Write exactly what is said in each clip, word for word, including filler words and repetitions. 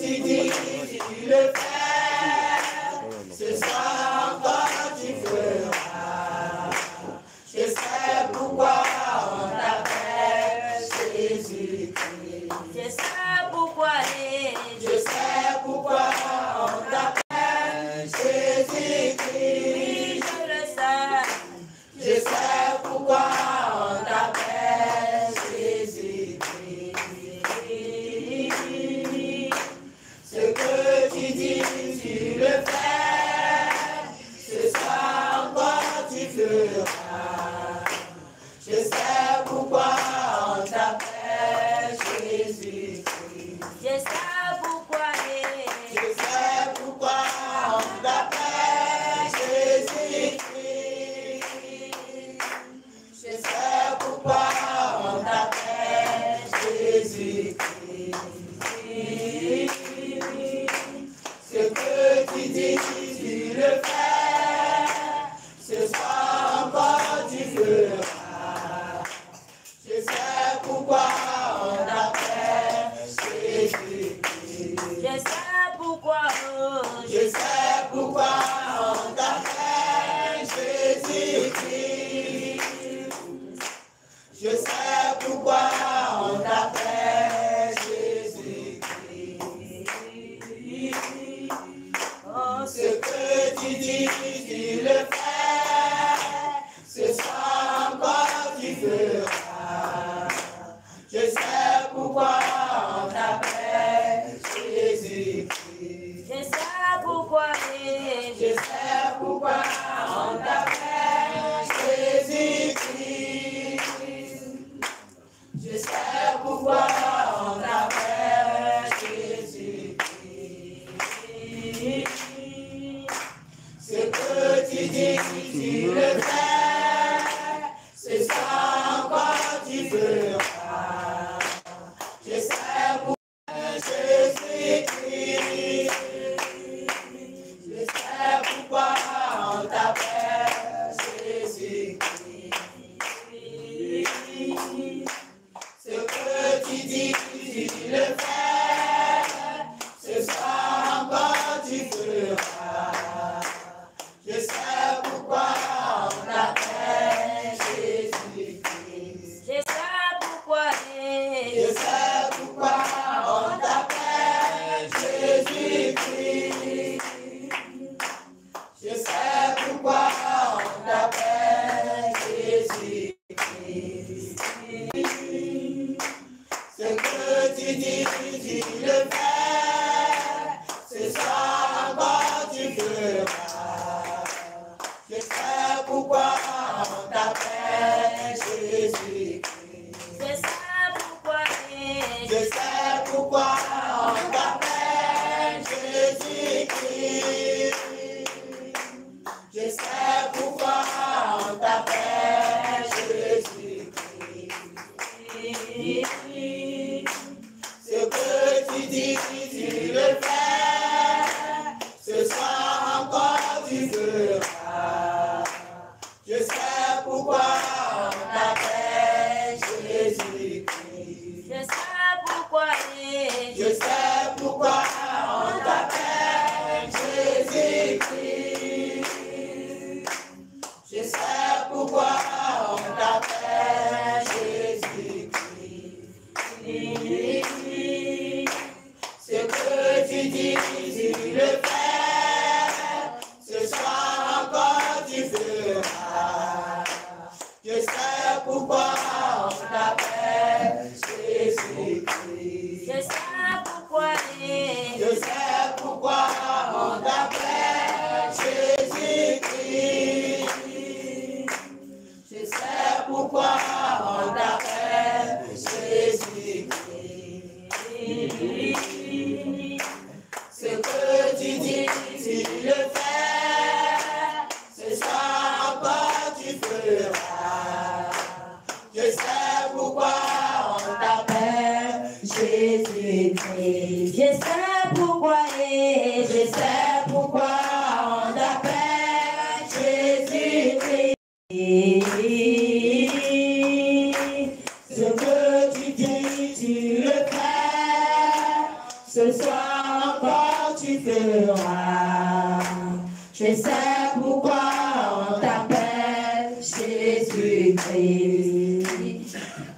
tu dis, tu le fais. Ce soir encore tu feras. Je sais pourquoi on t'appelle Jésus-Christ. Je sais pourquoi, Je sais pourquoi on t'appelle Jésus-Christ. oui, je le sais. Je sais pourquoi on t'appelle Jésus-Christ. Ce que tu dis, tu le fais. Ce soir encore tu feras. Je sais pourquoi on t'appelle Jésus-Christ. Je sais pourquoi, Je sais pourquoi on t'appelle Jésus-Christ. Je sais pourquoi on t'appelle Jésus-Christ. Ce que tu dis, tu le fais. Ce soir encore tu feras. Je sais pourquoi on t'appelle Jésus-Christ. je sais pourquoi, oh, Je sais pourquoi on t'appelle Jésus-Christ. Je sais pourquoi on t'appelle Jésus-Christ. oh, Ce que tu dis, tu le fais. Ce soir encore tu feras. Je sais pourquoi on t'appelle Jésus-Christ. je sais pourquoi, Je sais pourquoi on t'appelle Jésus-Christ. Je sais pourquoi on t'appelle Jésus-Christ. Ce que tu dis, tu le fais. Ce soir encore tu feras. Je sais pourquoi Jésus-Christ. Je sais pourquoi on t'appelle Jésus-Christ. Ce que tu dis, tu le fais. Ce soir encore tu feras. Je sais pourquoi on t'appelle Jésus-Christ. je sais pourquoi, Je sais pourquoi on t'appelle Jésus-Christ. Je sais pourquoi on t'appelle Jésus-Christ. Ce que tu dis, tu le fais. Ce soir encore tu feras. Je sais pourquoi on t'appelle Jésus-Christ. je sais pourquoi, Je sais pourquoi on t'appelle Jésus-Christ. Je sais pourquoi on t'appelle Jésus-Christ. Ce que tu dis, tu le fais. Ce soir encore tu feras. Je sais pourquoi on t'appelle Jésus-Christ. je sais pourquoi, Je sais pourquoi on t'appelle Jésus-Christ. Je sais pourquoi on t'appelle Jésus-Christ. Ce que tu dis, tu le fais. Ce soir encore tu feras. Je sais pourquoi on t'appelle Jésus-Christ. je sais pourquoi, Je sais pourquoi on t'appelle Jésus-Christ. Je sais pourquoi on t'appelle Jésus-Christ. Ce que tu dis, tu le fais. Ce soir encore tu feras. Je sais pourquoi on t'appelle Jésus-Christ. je sais pourquoi, Je sais pourquoi on t'appelle Jésus-Christ. Ce que tu dis, tu le fais. Ce soir encore tu feras. Je sais pourquoi on t'appelle Jésus-Christ.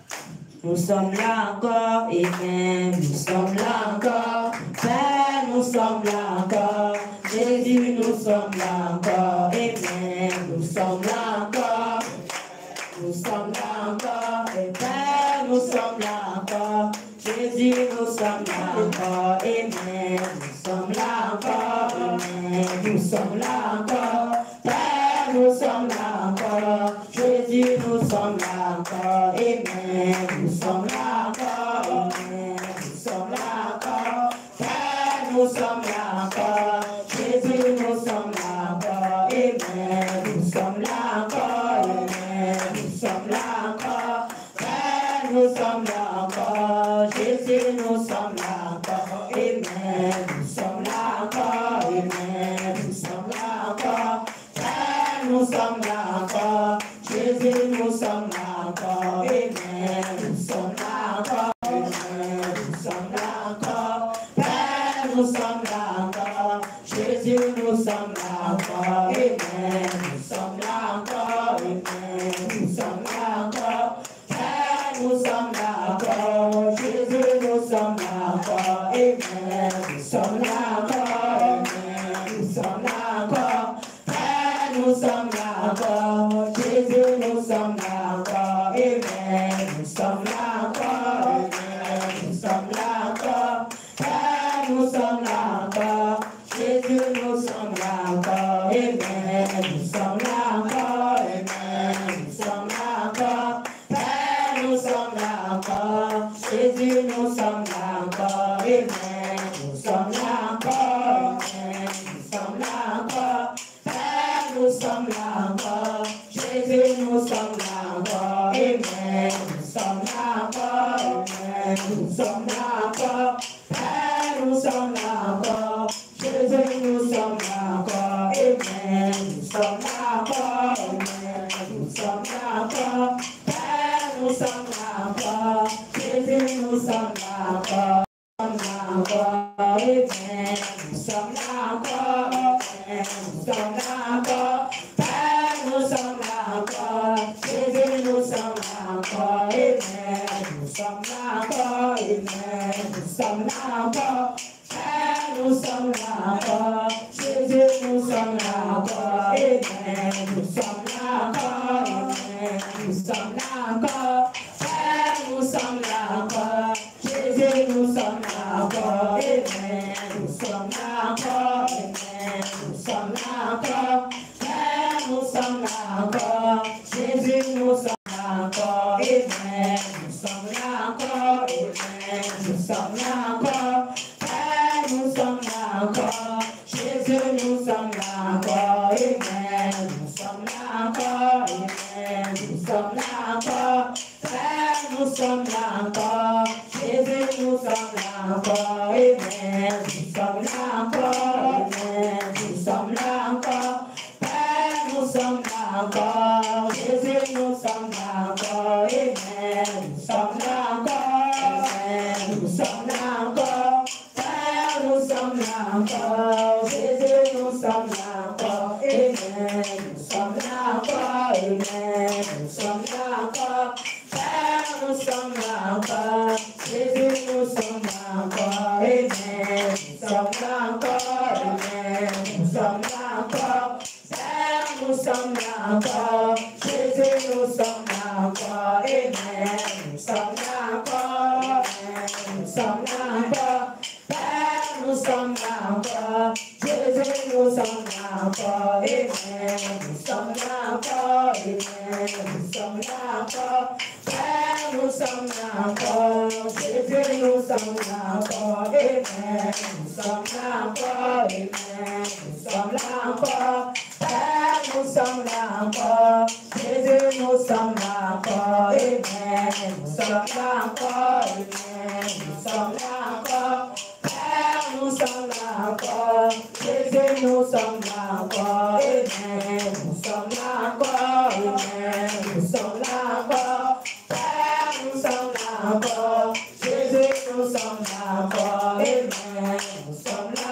Nous sommes là encore, Amen. Nous sommes là encore, Père, nous sommes là encore. Jésus, nous sommes là encore, Amen. Nous sommes là encore, nous sommes là encore, et Père, nous sommes là encore. Jésus, nous sommes là encore, Amen. Nous sommes là encore, Amen. Nous sommes là encore, Père, nous sommes là encore. Jésus, nous sommes là encore, Amen. Nous sommes là encore, Amen. Nous sommes là encore, Père, nous sommes là encore. Jésus, nous sommes là encore, Amen. Nous sommes là encore, Amen. Nous sommes là encore, Père, nous sommes là encore. Jésus, nous sommes là encore, Amen. Nous sommes là encore, Amen. Nous sommes là encore, Père, nous sommes là encore. Jésus, nous sommes là encore, Amen. Nous sommes là encore, Amen. Nous sommes là encore, Père, nous sommes là encore. Jésus, nous sommes là encore, Amen. Nous sommes là encore, Amen. Nous sommes là encore, Père, nous sommes là encore. Jésus, nous sommes là encore, Amen. Nous sommes là encore, Amen. Nous sommes là encore, Père, nous sommes là encore. Jésus, nous sommes là encore, Amen. Nous sommes là encore, Amen. Nous sommes là encore, Père, nous sommes là encore. Jésus, nous sommes là encore, Amen. Nous sommes là encore, Amen. Nous sommes là encore, Père, nous sommes là encore. Jésus, nous sommes là encore, Amen. Nous sommes là encore, Amen. Nous sommes là encore, Père, nous sommes là encore. Jésus, nous sommes là encore, Amen. Nous sommes là encore, Amen. Nous sommes là encore, Père, nous sommes là encore. Jésus, nous sommes là encore, Amen. Nous sommes là encore, Amen. Nous sommes là encore, Père, nous sommes là encore. Jésus, nous sommes là encore. Nous sommes là encore, Amen. Nous sommes là encore, Amen. Nous sommes là encore, Père, nous sommes là encore. Jésus, nous sommes là encore, Amen. Nous sommes là encore, Amen. Nous sommes là encore, Père, nous sommes là encore. Jésus, nous sommes là encore, Amen. Nous sommes là encore, Amen. Nous sommes là encore, Père, nous sommes là encore. Jésus, nous sommes là encore, Amen. Nous sommes là encore, Amen. Nous sommes là encore, Père, nous sommes là encore. Jésus, nous sommes là encore, Amen. Nous sommes là encore, Amen. Nous sommes là encore, Père, nous sommes là encore. Jésus, nous sommes là encore, Amen. Nous sommes là encore, Amen. Nous sommes là encore, Père, nous sommes là encore. Jésus, nous sommes là encore, Amen. Nous sommes là encore, Amen. Nous sommes là encore, Père, nous sommes là encore. Jésus, nous sommes là encore, Amen. Nous sommes là encore, Amen. Nous sommes là encore, Père, nous sommes là encore. Jésus, nous sommes là encore, Amen. Nous sommes là encore, Amen. Nous sommes là encore, Père, nous sommes là encore. Jésus, nous sommes là encore, Amen. Nous sommes là encore, Amen. Nous sommes là encore, Père, nous sommes là encore. Jésus, nous sommes là encore, Amen. Nous sommes là encore, Amen. Nous sommes là encore, Père, nous sommes là encore. Jésus, nous sommes là encore, Amen. Nous sommes là encore, Amen. Nous sommes là encore, Père, nous sommes là encore. Jésus, nous sommes là encore, Amen. Nous sommes là encore, Amen. Nous sommes là encore, Père, nous sommes là encore. Jésus, nous sommes là encore, Amen. Nous sommes là encore, Amen. Nous sommes là encore, Père, nous sommes là encore. Jésus, nous sommes là encore, Amen. Nous sommes là encore, Amen. Nous sommes là encore, Père, nous sommes là encore. Jésus, nous sommes là encore, Amen. Nous sommes là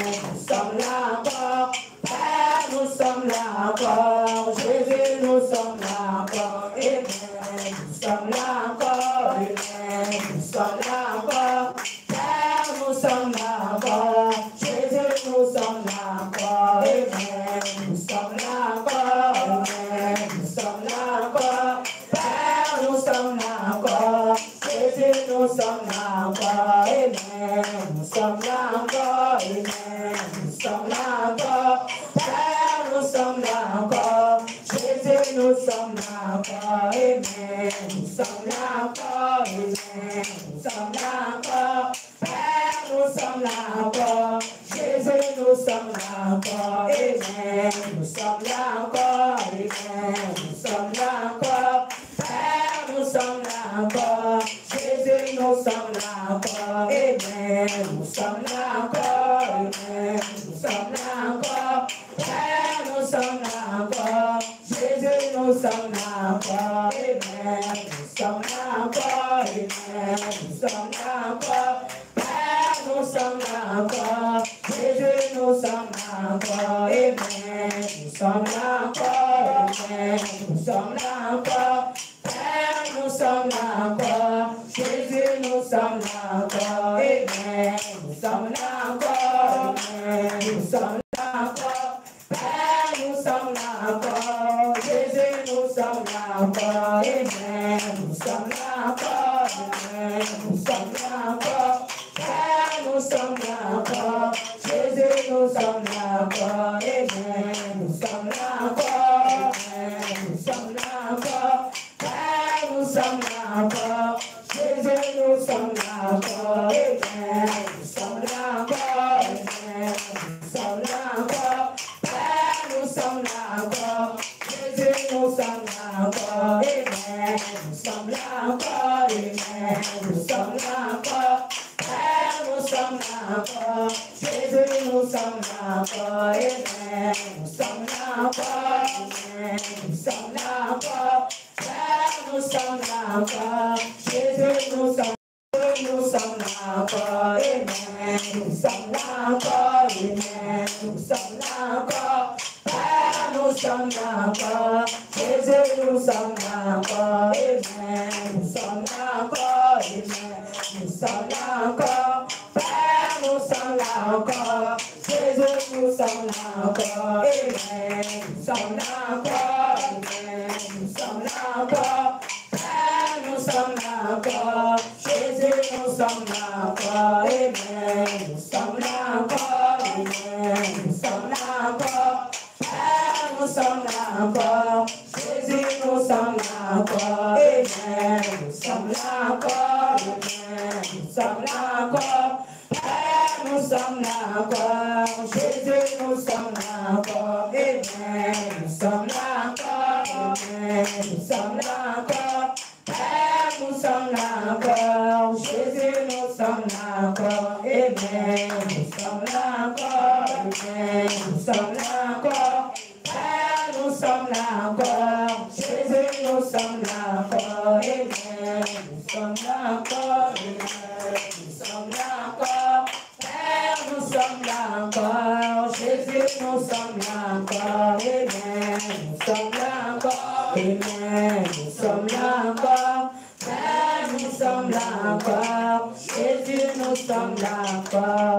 nous sommes là encore. Père, nous sommes là encore. Jésus, nous sommes là encore. Amen. Nous sommes là encore. Amen. Nous sommes là encore. Père, nous sommes là encore. Jésus, nous sommes là encore. Amen. Nous sommes là encore. Amen. Nous sommes là encore. Père, nous sommes là encore. Jésus, nous sommes là encore. Amen. Nous sommes là encore. Amen. Nous sommes là encore. Père, nous sommes là encore. Jésus, nous sommes là encore. Amen. Nous sommes là encore. Amen. Nous sommes là encore. Père, nous sommes là encore. Jésus, nous sommes là encore. Amen. Nous sommes là encore. Amen. Nous sommes là encore. Père, nous sommes là encore. Jésus, nous sommes là encore. Amen. Nous sommes là encore. Amen. Nous sommes là encore. Père, nous sommes là encore. Jésus, nous sommes là encore. Amen. Nous sommes là encore. Amen. Nous sommes là encore. Père, nous sommes là encore. Jésus, nous sommes là encore. Amen. Nous sommes là encore. Amen. Nous sommes là encore. Père, nous sommes là encore. Jésus, nous sommes là encore. Amen. Nous sommes là encore. Amen. Nous sommes là encore. Père, nous sommes là encore. Jésus, nous sommes là encore. Amen. Nous sommes là encore. Amen. Nous sommes là encore. Père, nous sommes là encore. Jésus, nous sommes là encore. Amen. Nous sommes là encore. Amen. Nous sommes là encore. Père, nous sommes là encore. Jésus, nous sommes là encore. Amen. Nous sommes là encore. Amen. Nous sommes là encore. Père, nous sommes là encore. Jésus, nous sommes là encore. Amen. Nous sommes là encore. Amen. Nous sommes là encore. Père, nous sommes là encore. Jésus, nous sommes là encore. Amen. Nous sommes là encore. Amen. Nous sommes là encore. Père, nous sommes là encore. Jésus, nous sommes nous sommes là encore. Amen. Nous sommes là encore. Amen. Nous sommes là encore. Père, nous sommes là encore. Jésus, nous sommes là encore. Amen. Nous sommes là encore. Amen. Nous sommes là encore. Père, nous sommes là encore. Jésus, nous sommes là encore. Amen. Nous sommes là encore. Amen. Nous sommes là encore. Père, nous sommes là encore. Jésus, nous sommes là encore. Amen. Nous sommes là encore. Amen. Nous sommes là encore. Père, nous sommes là encore. Jésus, nous sommes là encore. Amen. Nous sommes là encore. Amen. Nous sommes là encore. Père, nous sommes là encore. Jésus, nous sommes là encore. Amen. Nous sommes là encore. Amen. Nous sommes là encore. Père, nous sommes là encore. Jésus, nous sommes là encore. Amen. Nous sommes là encore. Amen. Nous sommes là encore. Père, nous sommes là encore. Jésus, nous sommes là encore. Amen. Nous sommes là encore. Amen. Nous sommes là encore. Père, nous sommes là encore. Jésus, nous sommes là encore. Amen. Nous sommes là encore. Amen. Nous sommes là encore. Père, nous sommes là encore. Jésus, nous sommes là encore.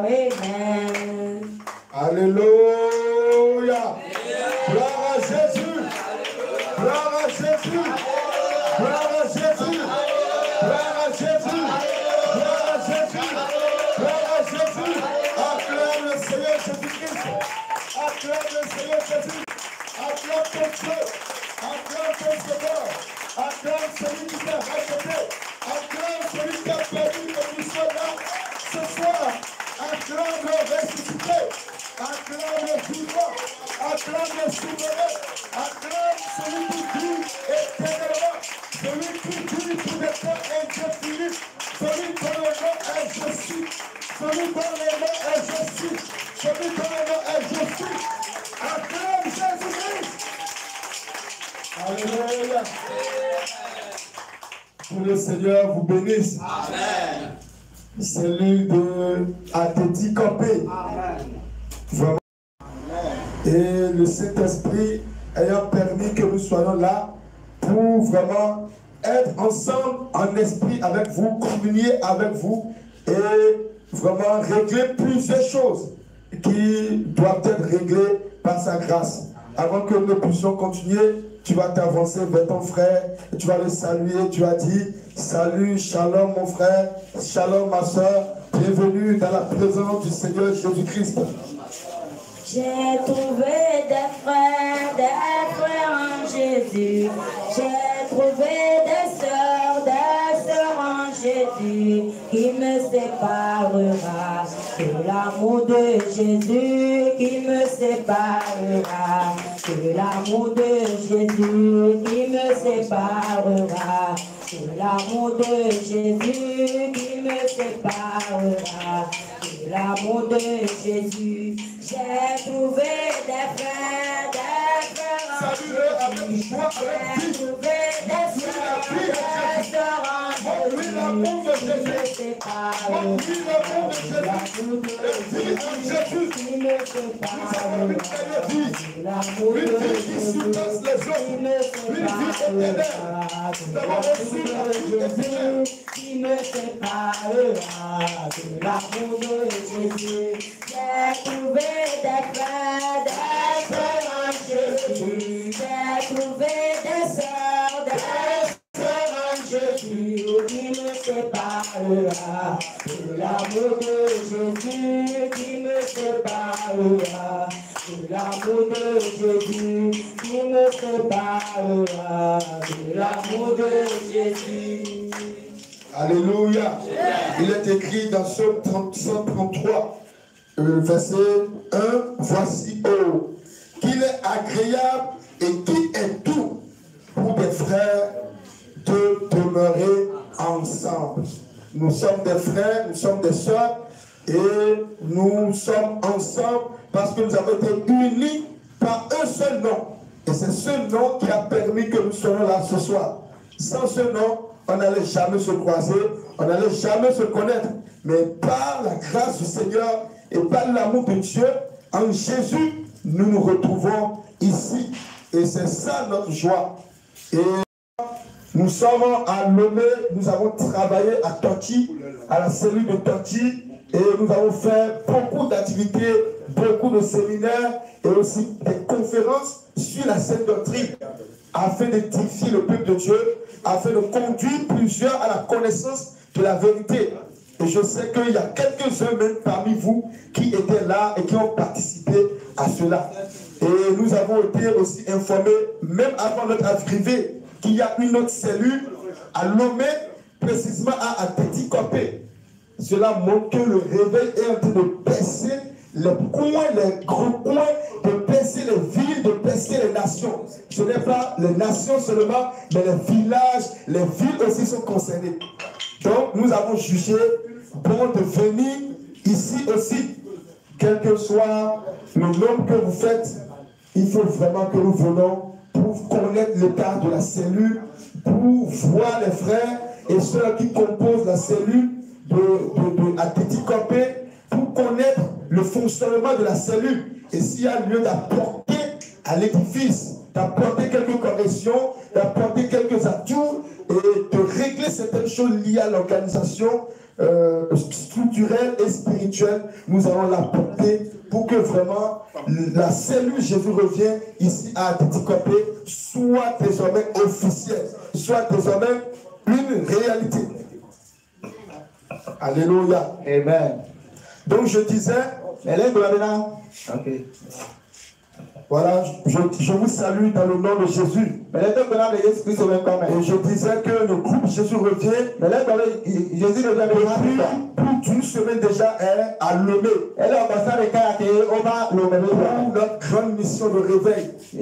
Amen. Alléluia. Gloire à Jésus. Gloire à Jésus. Gloire à Jésus. Gloire à Jésus. Gloire à Jésus. Gloire à Jésus. Acclame le Seigneur Jésus-Christ. Acclame le Seigneur Jésus. Acclame ton Dieu. Acclame ton Sauveur. Acclame celui qui t'a racheté. Acclame celui qui a permis que nous soyons là ce soir. Acclame le ressuscité. Acclame le vivant. Acclame le souverain. Acclame celui qui vit éternellement. Celui qui vit pour des temps indéfinis. Celui dont le nom est Jésus. Celui dont le nom est Jésus. Celui dont le nom est Jésus. Acclame Jésus-Christ. Alléluia. Que le Seigneur vous bénisse. Amen. Cellule de Athéti Campé. Amen. vraiment. Et le Saint-Esprit ayant permis que nous soyons là pour vraiment être ensemble en esprit avec vous, communier avec vous et vraiment régler plusieurs choses qui doivent être réglées par sa grâce. Avant que nous puissions continuer, tu vas t'avancer vers ton frère, tu vas le saluer, tu as dit salut, shalom mon frère, shalom ma soeur, bienvenue dans la présence du Seigneur Jésus-Christ. J'ai trouvé des frères, des frères en Jésus. J'ai trouvé des sœurs, des sœurs en Jésus. Qui me séparera de l'amour de Jésus? Qui me séparera de l'amour de Jésus? Qui me séparera de l'amour de Jésus? Qui me séparera de l'amour de Jésus? J'ai trouvé des frères, des frères en Jésus. J'ai trouvé des sœurs, des sœurs en Jésus. Qui me séparera de l'amour de Jésus? Qui me séparera de l'amour de Jésus? Qui me séparera de l'amour de Jésus? Qui me séparera de l'amour de Jésus? J'ai trouvé des frères, des frères en Jésus. J'ai trouvé des sœurs, des sœurs en Jésus. Qui me séparera de l'amour de Jésus? Qui me séparera de l'amour de Jésus? Qui me séparera de l'amour de Jésus? Alléluia. Il est écrit dans Psaume cent trente-trois, verset un, voici oh, qu'il est agréable et qui est doux pour des frères de demeurer ensemble. Nous sommes des frères, nous sommes des sœurs et nous sommes ensemble parce que nous avons été unis par un seul nom. Et c'est ce nom qui a permis que nous soyons là ce soir. Sans ce nom, on n'allait jamais se croiser, on n'allait jamais se connaître. Mais par la grâce du Seigneur et par l'amour de Dieu, en Jésus, nous nous retrouvons ici. Et c'est ça notre joie. Et nous sommes à Lomé, nous avons travaillé à Torchi, à la cellule de Torchi, et nous avons fait beaucoup d'activités, beaucoup de séminaires, et aussi des conférences sur la sainte doctrine, afin d'édifier le peuple de Dieu, afin de conduire plusieurs à la connaissance de la vérité. Et je sais qu'il y a quelques-uns même parmi vous qui étaient là et qui ont participé à cela. Et nous avons été aussi informés, même avant notre arrivée, qu'il y a une autre cellule à Lomé, précisément à Atéticopé. Cela montre que le réveil est en train de percer les coins, les gros coins, de percer les villes, de percer les nations. Ce n'est pas les nations seulement, mais les villages, les villes aussi sont concernées. Donc nous avons jugé bon de venir ici aussi, quel que soit le nombre que vous faites, il faut vraiment que nous venons pour connaître l'état de la cellule, pour voir les frères et ceux qui composent la cellule de, de, de Atéticopé, pour connaître le fonctionnement de la cellule et s'il y a lieu d'apporter à l'édifice, d'apporter quelques corrections, d'apporter quelques atouts et de régler certaines choses liées à l'organisation euh, structurelle et spirituelle, nous allons l'apporter pour que vraiment la cellule Jésus revient ici à Atéticopé soit désormais officielle, soit désormais une réalité. Alléluia. Amen. Donc je disais, okay. Voilà, je, je vous salue dans le nom de Jésus. Et je disais que le groupe Jésus revient Jésus revient depuis plus d'une semaine déjà est à Lomé. Pour notre grande mission de réveil. Et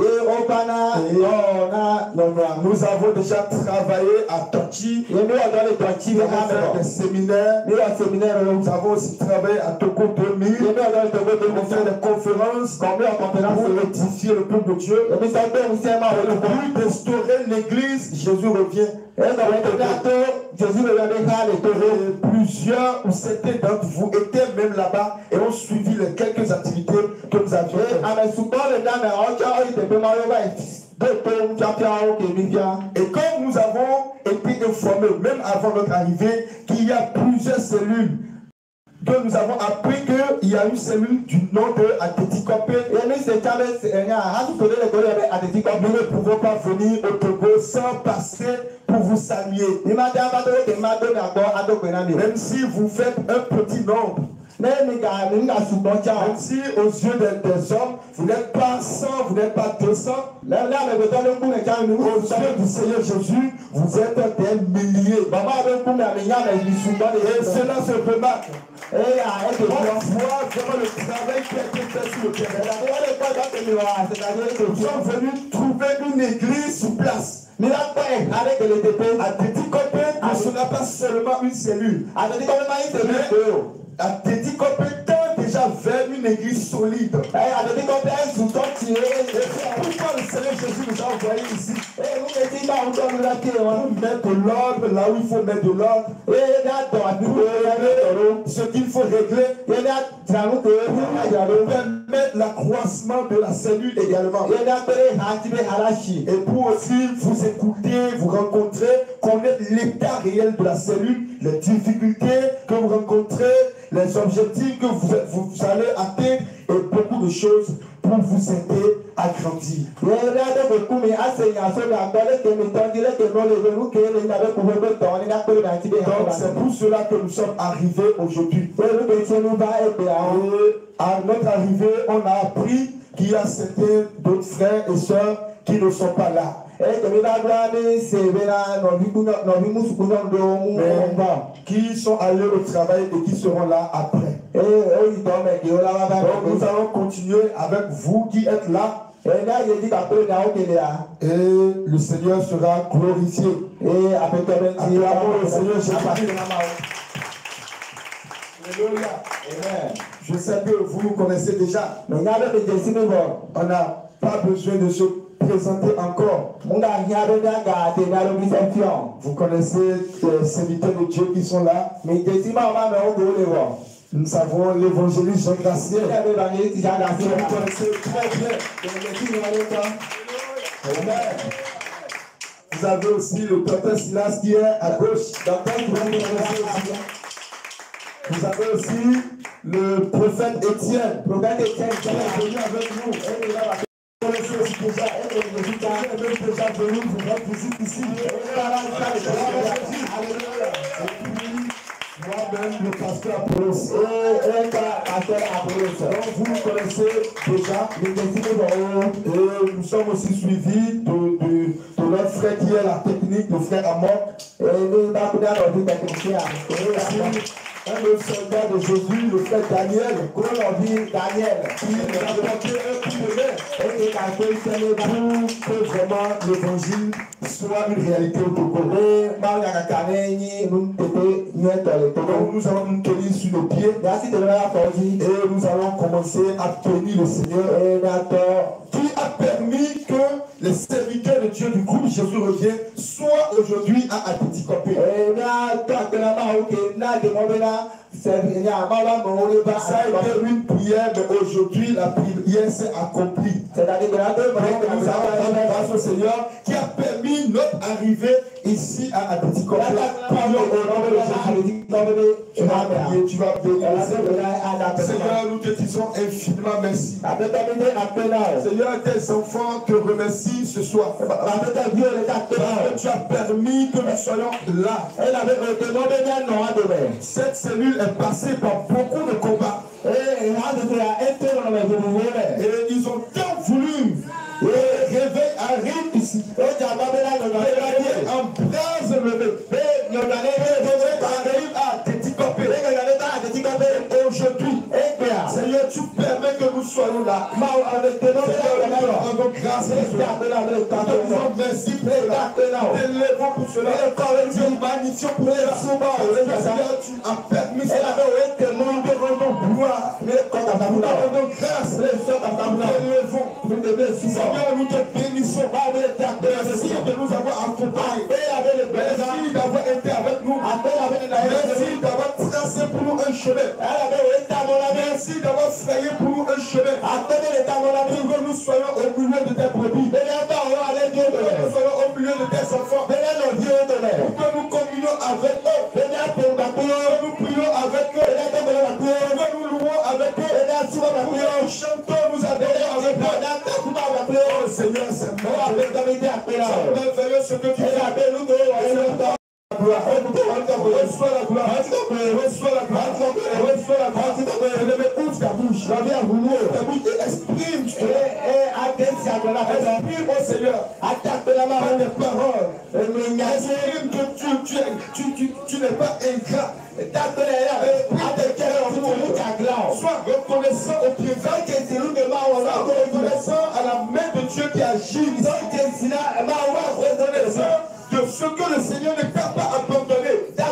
nous avons déjà travaillé à Torchi. Nous avons fait des séminaires. Nous avons aussi travaillé à Togo deux mille. Nous avons fait des conférences. pour édifier le peuple de Dieu. Et pour restaurer l'église, Jésus revient. Et plusieurs ou certains d'entre vous étaient même là-bas et ont suivi les quelques activités que nous avions faites. Et comme nous avons été informés, même avant notre arrivée, qu'il y a plusieurs cellules, que nous avons appris qu'il y a une cellule du nom de Atetikopé. Nous ne pouvons pas venir au Togo sans passer pour vous saluer. Même si vous faites un petit nombre, même si aux yeux des, des hommes, vous n'êtes pas cent, vous n'êtes pas deux cents, aux yeux du Seigneur Jésus, vous êtes des milliers. Et cela se remarque. On voit vraiment le travail qui a été fait sur le terrain. Nous sommes venus trouver une église sur place. À Atetikopé ne sera pas seulement une cellule. À Atetikopé tend déjà vers une église solide. Et pourquoi le Seigneur Jésus nous a envoyés ici pour mettre de l'ordre là où il faut mettre de l'ordre. Ce qu'il faut régler, permettre l'accroissement de la cellule également. Et pour aussi vous écouter, vous rencontrer, connaître l'état réel de la cellule, les difficultés que vous rencontrez, les objectifs que vous, vous, vous allez atteindre et beaucoup de choses pour vous aider à grandir. Donc c'est pour cela que nous sommes arrivés aujourd'hui. À notre arrivée, on a appris qu'il y a certains d'autres frères et sœurs qui ne sont pas là. Mais qui sont allés au travail et qui seront là après. Donc nous allons continuer avec vous qui êtes là. Et le Seigneur sera glorifié. Et acclamons le Seigneur Jésus. Alléluia. Je sais que vous nous connaissez déjà. On n'a pas besoin de se présenter encore. Vous connaissez les serviteurs de Dieu qui sont là. Nous savons l'évangéliste Jean Gracier. Vous connaissez très bien. Vous avez aussi le docteur Silas qui est à gauche. Vous avez aussi le prophète Étienne. Prophète Étienne qui est venu avec nous. Vous connaissez aussi déjà. Vous êtes déjà venu vous rendre visite ici. Moi-même, le pasteur Apollos. Donc, vous nous connaissez déjà. Et nous sommes aussi suivis de, de, de notre frère qui est la technique, le frère Amok. Et un autre soldat de Jésus, le frère Daniel, Daniel, qui a apporté un coup de main pour que vraiment l'évangile soit une réalité au Togo. Donc nous allons nous tenir sur nos pieds et nous allons commencer à bénir le Seigneur qui a permis que les serviteurs de Dieu du groupe Jésus revient soient aujourd'hui à Atetikopé. Ça a été une prière, mais aujourd'hui la prière s'est accomplie. C'est-à-dire que nous avons grâce au Seigneur qui a permis notre arrivée ici à Atetikopé. Tu vas prier, tu vas bénir. Seigneur, nous te disons infiniment merci. Seigneur, tes enfants te remercient ce soir. Tu as permis que nous soyons là. Cette cellule est passée par beaucoup de combats. Et ils ont tant voulu. Et le réveil arrive ici. En bras levé. Le réveil arrive à Atetikopé. Aujourd'hui, Seigneur, tu permets que nous soyons là. rendons grâce pour cela. Nous te disons merci pour cela. T'élèvons pour cela. Nous magnifions pour cela. Seigneur, tu as permis cela. Nous te rendons gloire. Nous te rendons grâce. Nous te bénissons. Seigneur, nous te bénissons. Merci de nous avoir accompagnés. Merci d'avoir été avec nous. Merci d'avoir tracé pour nous un chemin. Merci d'avoir frayé pour nous un chemin. Pour que nous soyons au milieu de tes brebis. Pour que nous soyons au milieu de tes enfants. Pour que nous communions avec eux. Pour que nous prions avec eux. Pour que nous louons avec eux. Pour que nous chantons, nous adorons avec eux. Oh Seigneur, c'est merveilleux ce que tu fais. Reçois la gloire, reçois la gloire, reçois la gloire. Ouvre ta bouche, ta bouche et exprime, exprime au Seigneur, attaque la main des paroles, exprime que tu, tu, tu, tu, tu n'es pas ingrat. Sois reconnaissant au pied, sois reconnaissant à la main de Dieu qui agit, reconnaissant de ce que le Seigneur ne t'a pas abandonné,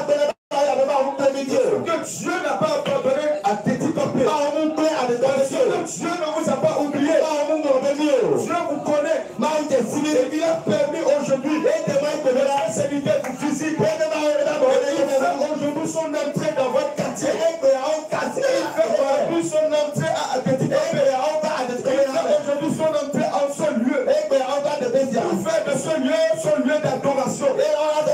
que Dieu n'a pas abandonné à tes découpés, que Dieu ne vous a pas oublié, Dieu vous connaît, et il a permis aujourd'hui de la sécurité physique, aujourd'hui son entrée dans votre quartier, il fait aujourd'hui son entrée à Atletico, aujourd'hui son entrée en ce lieu, pour faire de ce lieu son lieu d'adoration. On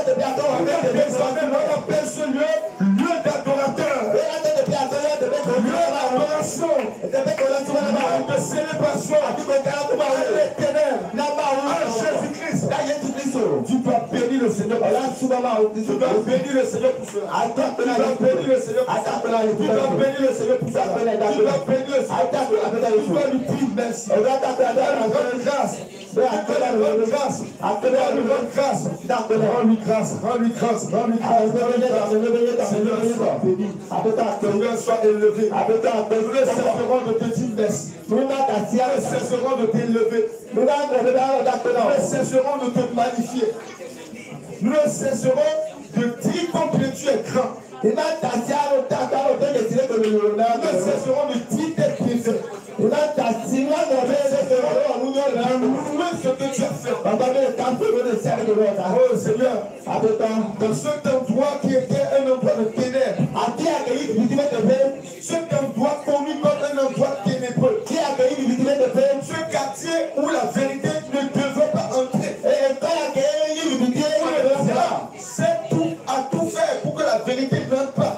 appelle ce lieu lieu d'adorateur, lieu d'adoration, de célébration, l'éternel, Jésus-Christ. Tu dois bénir le Seigneur. Tu dois bénir le Seigneur pour cela. Tu dois bénir le Seigneur pour cela. Tu dois bénir le Seigneur pour cela. Tu dois bénir le Seigneur. Tu dois lui dire merci. Rends grâce. Rends grâce. Rends grâce. Rends-lui grâce. Rends-lui grâce. Rends-lui grâce. Seigneur, sois béni. Seigneur, sois élevé. Nous ne cesserons de te dire merci. Nous ne cesserons de t'élever. Nous ne cesserons de te magnifier. Nous ne cesserons de dire combien tu es grand. Nous ne cesserons de dire tes bienfaits. Nous ce que tu as fait. Oh Seigneur, dans cet endroit qui était un endroit de ténèbres, cet endroit connu comme un endroit ténébreux, ce quartier où la vérité ne devait pas entrer, c'est tout à tout faire pour que la vérité n'entre pas.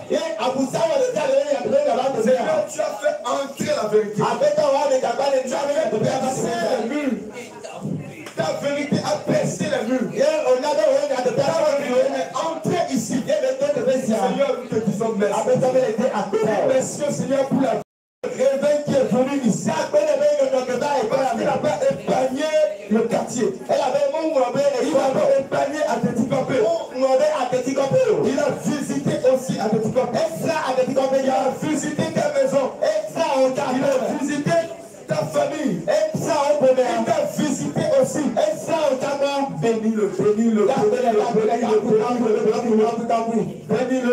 Seigneur, tu as fait entrer la vérité. Tu as percé les murs. Ta vérité a percé les murs. Ta vérité est entrée ici. Seigneur, nous te disons merci. Merci au Seigneur pour la réveil qui est venu ici. Parce qu'il n'a pas épargné le quartier. Il n'a pas épargné Atletico. Il a visité aussi Atletico. Il a visité ta maison. Il a visité ta famille. Il t'a visité aussi. Bénis-le, bénis-le, bénis-le,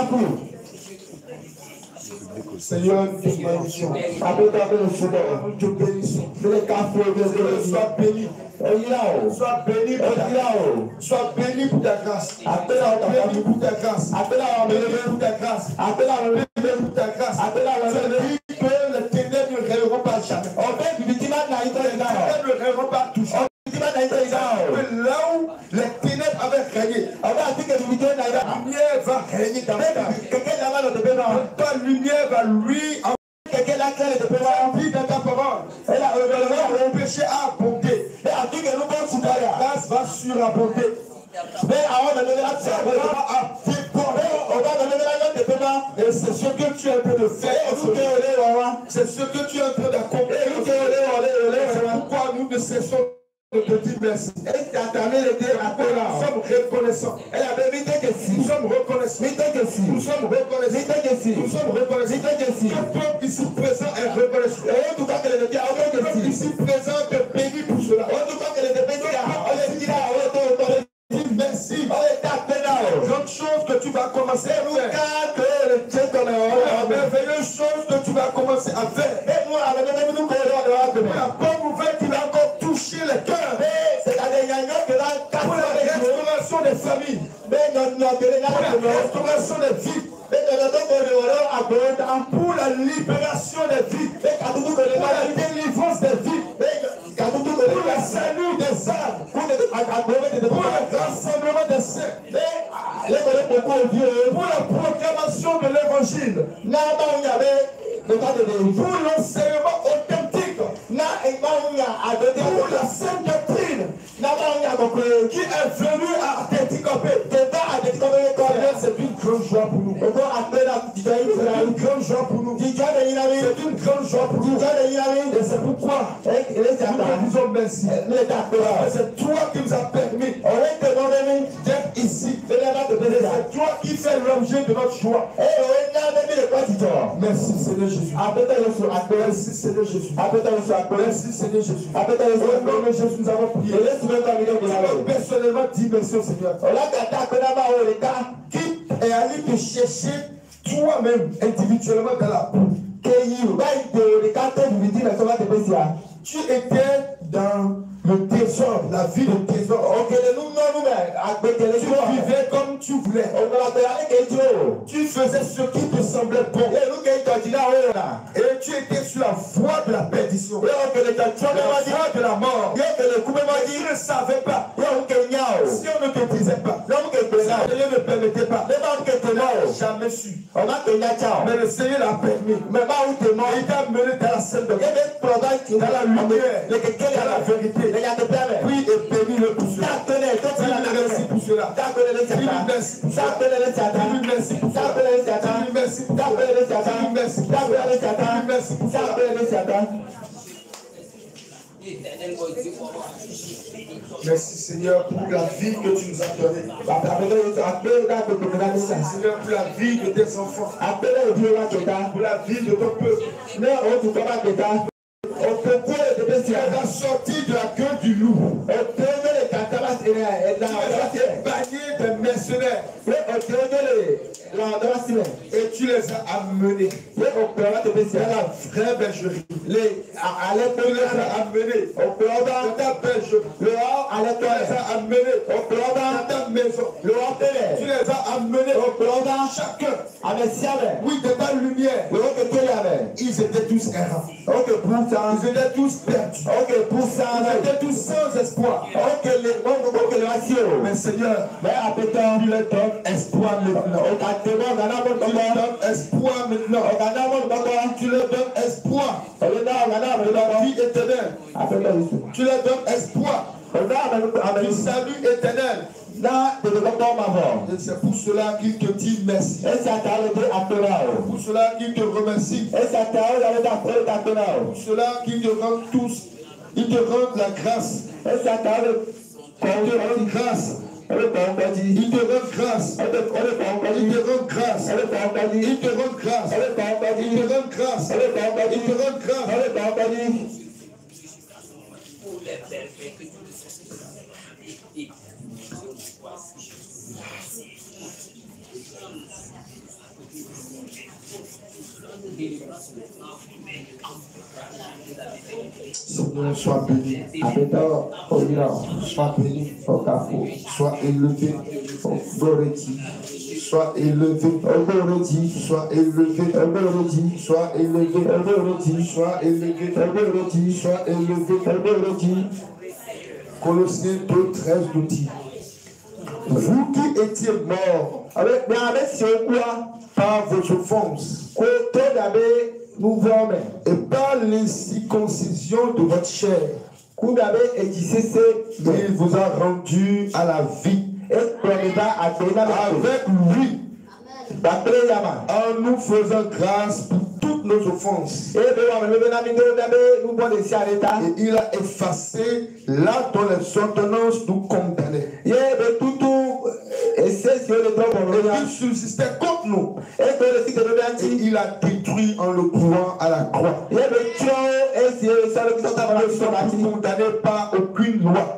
Seigneur, nous te bénissons. Nous te bénissons. Sois béni. Sois béni pour ta grâce. Sois béni pour ta grâce. Béni pour ta grâce. Béni pour ta grâce. Béni pour ta grâce. Tu as dit que les ténèbres ne règneront pas jamais. Les ténèbres ne règneront pas toujours. Là où les ténèbres avaient régné, la lumière va régner dans ta vie. Ta lumière va lui enlever dans ta parole. Le péché a abondé. La grâce va surabonder. Et c'est ce que tu es en train de faire. C'est ce que tu es en train d'accomplir. C'est pourquoi nous ne cessons On te dit merci. Nous sommes reconnaissants. Nous sommes reconnaissants. Nous sommes reconnaissants. Nous sommes reconnaissants. Le peuple ici présent est reconnaissant. Le peuple ici présent te bénit pour cela. Merci. Grande chose que tu vas commencer à faire. La merveilleuse chose que tu vas commencer à faire. La bonne nouvelle qui va encore toucher les cœurs. Pour la restauration des familles. Pour la restauration des vies. Pour la libération des vies. Pour la délivrance des vies. Pour le salut des âmes. Pour le rassemblement des saints. Pour la proclamation de l'évangile. Pour l'enseignement authentique. Pour la sainte doctrine. Qui est venu à t'éticoper. C'est une grande joie pour nous. C'est une grande joie pour nous. C'est une grande joie pour nous. Et c'est pourquoi nous te disons merci. C'est toi qui nous as permis d'être ici. C'est toi qui fais l'objet de notre joie. Merci Seigneur Jésus. Merci Seigneur Jésus. Merci Seigneur Jésus. Au nom de Jésus, nous avons prié. Tu vas personnellement dire merci au Seigneur. Qui est allé te chercher toi-même individuellement dans la boue. Tu étais dans le trésor, la vie de trésor. Tu vivais comme tu voulais. Tu faisais ce qui te semblait bon. Et tu étais sur la voie de la perdition. La voie de la mort. Tu ne savais pas. Si on ne te disait pas, Dieu ne permettait pas. Tu n'as jamais su. Mais le Seigneur l'a permis. Il t'a mené dans la scène de Dieu, dans la lumière, dans la vérité. Oui, et bénis-le pour cela. Merci pour cela. Merci pour cela. Merci pour cela. Merci pour cela. Merci pour cela. Merci pour cela. Merci Seigneur pour la vie que tu nous as donnée. Seigneur pour la vie de tes enfants. Pour la vie de ton peuple. Tu as sorti de la gueule du loup. Tu as banni des mercenaires. Et tu les as amenés dans la vraie bergerie. Tu les as amenés dans ta bergerie. Tu les as amenés dans ta maison. Tu les as amenés chacun. Oui, de ta lumière. Ils étaient tous errants. Ils étaient tous perdus. Ils étaient tous sans espoir. Mais Seigneur, tu leur donnes espoir maintenant. Tu leur donnes espoir maintenant. Tu leur donnes espoir de la vie éternelle. Tu leur donnes espoir du salut éternel. Et c'est pour cela qu'il te dit merci. Pour cela qu'il te remercie. Pour cela qu'il te rend tous. Il te rend la grâce. Il te rend grâce. Il te rend grâce. Il te rend grâce. Il te rend grâce. Il te rend grâce. Il te rend grâce. Il te rend grâce. Seigneur, sois béni. Sois béni. Sois élevé. Sois élevé. Sois élevé. Sois élevé. Sois élevé. Sois élevé. Colossiens deux, treize nous dit: vous qui étiez morts avec par vos offenses et par l'incirconcision de votre chair, il vous a rendu à la vie avec lui, en nous faisant grâce pour toutes toutes nos offenses. Et il a effacé là dont les ordonnances nous condamnaient. Et il subsistait contre nous. Et il a détruit en le clouant à la croix. Ne sommes condamnés par aucune loi.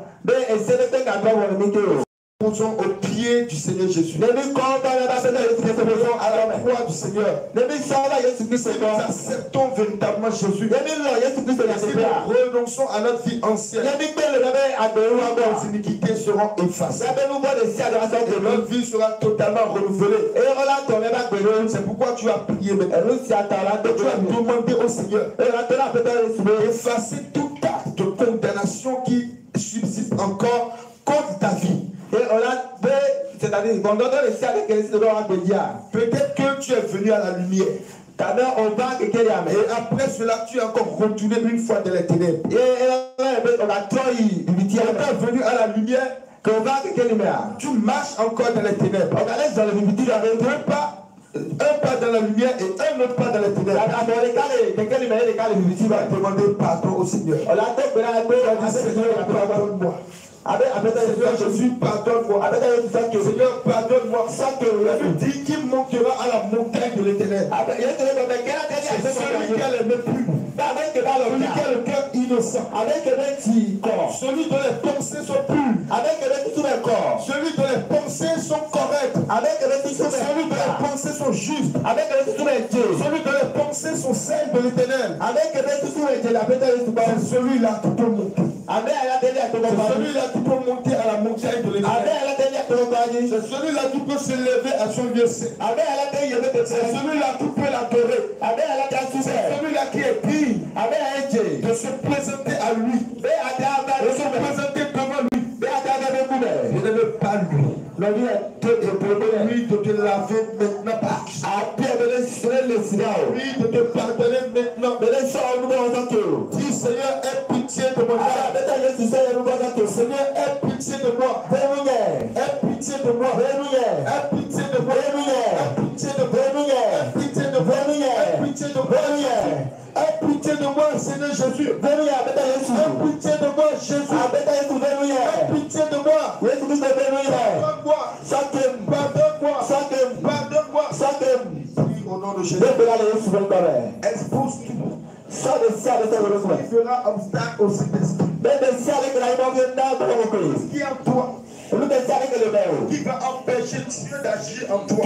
Nous posons au pied du Seigneur Jésus. Nous posons à la croix du Seigneur. Nous acceptons véritablement Jésus. Nous renonçons à notre vie ancienne. Nos iniquités seront effacées. Et notre vie sera totalement renouvelée. C'est pourquoi tu as prié maintenant. Tu as demandé au Seigneur d'effacer tout acte de condamnation qui subsiste encore contre ta vie. C'est-à-dire, peut-être que tu es venu à la lumière. Et après cela, tu es encore retourné une fois dans les ténèbres. Tu es venu à la lumière. Tu marches encore dans les ténèbres. Un pas, un pas dans la lumière et un autre pas dans les ténèbres. Tu vas demander pardon au Seigneur. Seigneur, pardonne-moi. Seigneur Jésus, pardonne-moi. Seigneur, pardonne-moi. Ça que le dit qui montera à la montagne de l'éternel. C'est celui qui a les mains pures. Celui qui a le cœur innocent. Celui dont les pensées sont pures. Celui dont les pensées sont correctes. Celui dont les pensées sont justes. Celui dont les pensées sont celles de l'éternel. C'est celui-là qui peut monter. C'est celui-là qui peut monter à la montagne de l'éternel. C'est celui-là qui peut s'élever à son lieu saint. C'est celui-là qui peut l'adorer. C'est celui-là qui est digne de se présenter à lui. De se présenter devant lui. Je ne veux pas lui. Lui de te laver maintenant par lui de te pardonner maintenant. Dis Seigneur, aie pitié de mon âme. Seigneur, aie pitié de moi. Aie pitié de moi. Aie pitié de moi. Aie pitié de moi. Aie pitié de moi. Aie pitié de moi. Aie pitié de moi, Seigneur Jésus. Aie pitié de moi, Jésus. Aie pitié de moi. Pardonne-moi. Pardonne-moi. Pardonne-moi. Prie au nom de Jésus. Expose tout. Il fera obstacle au Saint-Esprit. Ce qui est en toi, qui va empêcher Dieu d'agir en toi.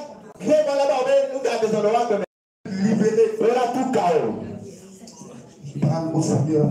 Libéré. Parle au Seigneur.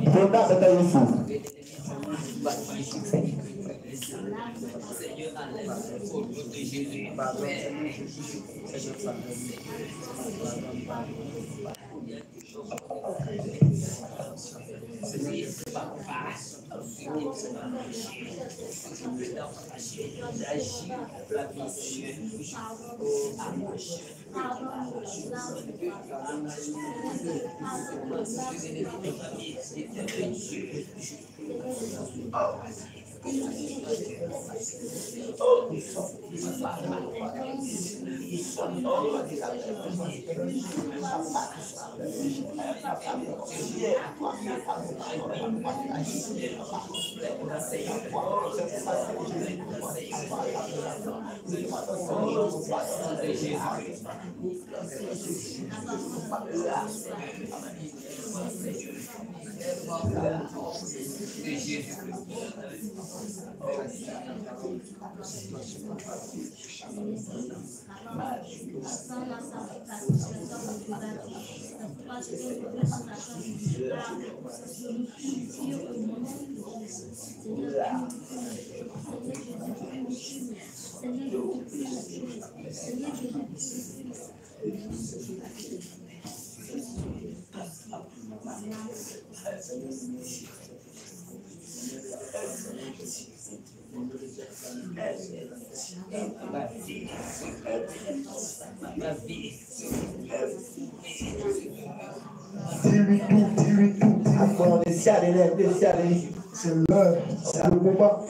Dis-lui tout, dis-lui tout, dis-lui tout. C'est l'heure, c'est le moment.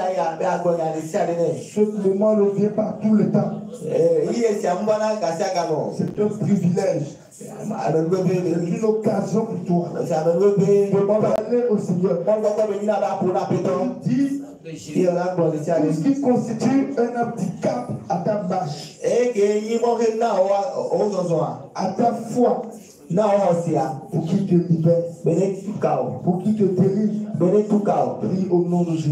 Ce moment ne vient pas tout le temps. C'est un privilège. C'est une occasion pour toi de parler au Seigneur. Il dit tout ce qui constitue un handicap à ta marche, à ta foi, pour qu'il te libère, pour qu'il te délivre. Prie au nom de Jésus.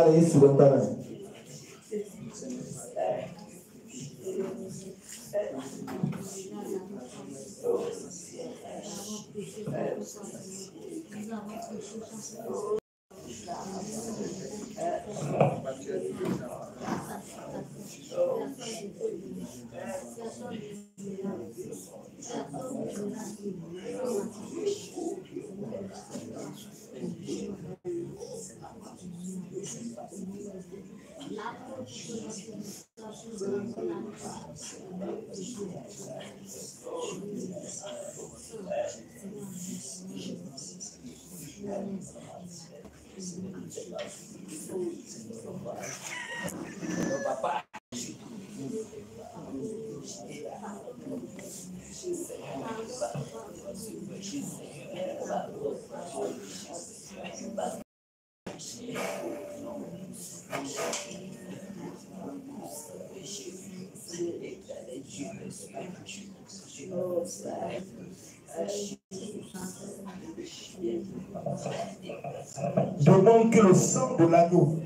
Demande que le sang de l'agneau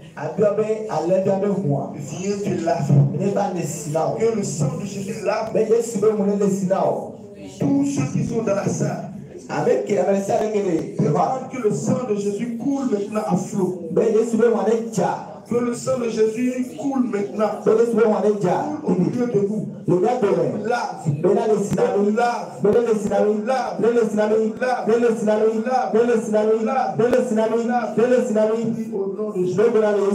vienne te laver. Que le sang de Jésus lave tous ceux qui sont dans la salle. Demande que le sang de Jésus coule maintenant à flot. Que le sang de Jésus coule maintenant au milieu de nous. Lave, lave, lave, au nom de Jésus.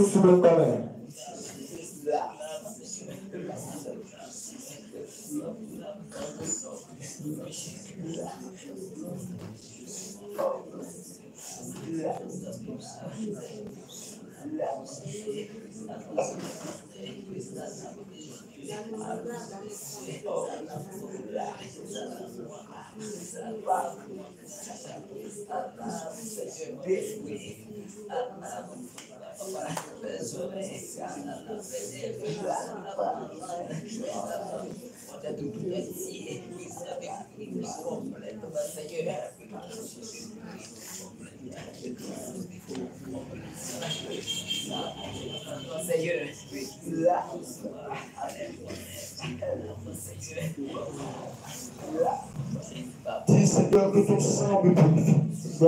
Dis Seigneur que ton sang me purifie.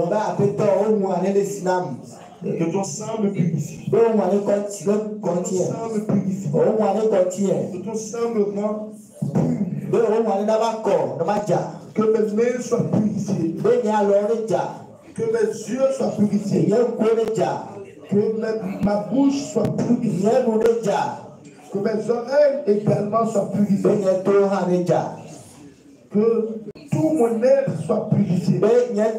Que ton sang me purifie. Que ton sang me purifie. Que ton sang me rend pur. Que mes mains soient purifiées. Que mes yeux soient purifiés. Que ma bouche soit purifiée. Que mes oreilles également soient purifiées. Que tout mon être soit purifié. Que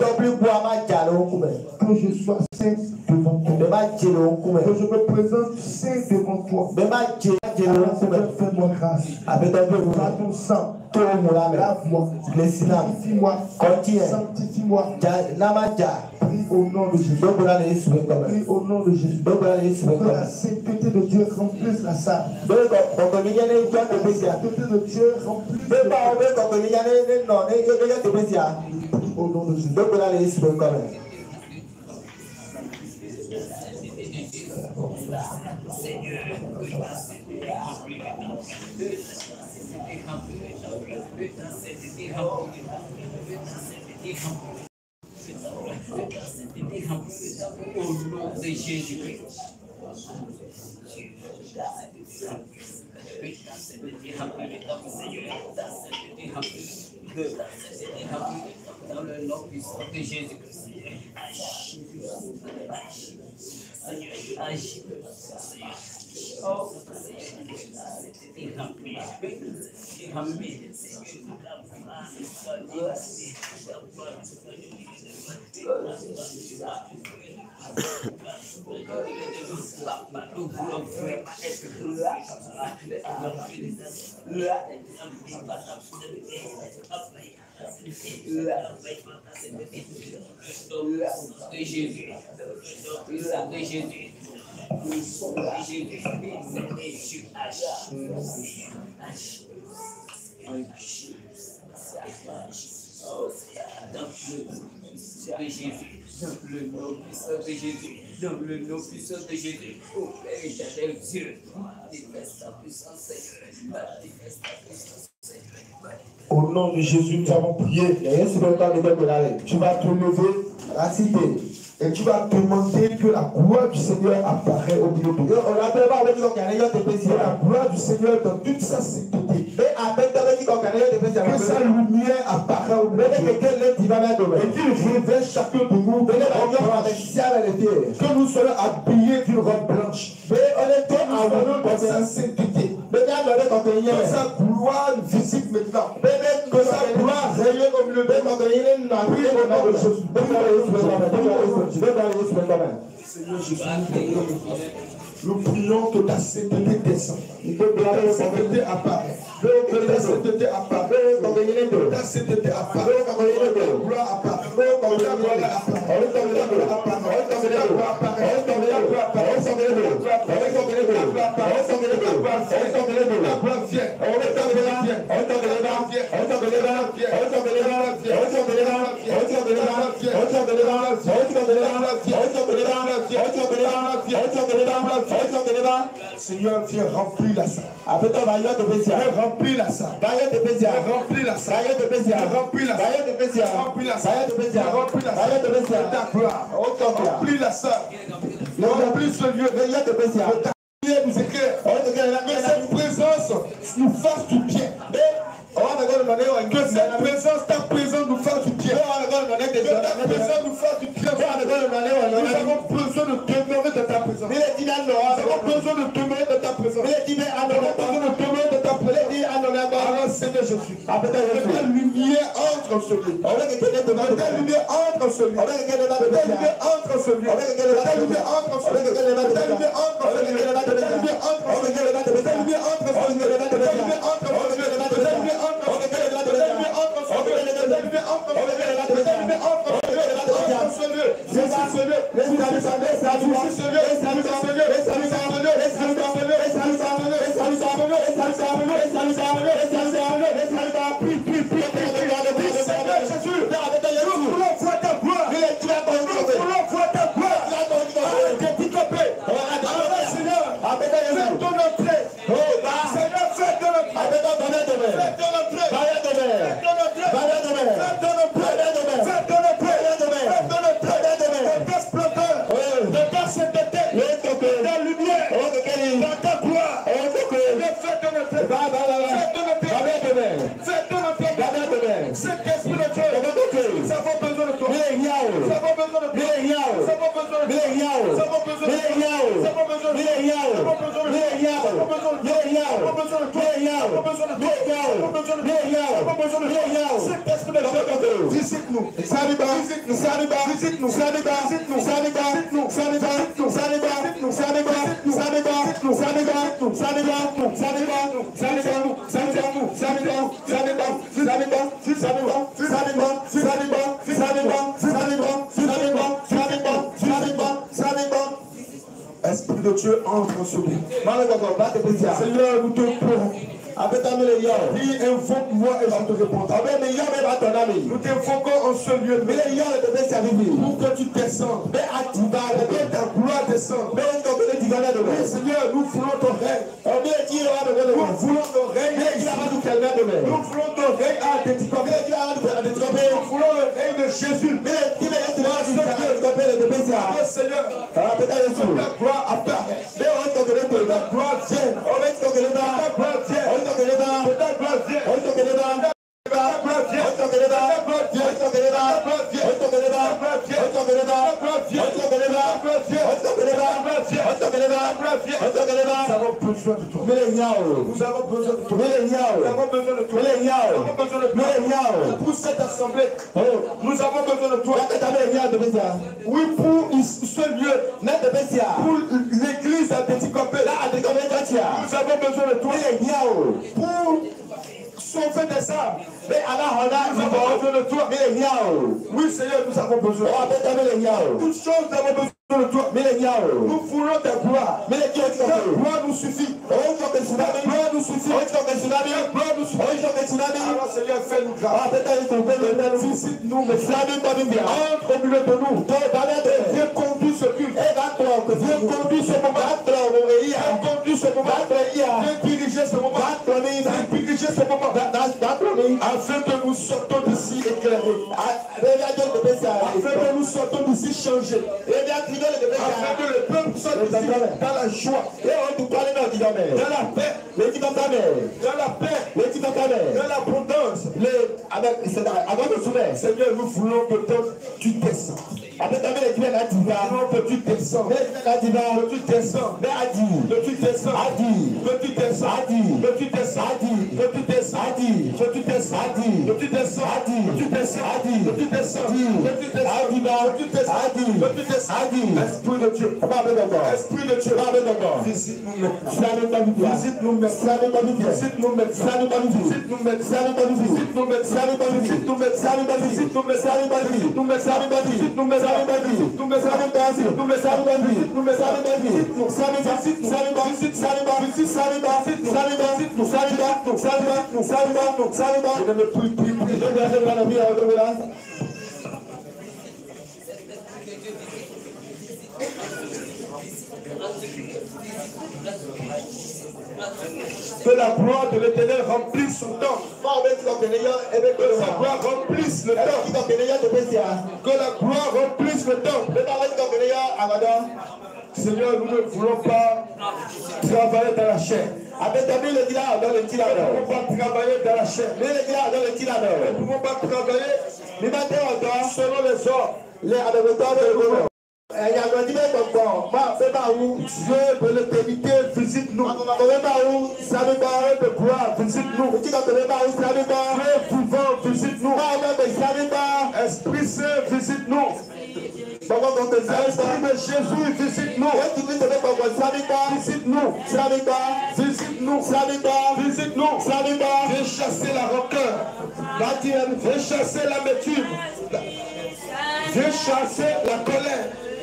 je sois saint devant toi. Que je me présente saint devant toi. Fais-moi grâce. Par ton sang. Lave-moi. Sanctifie-moi. Sanctifie-moi. Prie au nom de Jésus. Prie au nom de Jésus. Que la sainteté de Dieu remplisse la salle. Que la sainteté de Dieu remplisse la salle. Au nom de Jésus. Au nom de Jésus-Christ. Dans le nom puissant de Jésus-Christ. Seigneur, agis. Oh, Seigneur, le nom puissant de Jésus, dans le nom puissant de Jésus, ô Père éternel Dieu, manifeste ta puissance, Seigneur, manifeste ta puissance, Seigneur. Au nom de Jésus, nous avons prié. Tu vas te lever, rassiter. Et tu vas demander que la gloire du Seigneur apparaît au milieu de toi. Que la gloire du Seigneur dans toute sa sainteté. Que sa lumière apparaît au milieu de toi. Et qu'il révèle chacun de nous. Que nous soyons habillés d'une robe blanche. Dans sa sainteté. Que sa gloire visite maintenant. Que sa gloire rayonne au milieu de nous. Oui, au nom de Jésus. Seigneur Jésus, nous prions que ta sainteté descende. Que ta sainteté apparaît. Que ta sainteté apparaît. Que ta sainteté apparaît. Que ta gloire apparaît. Que ta gloire apparaît. Que ta gloire apparaît. Que ta gloire apparaît. Que ta gloire apparaît. Que ta gloire apparaît. Que ta gloire apparaît. Que ta gloire apparaît. Que ta gloire vienne. Que ta gloire vienne. Que ta gloire vienne. Que ta gloire vienne. Que ta gloire vienne. Que ta gloire vienne. Que ta gloire vienne. Que ta gloire vienne. Seigneur, viens remplir la salle. Viens remplir la salle. Viens remplir la salle. Viens remplir la salle. Remplis la salle. Remplis la salle. De ta gloire. Remplis la salle. Remplis ce lieu. De ta prière nous éclaire. Que cette présence nous fasse du bien. Que cette présence, ta présence nous fasse du bien. Que ta présence nous fasse du bien. Nous avons besoin de demeurer de ta présence. Nous avons besoin de demeurer de ta présence. Nous avons besoin de demeurer de ta présence. Alors Seigneur Jésus, que ta lumière entre en ce lieu. Que ta lumière entre en ce lieu. Que ta lumière entre en ce lieu. Que ta lumière entre en ce lieu. Que ta lumière entre en ce lieu. Que ta lumière entre en ce lieu. Que ta lumière entre en ce lieu. Que ta lumière entre en ce lieu. Que ta lumière Visite-nous, Saliba, visite-nous, Saliba, visite-nous, Saliba, visite-nous, Saliba, visite-nous, Saliba, visite-nous, Saliba, visite-nous, Saliba, visite-nous, Saliba, visite-nous, Saliba, visite-nous, Saliba, Saliba, Saliba, Saliba, Saliba, Saliba, Saliba, Saliba, Saliba, Saliba, Saliba, Saliba, Saliba, Saliba, Saliba, Saliba. Esprit de Dieu entre sur lui. Seigneur, nous te prions. Dis, invoque-moi et je te répondrai. Nous t'invoquons en ce lieu pour que tu descendes. Que ta gloire descende. Oui, Seigneur, nous voulons ton règne. Nous voulons ton règne. Nous voulons ton règne à détromper. Nous voulons le règne de Jésus. Seigneur, ta gloire apparaît. Ta gloire vienne. Ta gloire vienne. Ta gloire vienne. Nous avons besoin de toi. Nous avons besoin de toi. Nous avons besoin de toi. Nous avons besoin de toi. Pour cette assemblée, nous avons besoin de toi. Oui, pour ce lieu, pour l'église à Petit Copé, nous avons besoin de toi. Pour sauver des âmes, nous avons besoin de toi. Oui, Seigneur, nous avons besoin. Toutes choses, nous avons besoin de toi. Nous voulons ta gloire. Ta gloire nous suffit. Ta gloire nous suffit. Ta gloire nous suffit. Alors, Seigneur, fais-nous grâce. Visite-nous, mais entre au milieu de nous. Viens conduire ce culte. Viens conduire ce moment. Viens conduire ce moment. Viens diriger ce moment. Viens diriger ce moment. Afin que nous sortons d'ici éclairés. Afin que nous sortons d'ici changés. Afin que le peuple soit d'ici dans la joie. Dans la paix. Dans la paix. Dans l'abondance. Seigneur, nous voulons que tu descends. Nous voulons que tu descends. Que tu descends. Que tu descends. Que tu descends. Que tu descends. Que tu descends. Que tu descends. Que tu descends. Que tu descends. Que tu descends. Que tu descends. Que tu descends. Esprit de Dieu. Esprit de Dieu. Visite-nous maintenant. Visite-nous maintenant. Visite-nous maintenant. Visite-nous maintenant. Visite-nous maintenant. Visite-nous maintenant. Visite-nous que la gloire de l'Éternel remplisse son temps. Que la gloire remplisse le temps. Que la gloire remplisse le temps. Seigneur, nous ne voulons pas travailler dans la chair. Nous ne pouvons pas travailler dans la chair. Nous ne pouvons pas travailler selon les ordres. Dieu de l'éternité, visite-nous. Dieu de gloire, visite-nous. Dieu vivant, visite-nous. Esprit Saint, visite-nous. Esprit de Jésus, visite-nous. Visite-nous. Visite-nous. Visite-nous. Viens chasser la rancœur. Viens chasser l'amertume. Viens chasser la colère.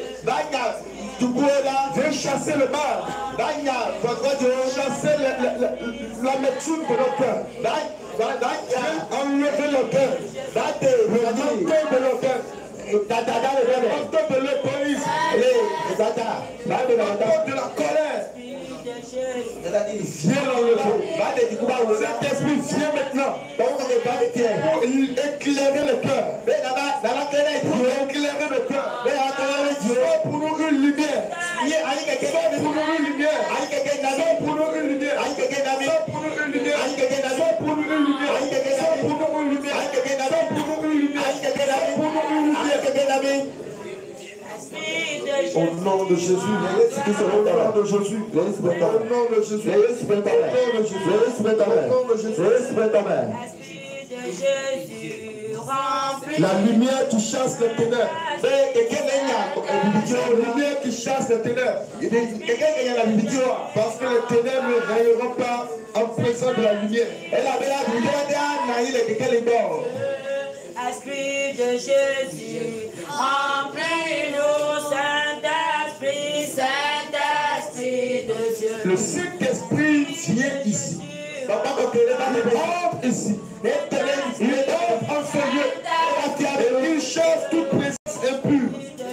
Viens chasser le mal. Viens chasser l'amertume de nos cœurs. Viens enlever le cœur. Le manteau de nos cœurs. Le manteau de l'égoïsme. Le manteau de la colère. Viens l'enlever. Cet esprit, viens maintenant. Pour éclairer le cœur. Pour éclairer le cœur. Sois pour nous une lumière. Sois pour nous une lumière. Sois pour nous une lumière. Sois pour nous une lumière. Sois pour nous une lumière. Sois pour nous une lumière. Sois pour nous une lumière. Sois pour nous une lumière. Au nom de Jésus, au nom de Jésus, au nom de Jésus, au nom de Jésus, au nom de Jésus. La lumière qui chasse les ténèbres. La lumière qui chasse les ténèbres. Parce que les ténèbres ne rayeront pas en présence de la lumière. Esprit de Jésus, remplis-nous, Saint-Esprit, Saint-Esprit de Dieu. Le Saint-Esprit vient ici. Il entre ici. Il entre en ce lieu. Et il chasse toute présence impure.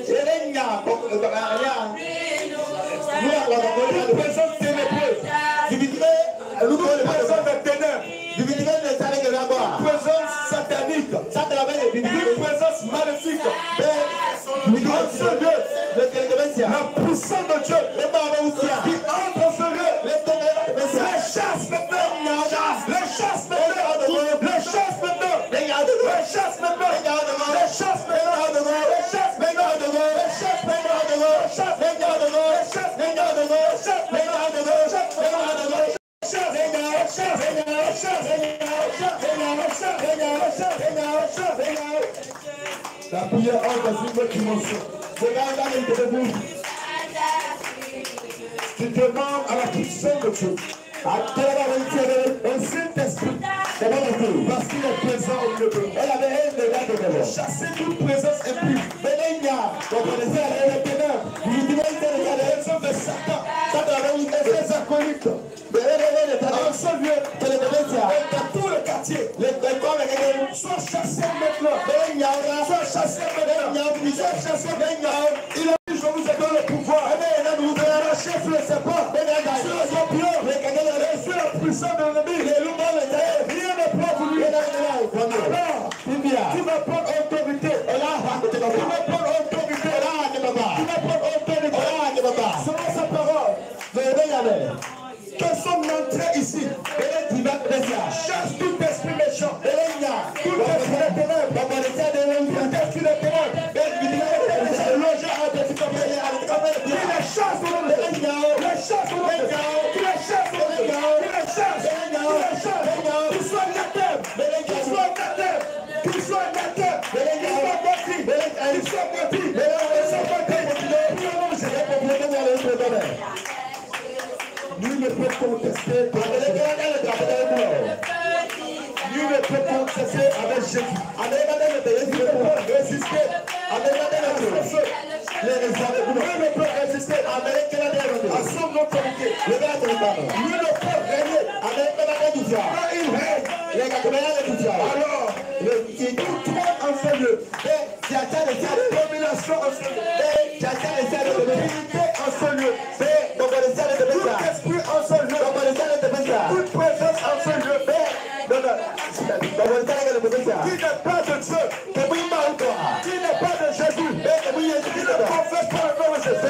Toute présence ténébreuse. Toute présence de ténèbres. Toute présence satanique. Toute présence maléfique. En ce lieu, la puissance de Dieu qui entre en ce lieu. Les chasse maintenant. Les chasse maintenant. Les chasse maintenant. Les chasse maintenant. Les chasse maintenant. Les chasse maintenant. Les chasse maintenant. Les chasse maintenant. Les chasse maintenant. prière entre dans une autre dimension. Regarde là, il te debout. Tu demandes à la puissance de Dieu. Un Saint-Esprit, parce qu'il est présent au milieu de nous. Elle avait un regard de démon. Chasser toute présence impure. Bénénia, on connaissait les ténèbres. Il dit les raisons de Satan. Ça doit être des acolytes. En ce lieu, dans tout le quartier, les corps soient chassés maintenant. Bénénia, soient chassés maintenant. Soient chassés maintenant. Il a dit, je vous ai donné le pouvoir. Vous devez arracher sur les serpents. Sur les scorpions. Sur la puissance de l'ennemi. Rien ne peut vous lui. Alors, tu vas prendre autorité. Tu vas prendre autorité. Tu vas prendre autorité. Selon sa parole. Que son entrée ici. Chasse tout esprit méchant. Tout esprit de ténèbres. Tout esprit de ténèbres. Logé à des il les chasse au nom de Dieu. Il les chasse au nom de Dieu. Il les chasse au nom de Dieu. Il les chasse. Il les chasse. Qu'il soit nateur. Qu'il soit nateur. Qu'il soit nateur. Qu'il soit bâti. Qu'il soit bâti. Qu'il soit bâti. Nul ne peut contester. Nul ne peut contester avec Jésus. Nul ne peut résister. Les réserves. Nul ne peut résister à son autorité. Nul ne peut régner. Quand il règne, alors, il trône en ce lieu. Domination en ce lieu. Divinité en ce lieu. Tout esprit en ce lieu. Toute présence en ce lieu. Qui n'est pas de Dieu. Qui n'est pas de Jésus. Qui ne confesse pas le nom de Jésus.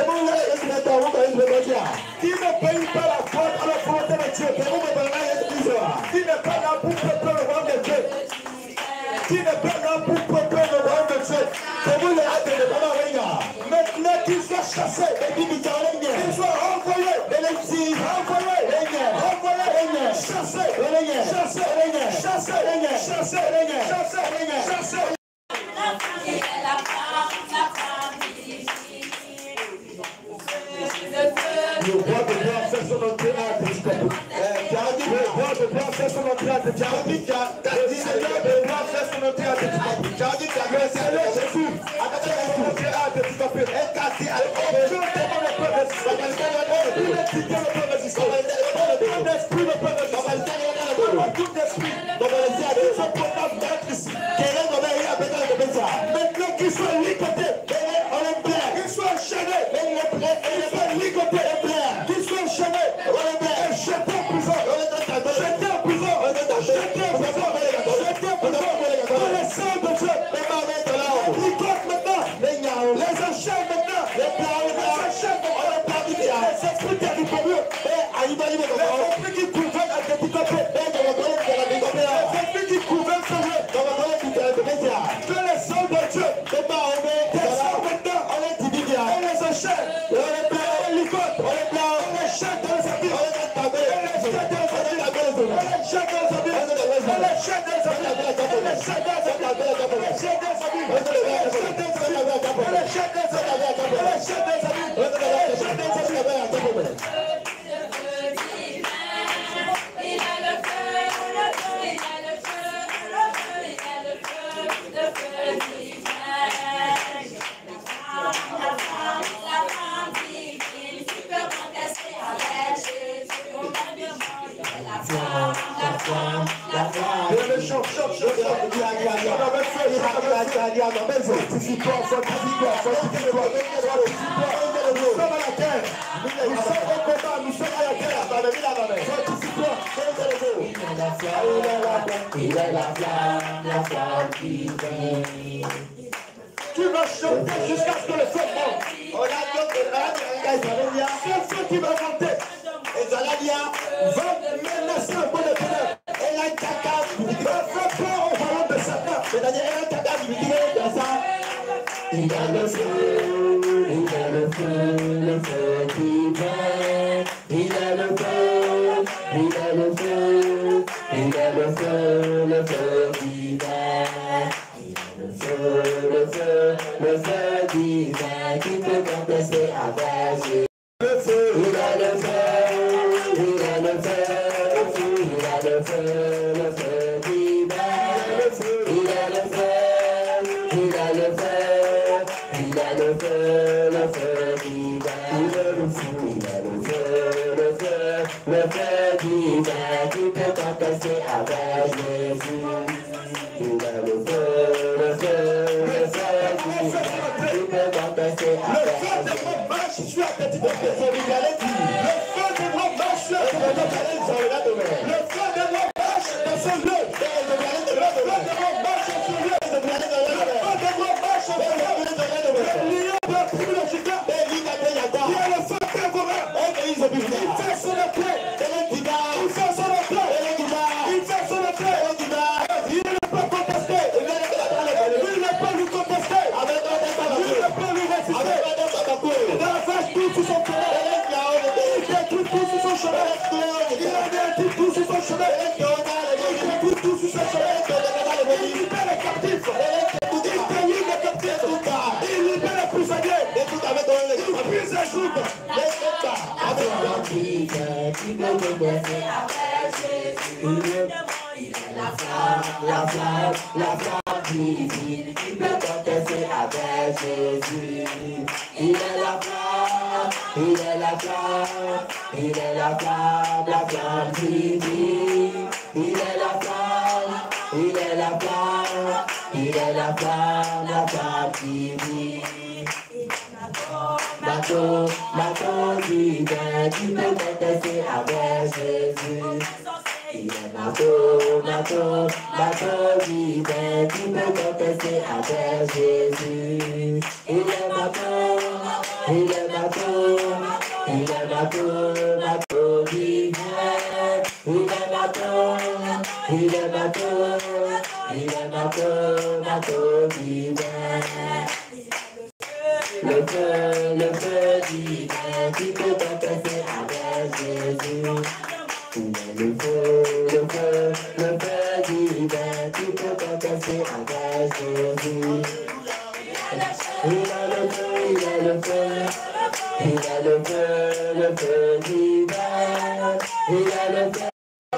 Qui ne paye pas la faute à la volonté de Dieu. Qui n'est pas là pour préparer le royaume de Dieu. Qui n'est pas là pour préparer le royaume de Dieu. Maintenant qu'il soit chassé, qu'il soit renvoyé, renvoyé, renvoyé, chassé, chassé, chassé, chassé, chassé, chassé. Le roi de gloire fait son entrée à Tétiscope. Le roi de gloire fait son entrée à Tétiscope. Le Seigneur de gloire fait son entrée à Tétiscope. Le Seigneur Jésus a fait son entrée à Tétiscope. Je demande le peuple de tout l'esprit ne peut résister. Tout l'esprit ne peut résister. Tout l'esprit il faut qu'on a mettre ici. Maintenant qu'il soit ligoté, qu'il soit enchaîné, qu'il soit ligoté, qu'il soit enchaîné, et jeté en prison, jeté en prison, jeté en prison, jeté en prison, dans les sangs de Dieu, ligote maintenant, les enchaînes maintenant, les enchaînes maintenant, les esprits territoriaux, les esprits qui gouvernent à Tétiscope, les esprits qui gouvernent ce lieu, que les sangs de Dieu, descendent maintenant, on les enchaîne, on les ligote, on les jette dans les habits, on les jette dans les habits, on les jette dans les habits, on les jette dans les habits, on les jette dans les habits, on les jette dans les habits, on les jette dans les habits, on les jette dans les habits, on les jette dans les habits, on les jette dans les habits. Il a le feu, le feu, il a le feu, le feu, il a le feu, le feu divin. La femme, la femme divine, tu peux contester avec Jésus, on va demander la femme, la femme, la femme. Le chant, chant, chant, fortifie-toi, fortifie-toi, fortifie-toi, nous sommes à la terre, nous sommes au combat, nous sommes à la terre, fortifie-toi, il est la flamme, la flamme qui vient. Tu vas chanter jusqu'à ce que le feu monte. C'est le feu qui va monter. Va menacer un peu de ténèbres. Va faire peur au royaume de Satan. Il a le feu, il a le feu, le feu qui vient. Il a le feu, il a le feu, il a le feu, le feu qui vient. Il a le feu, le feu. contester avec Jésus. Il a le feu, il a le feu, il a le feu, il a le feu, le feu divin. Il a le feu, il a le feu, il a le feu, le feu divin. Il a le feu, il a le feu, le feu, le feu divin. Tu peux contester avec Jésus. Il a le feu, le feu, le feu divin. Tu peux contester avec Jésus. Je suis à petit peu de solidarité. Le feu de mon marche, le feu de mon marche, le feu de mon marche, dans ce lieu, le feu de mon marche, sur lieu, le feu de mon marche, sur le lieu de la privilégié, il y a le feu favorable, il fait son entrée, il fait son entrée, il fait son entrée, il ne peut contester, il ne peut lui contester, il ne peut lui résister. Dans la face, tout sur son chemin. Il détruit tout sur son chemin. Il a détruit tout sur son chemin. Il détruit tout sur son chemin. Il libère les captifs. Il délivre les captifs. Il libère les prisonniers. Il brise les joutes. Tu peux contester avec Jésus. La flamme, la flamme, la flamme divine. Tu peux contester avec Jésus. Il est la flamme, il est la flamme, il est la flamme, la flamme divine. Il est la flamme, il est la flamme, il est la flamme, la flamme divine. Bateau, bateau divin, tu peux contester avec Jésus. Il est bateau, bateau, bateau divin, tu peux contester avec Jésus. Il est bateau, il est bateau, il est bateau, bateau divin. Il est bateau, il est bateau, il est bateau, bateau divin. Le feu, le feu divin, tu peux contester avec Jésus. Il est le feu, le feu, le feu divin, tu peux contester avec Jésus. Il a le feu, il a le feu, il a le feu, le feu divin. Il a le feu.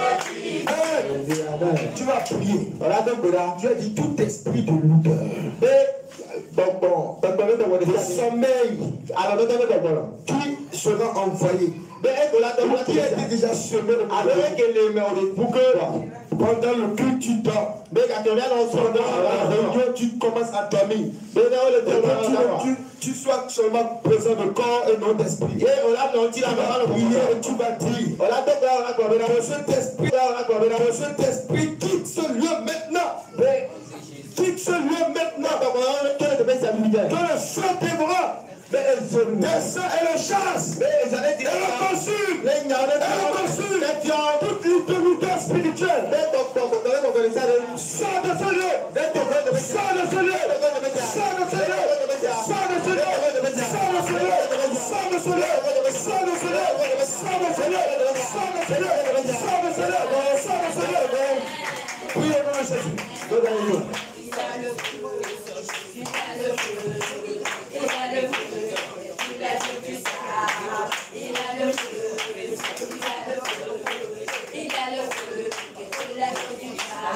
Tu vas prier. Tu as dit tout esprit de lourdeur. Donc bon, le sommeil qui sera envoyé. Qui a été déjà semé pour que pendant le culte tu dors. Pendant la réunion tu commences à dormir. Tu, tu sois seulement présent de corps et non d'esprit. Tu vas prier et tu vas dire. Que cet esprit, que cet esprit quitte ce lieu maintenant. Quitte ce lieu maintenant. Que le feu dévore. Descend et le chasse. Et le consume. Et le consume. Toute l'autorité spirituelle. Sors de ce lieu. Sors de ce lieu. Sors de ce lieu. Sors de ce lieu. Sors de ce lieu. Sors de ce lieu. Sors de ce lieu. Sors de ce lieu. Sors de ce lieu. Sors de ce lieu. Sors de ce lieu. Sors de ce lieu. Priez dans Jésus. Donnez-nous. Il a le feu. Il a le feu. Il a le feu. Il a le feu. Il a le feu. Il a le feu. Il a le feu.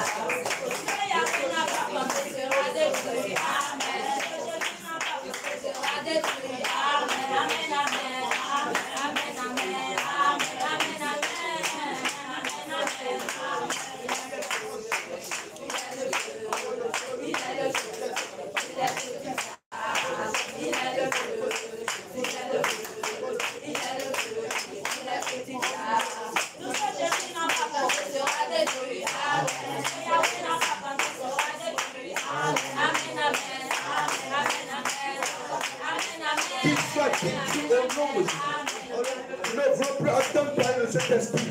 Ne voulons plus entendre parler de cet esprit.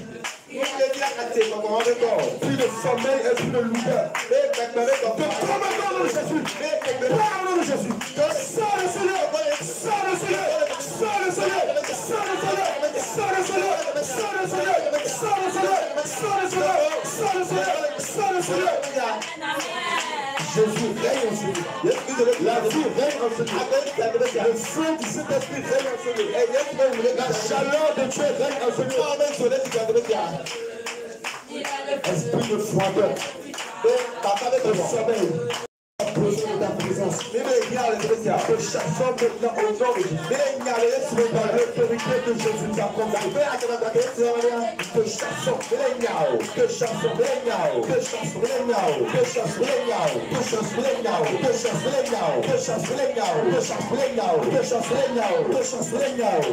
Plus de sommeil et plus de lourdeur. Prends maintenant de Jésus. Prends de Jésus. Sors le Seigneur. Sors le Seigneur. Sors le Seigneur. Sors le Seigneur. Sors le Seigneur. Sors le Seigneur. Sors le Seigneur. Sors le Seigneur. Sors le Seigneur. Sors le Seigneur. Jésus, règne en Jésus. La vie règne en ce lieu. Le feu du Saint-Esprit règne en ce lieu. La chaleur de Dieu règne en ce lieu. Esprit de froideur, de sommeil, besoin de ta présence. Que chassons maintenant au nom de Jésus. Dans l'autorité de Jésus nous accompagne. Que chassons, que chassons, que chassons, que chassons, que chassons, que chassons, que chassons, que chassons, que chassons, que chassons, que chassons.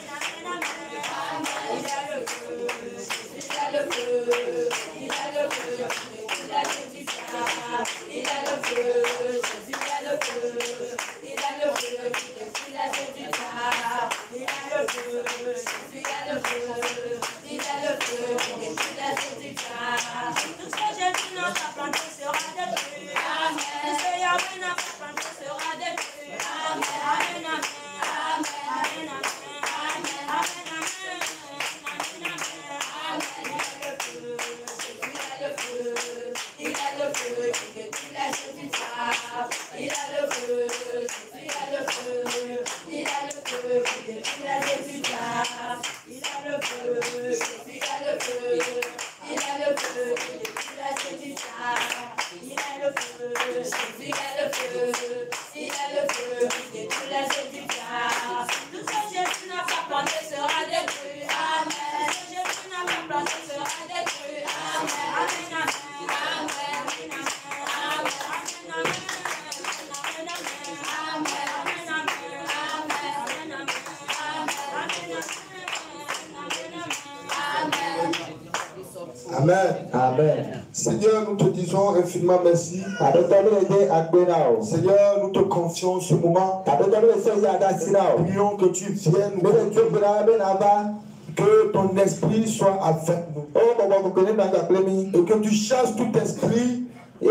Amen. Amen. Seigneur, nous te disons infiniment merci. Seigneur, nous te confions ce moment. Prions que tu viennes, que ton esprit soit avec nous. Et que tu chasses tout esprit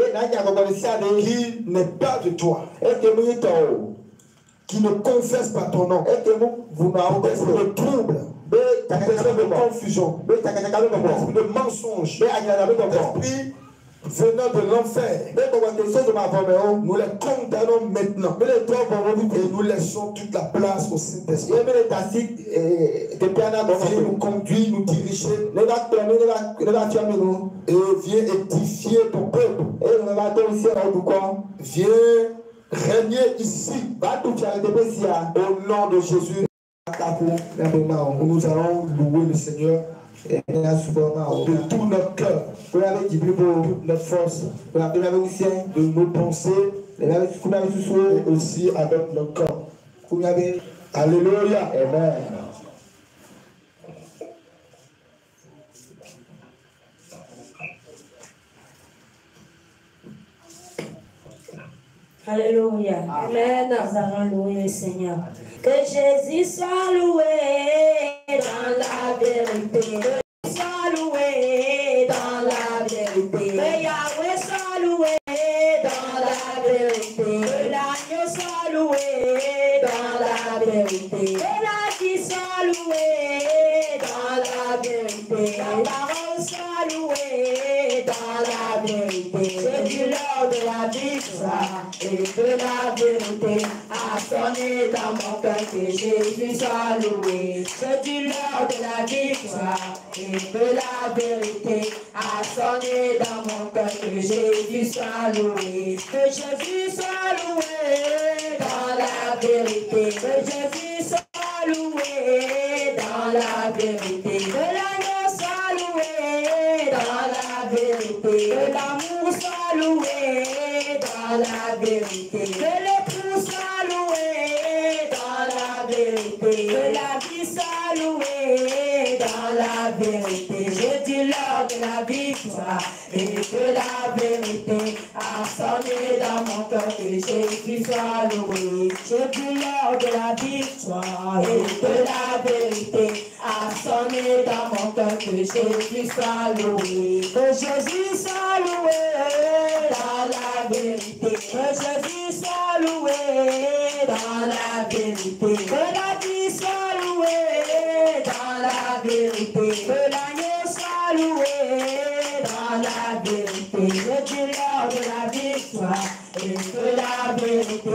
qui n'est pas de toi, qui ne confesse pas ton nom, esprit de trouble, esprit de confusion, esprit de mensonge, esprit venant de l'enfer, nous les condamnons maintenant et nous laissons toute la place au Saint-Esprit. Viens nous conduire, nous diriger et viens édifier ton peuple. Viens régner ici au nom de Jésus. Nous allons louer le Seigneur de tout notre cœur, de toute notre force, de nos pensées et aussi avec notre corps. Alléluia. Amen. Alléluia. Amen. Nous allons louer le Seigneur. Que Jésus soit loué dans la vérité. Que Jésus soit loué dans la vérité. Que Yahweh soit loué dans la vérité. Que l'agneau soit loué dans la vérité. Que la vie soit louée dans la vérité. La parole soit louée dans la vérité. C'est du l'heure de la victoire et de la vérité a sonné dans mon cœur que Jésus soit loué. C'est du l'heure de la victoire et de la vérité a sonné dans mon cœur que Jésus soit loué. Que Jésus soit loué dans la vérité. Que Jésus soit loué dans la vérité. Que l'agneau soit loué dans la vérité. Que l'amour soit loué dans la vérité. Que l'époux soit loué dans la vérité. Que la vie soit louée dans la vérité. Je dis l'heure de la victoire et que la vérité a sonné dans mon cœur que Jésus soit loué. Je dis l'heure de la victoire et que la vérité a sonné dans mon cœur que Jésus soit loué. Que Jésus soit loué dans la vérité. Que Jésus soit loué dans la vérité. Que la vie soit louée dans la vérité. Que l'agneau soit loué dans la vérité. Je dis l'heure de la victoire et que la vérité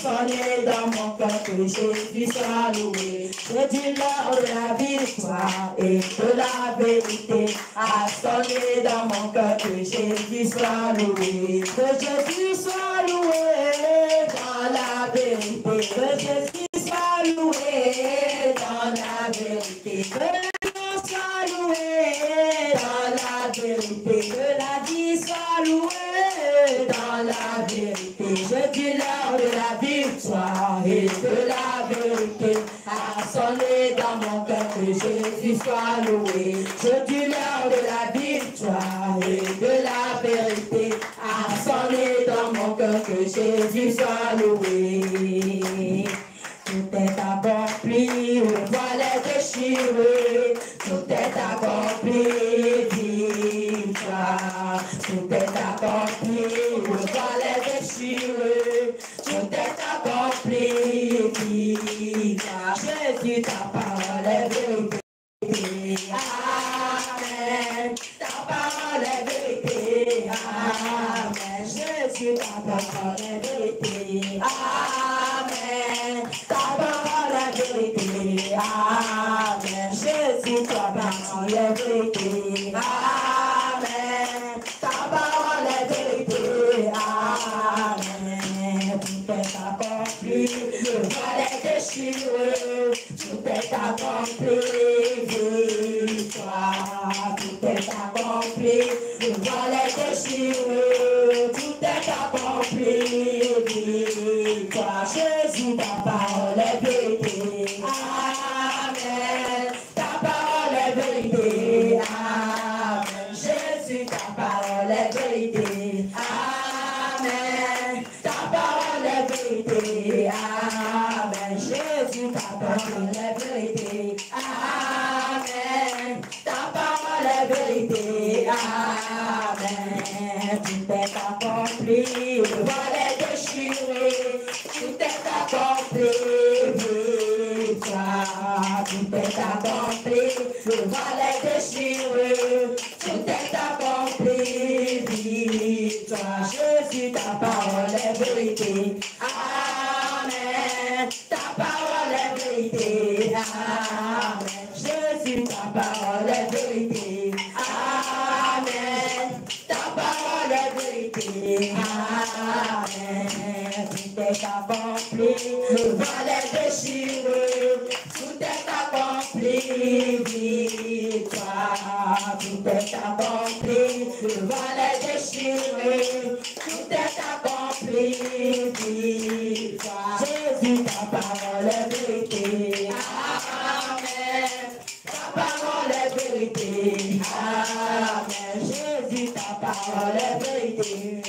sonné dans mon cœur que Jésus soit loué. Je dis l'heure de la victoire et de la vérité a sonné dans mon cœur que Jésus soit loué. Que Jésus soit loué dans la vérité. Que Jésus soit loué dans la vérité. Que le nom soit loué dans la vérité. Que la vie soit louée dans la vérité. Je dis l'heure de la victoire et de la vérité a sonné dans mon cœur que Jésus soit loué. Je dis l'heure de la victoire et de la vérité a sonné dans mon cœur que Jésus soit loué. Tout est accompli, le voile est déchiré, tout est accompli, victoire. Tout est accompli, le voile est déchiré, tout est accompli, victoire. Jésus, ta parole est vérité. Amen. Ta parole est vérité. Amen. Jésus, ta parole est vérité. Amen. Ta parole est vérité. Amen. Jésus, ta parole est vérité. Amen. Ta parole est vérité. Amen. Tout est accompli. Le voile est déchiré. Tout est accompli. Victoire. Tout est accompli. Le voile est déchiré. Tout est accompli. Victoire. Jésus, ta parole est vérité. Amen. Ta parole est vérité. Amen. Jésus, ta parole est vérité. Amen. Ta parole est vérité. Amen. Jésus, ta parole est vérité. Amen. Ta parole est vérité. Amen. Tout est accompli. Le voile est déchiré. Tout est accompli. Victoire. Tout est accompli. Le voile est déchiré. Tout est accompli. Victoire. Jésus, ta parole est vérité. Amen. Ta parole est vérité. Amen. Jésus, ta parole est vérité. Amen. Ta parole est vérité. Amen. Tout est accompli. Le voile est déchiré. Tout est accompli. Victoire. Tout est accompli. Le voile est déchiré. Tout est accompli. Victoire. Jésus, ta parole est vérité. Amen. Ta parole est vérité. Amen. Jésus, ta parole est vérité.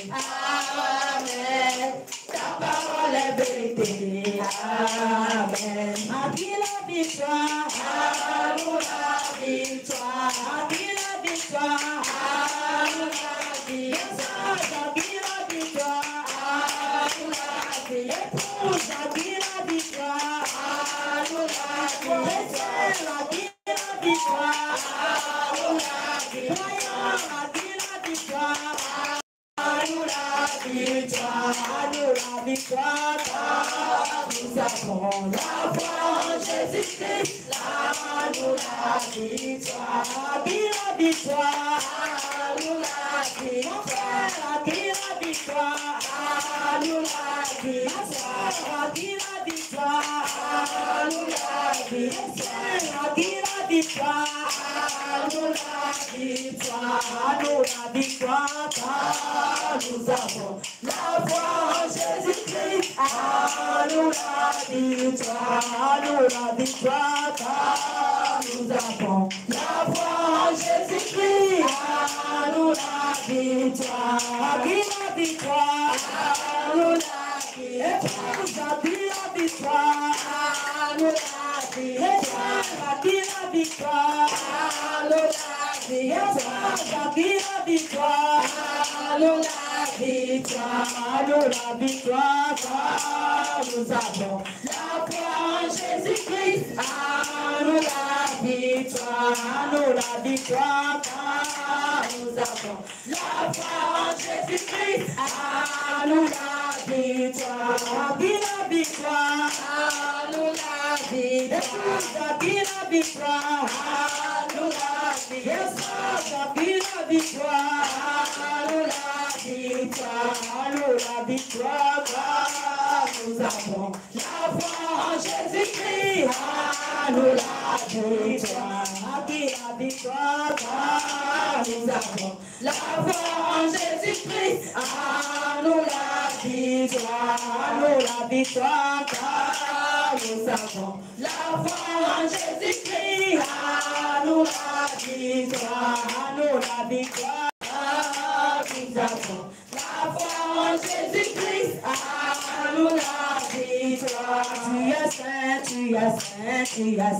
Amen. Ta parole est vérité. Amen. À qui la victoire? À nous la victoire. À qui la victoire? À nous la victoire. À qui la victoire? À nous la victoire. Épouse, à qui la victoire? À nous la victoire. À qui la victoire? À nous la victoire. À qui la victoire? À nous la victoire, à nous la victoire, nous avons la foi en Jésus-Christ, à nous la victoire, à qui la victoire, à nous la victoire, à qui la victoire, à nous la victoire, à qui la victoire, à nous la victoire, à qui la victoire, à nous la victoire, à nous la victoire, nous avons la foi en Jésus-Christ, à nous la victoire, à nous la victoire, nous avons la foi en Jésus-Christ, à nous la victoire, à qui la victoire, à nous la victoire, à qui la victoire, à nous la victoire, à qui la victoire, à nous la victoire, à qui la victoire, à nous la victoire, nous la victoire, nous avons la foi en Jésus-Christ, à nous la victoire, nous la victoire, nous avons la foi en Jésus-Christ, à nous la victoire, qui la victoire, à nous la victoire, qui la victoire, à nous la victoire, qui la victoire, à nous la victoire, à nous la victoire, nous avons la foi en Jésus-Christ, à nous la victoire, qui la victoire, nous avons la foi en Jésus-Christ, à nous la victoire, à nous la victoire, nous avons la foi en Jésus-Christ, à nous la victoire, à nous la victoire, nous avons la foi en Jésus-Christ, à nous la victoire. Tu es saint, tu es saint, tu es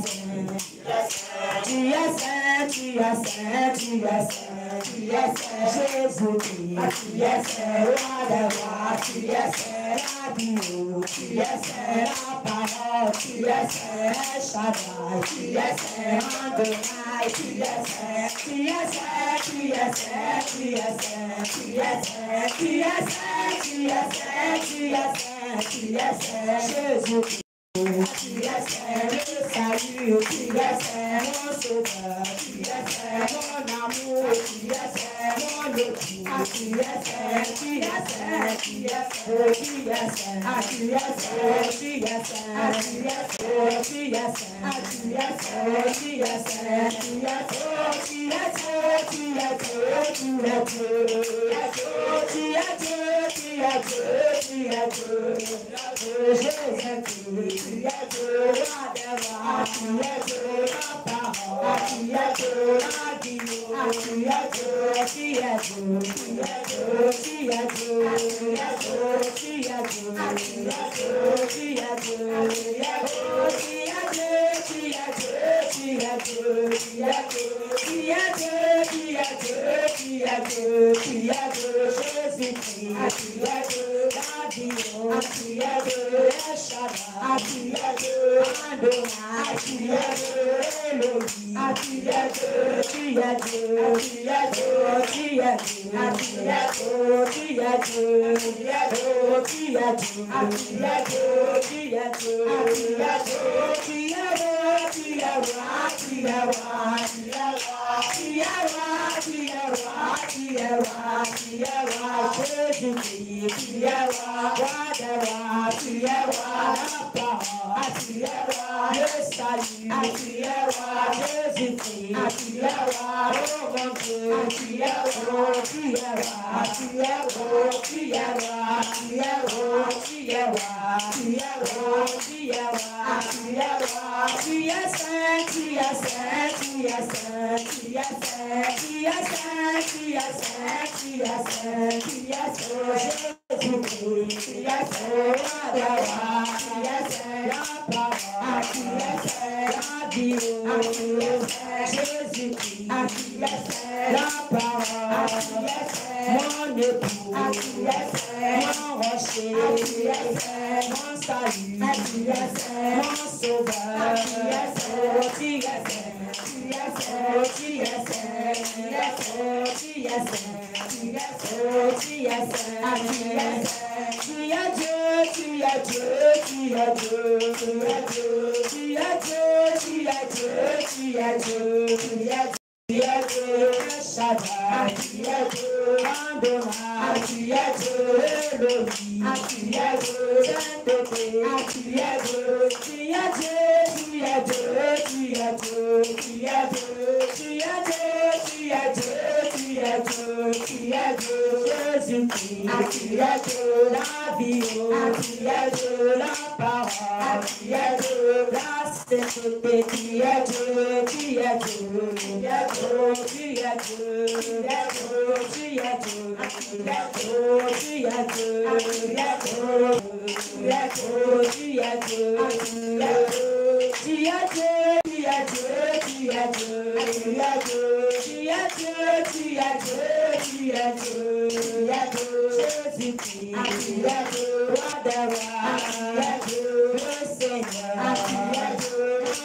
saint, tu es saint, tu es saint, tu es saint, tu es saint, Jésus-Christ, tu es saint, roi des rois, tu es saint, la Dieu, tu es saint, la parole, tu es saint, Shaddai, tu es saint, Adonai, tu es saint, tu es saint, tu es saint, tu es saint, tu es saint, tu es saint, tu es saint, tu es saint, tu es saint, Jésus-Christ. Tu es saint, le salut, tu es saint, mon sauveur, tu es saint, mon amour, tu es saint, mon époux, tu es saint, tu es saint, tu es saint, tu es saint, tu es saint, tu es saint, tu es saint, tu es saint, tu es saint, tu es saint, tu es saint, tu es saint, tu es Dieu, tu es Dieu, tu es Dieu, tu es Dieu, tu es Dieu, Jésus-Christ. Tu es Dieu, roi des rois, tu es Dieu, la parole, tu es Dieu, la Dieu, tu es Dieu, tu es Dieu, tu es Dieu, tu es Dieu, tu es Dieu, tu es Dieu, tu es Dieu, tu es Dieu, tu es Dieu, tu es Dieu, tu es Dieu, tu es Dieu, tu es Dieu, tu es Dieu, tu es Dieu, Jésus-Christ, tu es Dieu, la Dieu, tu es Dieu, Shaddai, tu es Dieu, Adonai, tu es Dieu, Elohim, tu es Dieu, tu es Dieu, tu es Dieu, tu es Dieu, tu es Dieu, tu es Dieu, tu es Dieu, tu es Dieu, tu es Dieu, tu es Dieu, tu es Dieu, tu es roi, tu es roi, tu es roi, tu es roi, tu es roi, tu es roi, tu es roi, tu es roi, Jésus-Christ, tu es roi, roi des rois, tu es roi, la parole, tu es roi, le salut, tu es roi, Jésus-Christ, tu es roi, oh mon Dieu, tu es roi, tu es roi, tu es roi, tu es roi, tu es roi, tu es roi, tu es roi, tu es roi, tu es roi, tu es saint, tu es saint, tu es saint, tu es saint, tu es saint, tu es saint, tu es saint, tu es saint, Jésus-Christ, tu es saint, roi des rois, tu es saint, la parole, tu es saint, la Dieu, tu es saint, Jésus-Christ, tu es saint, la parole, tu es saint, mon époux, tu es saint, mon rocher, tu es saint, mon salut, tu es saint, mon sauveur, tu es saint, tu es saint, tu es saint, tu es saint, tu es saint, tu es saint, tu es saint, tu es saint, tu es saint, tu es Dieu, tu es Dieu, tu es Dieu, tu es Dieu, tu es Dieu, tu es Dieu, tu es Dieu, tu es Dieu. Tu es Dieu, Shaddai, tu es Dieu, Adonai, tu es Dieu, Elohim, tu es Dieu, Saint-Esprit, tu es Dieu, tu es Dieu, tu es Dieu, tu es Dieu, tu es Dieu, tu es Dieu, tu es Dieu, tu es Dieu, tu es Dieu, Jésus-Christ, tu es Dieu, la vie, tu es Dieu, la parole, tu es Dieu, la sainteté, tu es Dieu, tu es Dieu, tu es Dieu. Tu es Dieu, tu es Dieu, tu es Dieu, tu es Dieu, tu es Dieu, tu es Dieu, tu es Dieu, tu es Dieu, tu es Dieu, tu es Dieu, tu es Dieu, tu es Dieu, tu es Dieu, tu es Dieu, tu es Dieu, tu es Dieu, Jésus-Christ, tu es Dieu, roi des rois, tu es Dieu, le Seigneur, tu es Dieu, mon rocher.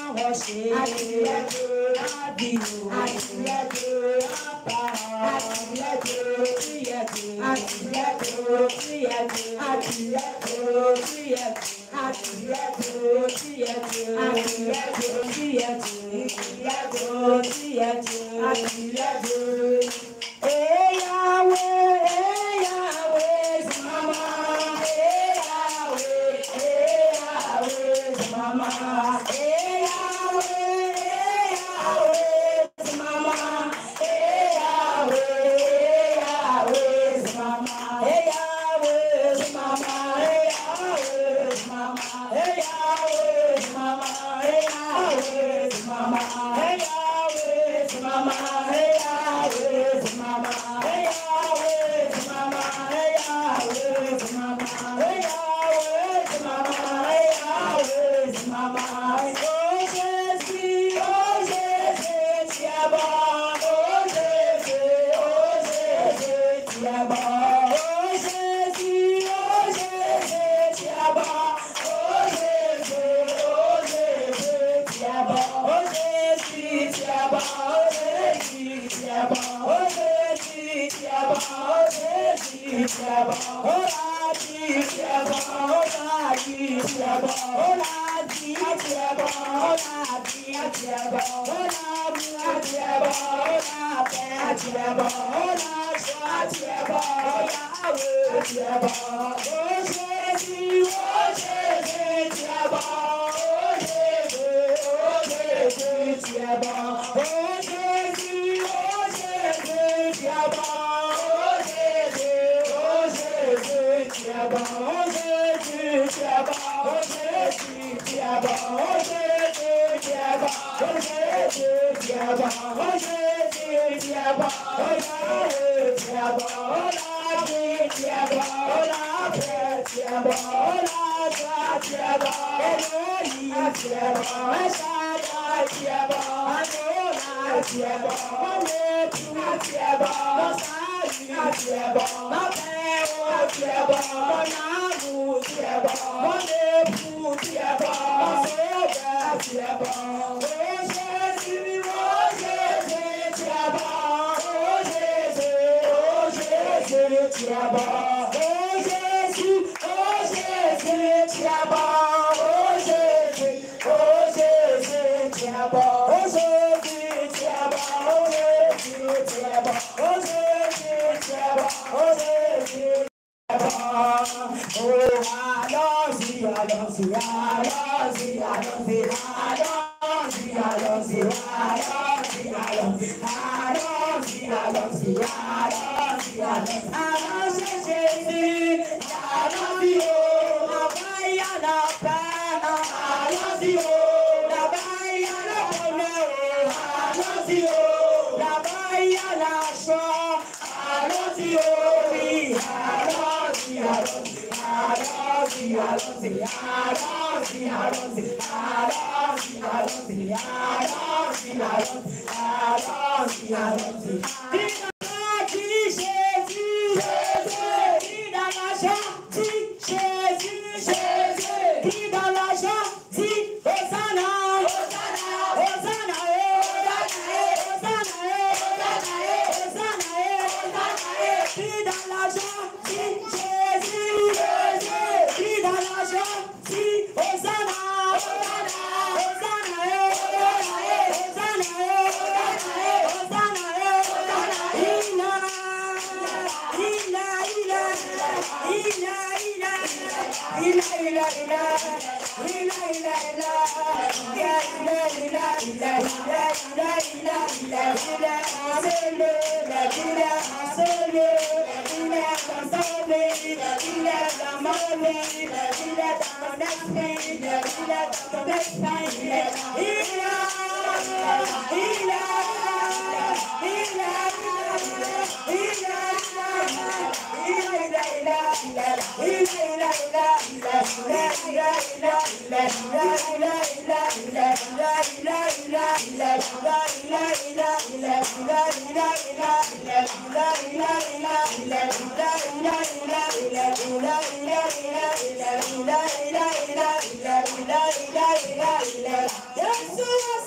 Yes,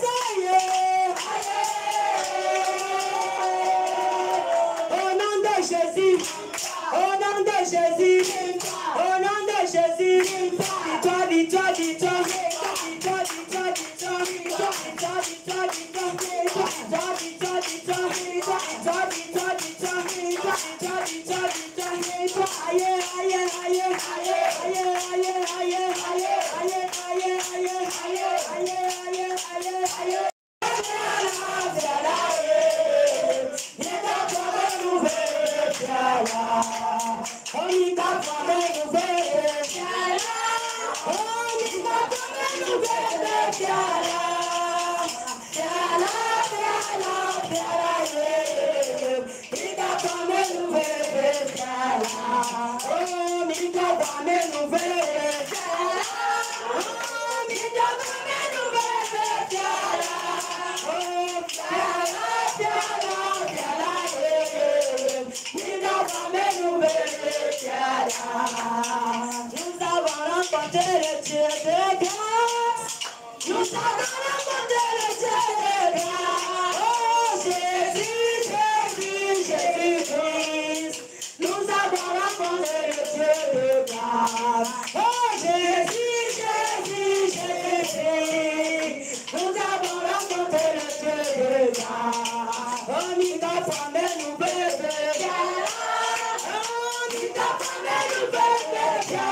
rencontrer le Dieu de grâce. Nous avons rencontré le Dieu de grâce. Oh Jésus, Jésus, Jésus-Christ. Nous avons rencontré le Dieu de grâce. Oh Jésus, Jésus, Jésus-Christ. Nous avons rencontré le Dieu de grâce. Oh, nous avons femme nous bébé. Oh, nous avons femme nous bébé.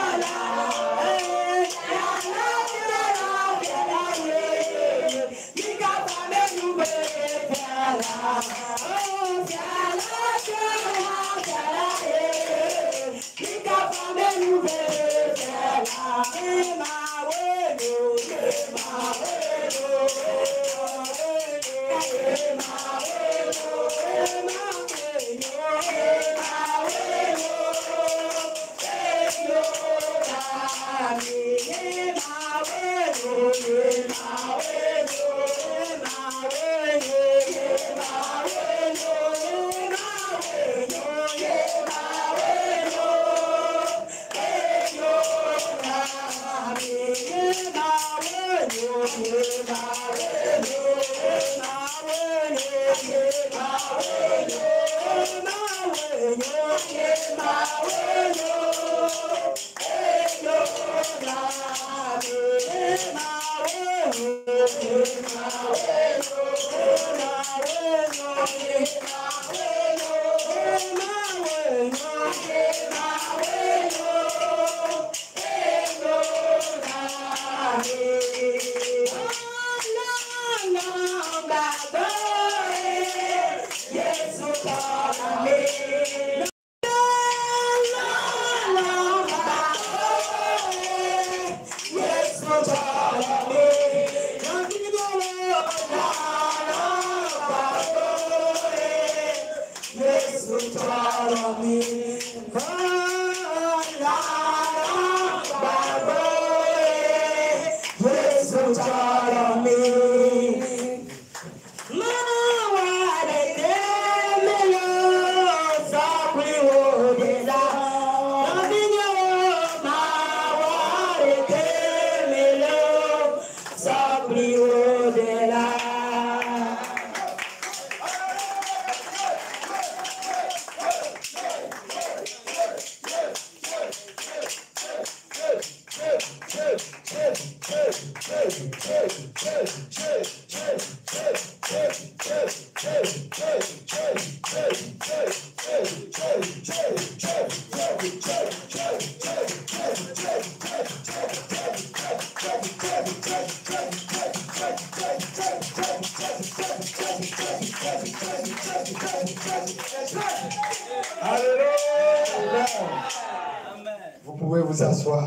Vous pouvez vous asseoir.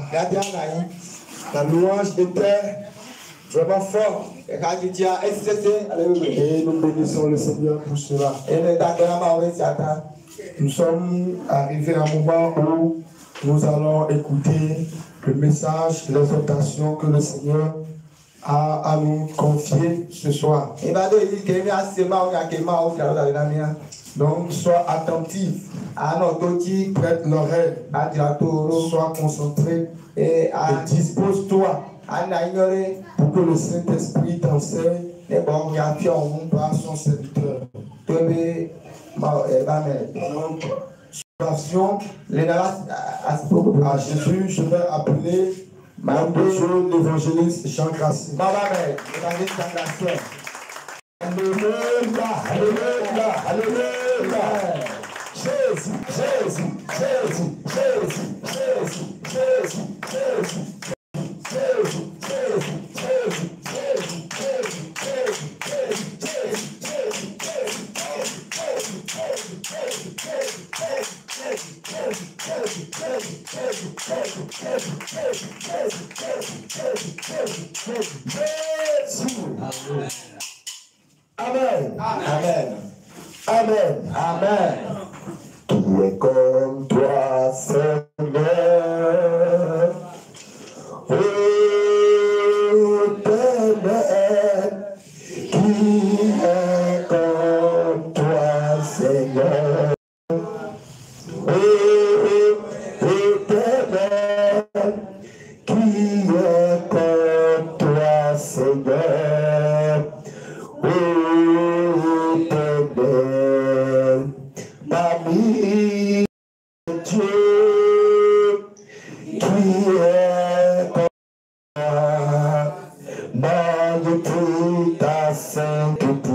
La louange était vraiment forte. Et nous bénissons le Seigneur pour cela. Nous sommes arrivés à un moment où nous allons écouter le message, l'exhortation que le Seigneur a à nous confier ce soir. Donc, sois attentif, prête l'oreille, sois concentré et dispose-toi pour que le Saint-Esprit t'enseigne par son serviteur. Donc, à Jésus, je vais appeler l'homme de Dieu, l'évangéliste Jean Grassi. Alléluia, alléluia, alléluia. Jésus, Jésus, Jésus, Jésus, Jésus, Jésus, Jésus, Jésus, Jésus, Amen. Amen. Amen. Amen. Tout est comme toi, Seigneur. Oh, éternel, qui est comme toi, Seigneur. Oh, éternel, qui ta sainteté,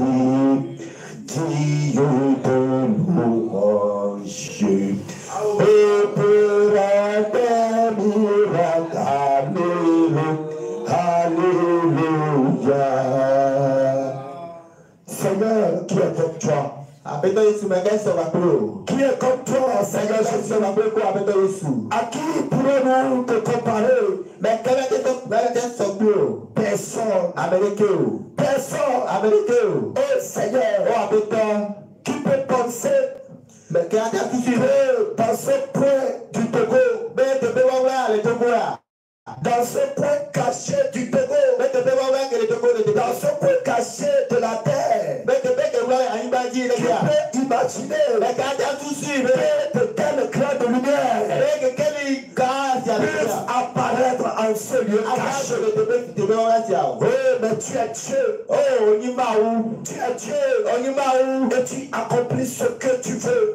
Dieu de louange. Opéra des miracles, Alléluia. Seigneur, qui est comme toi? Qui est comme toi, Seigneur Jésus? À qui pourrons-nous te comparer? Personne. Personne. Oh Seigneur, qui peut penser que dans ce point du Togo, dans ce point caché du Togo, dans ce point caché de la terre, qui peut imaginer que de tels éclats de lumière puissent apparaître en ce lieu caché. Oh, mais tu es Dieu. Oh, tu es Dieu. Et tu accomplis ce que tu veux.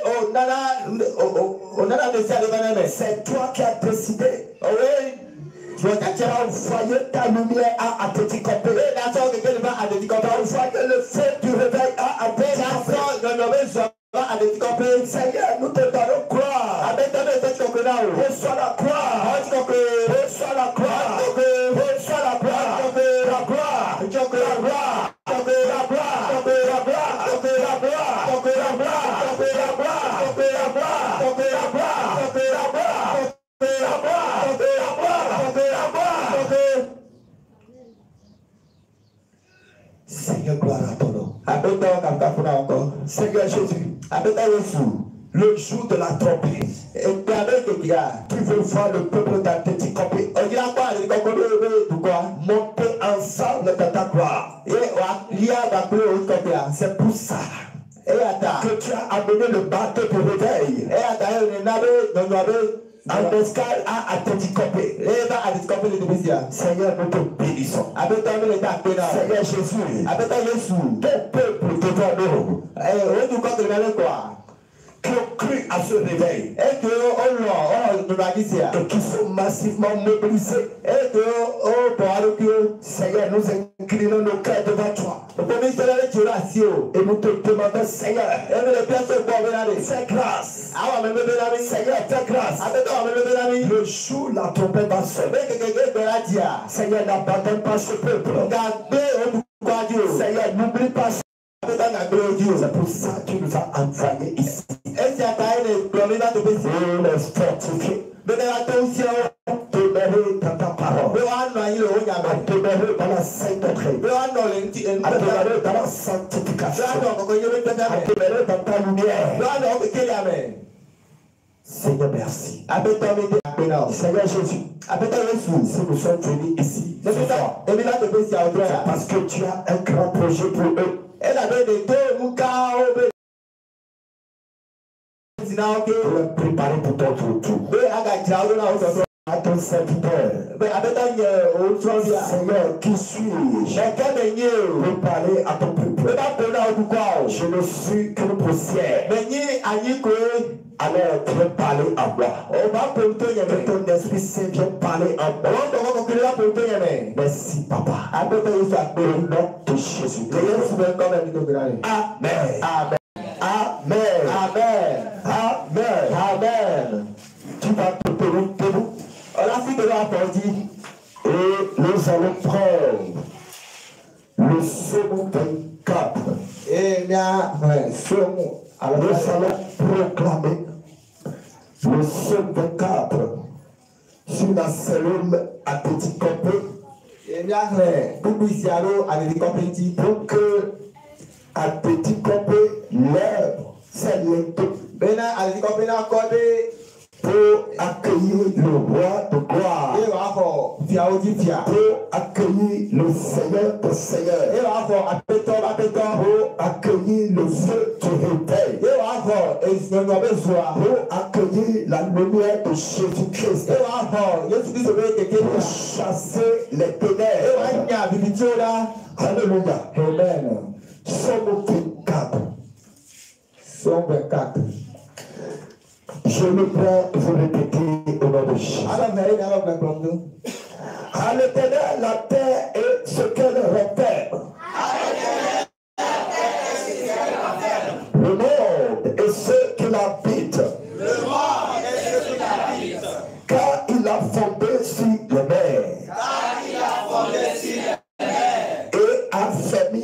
C'est toi qui as décidé. Tu as envoyé ta lumière à Atéticopé. Tu as envoyé le feu du réveil à Atéticopé. Seigneur, nous te donnons gloire. Reçois la gloire. Reçois la gloire. Reçois la gloire. La gloire. La gloire. La gloire. La gloire. La gloire. La gloire. La gloire. La gloire. Seigneur, gloire à ton nom. Seigneur Jésus, le jour de la trompette, tu veux voir le peuple d'Atéticopé monter ensemble dans ta gloire. C'est pour ça que tu as amené le bateau de réveil en escale à Atéticopé. Seigneur, nous te bénissons. Seigneur Jésus, ton peuple devant nous, qui ont cru à ce réveil et qui sont massivement mobilisés. Seigneur, nous inclinons nos cœurs devant toi. Et nous te demandons, Seigneur, fais grâce. Seigneur, fais grâce. Le jour la trompette va sonner. Seigneur, n'abandonne pas ce peuple. Seigneur, n'oublie pas ce c'est pour ça que tu nous as envoyés ici. Pour les fortifier. Demeurer dans ta parole. Demeurer dans la sainteté. Demeurer dans la sanctification. Demeurer dans ta lumière. Seigneur, merci. Seigneur Jésus, si nous sommes venus ici, c'est parce que tu as un grand projet pour eux. Pour les préparer pour ton retour. À ton serviteur. Seigneur, qui suis-je pour parler à ton peuple? Je ne suis qu'une poussière. Alors tu veux parler à moi. Que ton esprit saint vienne parler à moi. Merci papa. Au nom de Jésus. Amen. Amen. Amen. Amen. Amen. Amen. Tu vas te tenir debout. Et nous allons prendre le psaume vingt-quatre. Et bien, alors nous allons proclamer le psaume vingt-quatre sur la cellule Atéticopé. Et bien, pour que Atéticopé lève ses lettres pour accueillir le roi de gloire, pour accueillir le Seigneur de Seigneur, pour accueillir le feu du réveil, pour accueillir la lumière de Jésus-Christ, pour chasser les ténèbres. Alléluia. Amen. Psaume vingt-quatre. Psaume vingt-quatre. Je me prends vous répéter au nom de Jésus. À l'Éternel, la terre et ce qu'elle repère.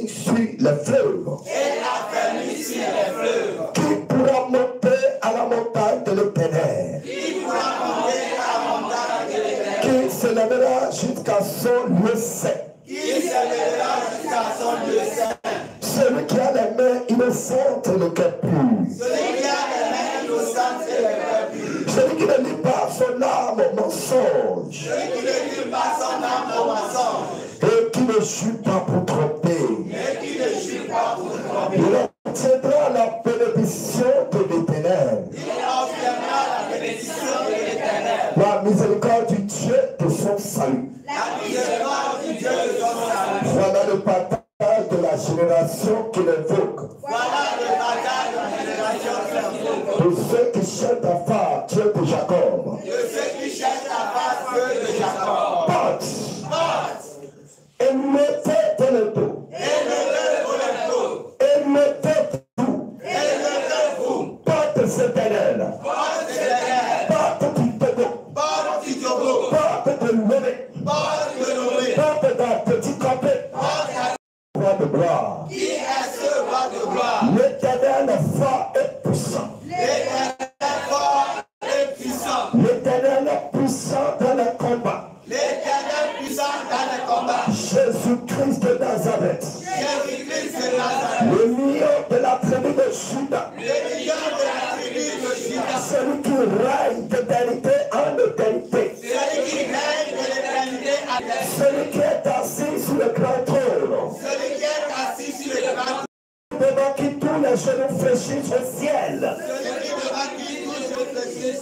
sur les fleuves. Et affermi sur les fleuves. Qui pourra monter à la montagne de l'Éternel? Qui pourra monter à la montagne de l'Éternel? Qui s'élèvera jusqu'à son lieu saint? Qui s'élèvera jusqu'à son lieu saint? Celui qui a les mains innocentes et le cœur pur. Celui qui a les mains innocentes et le cœur pur. Celui qui ne lit pas son âme au mensonge. Celui qui ne lit pas son âme au mensonge. Et qui ne joue pas pour tromper. Et qui ne joue pas pour tromper. Il obtiendra la bénédiction de l'Éternel. Il obtiendra la bénédiction de l'Éternel. La miséricorde du Dieu de son salut. La miséricorde du Dieu de son salut. Voilà le partage de la génération qui l'invoque. Voilà le partage de la génération qui l'invoque. De ceux qui cherchent à faire Dieu de Jacob. De ceux qui cherchent à faire Dieu de Jacob. Porte. Porte. Et mettez dans le dos. Élevez-vous le dos. Et mettez-vous. Élevez-vous. Porte éternelle. Porte éternelle. Porte du Togo. Porte du Togo. Porte de Lomé. Porte de Lomé. Porte d'un petit campé. Porte à Roi de gloire. qui est ce roi de gloire? L'éternel est fort et puissant. L'éternel fort et puissant. L'éternel est puissant dans le combat. L'éternel puissant dans le combat. Jésus-Christ de Nazareth. Jésus-Christ de Nazareth. Le lion de la tribu de Juda. Le lion de la tribu de Juda. Celui qui règne d'éternité en éternité. Celui qui règne de l'éternité à l'éternité. Celui qui est assis sur le grand trône. Celui qui est assis sur le grand trône. Devant qui tous les genoux fléchissent au ciel. Celui qui devant qui tous les fléchissent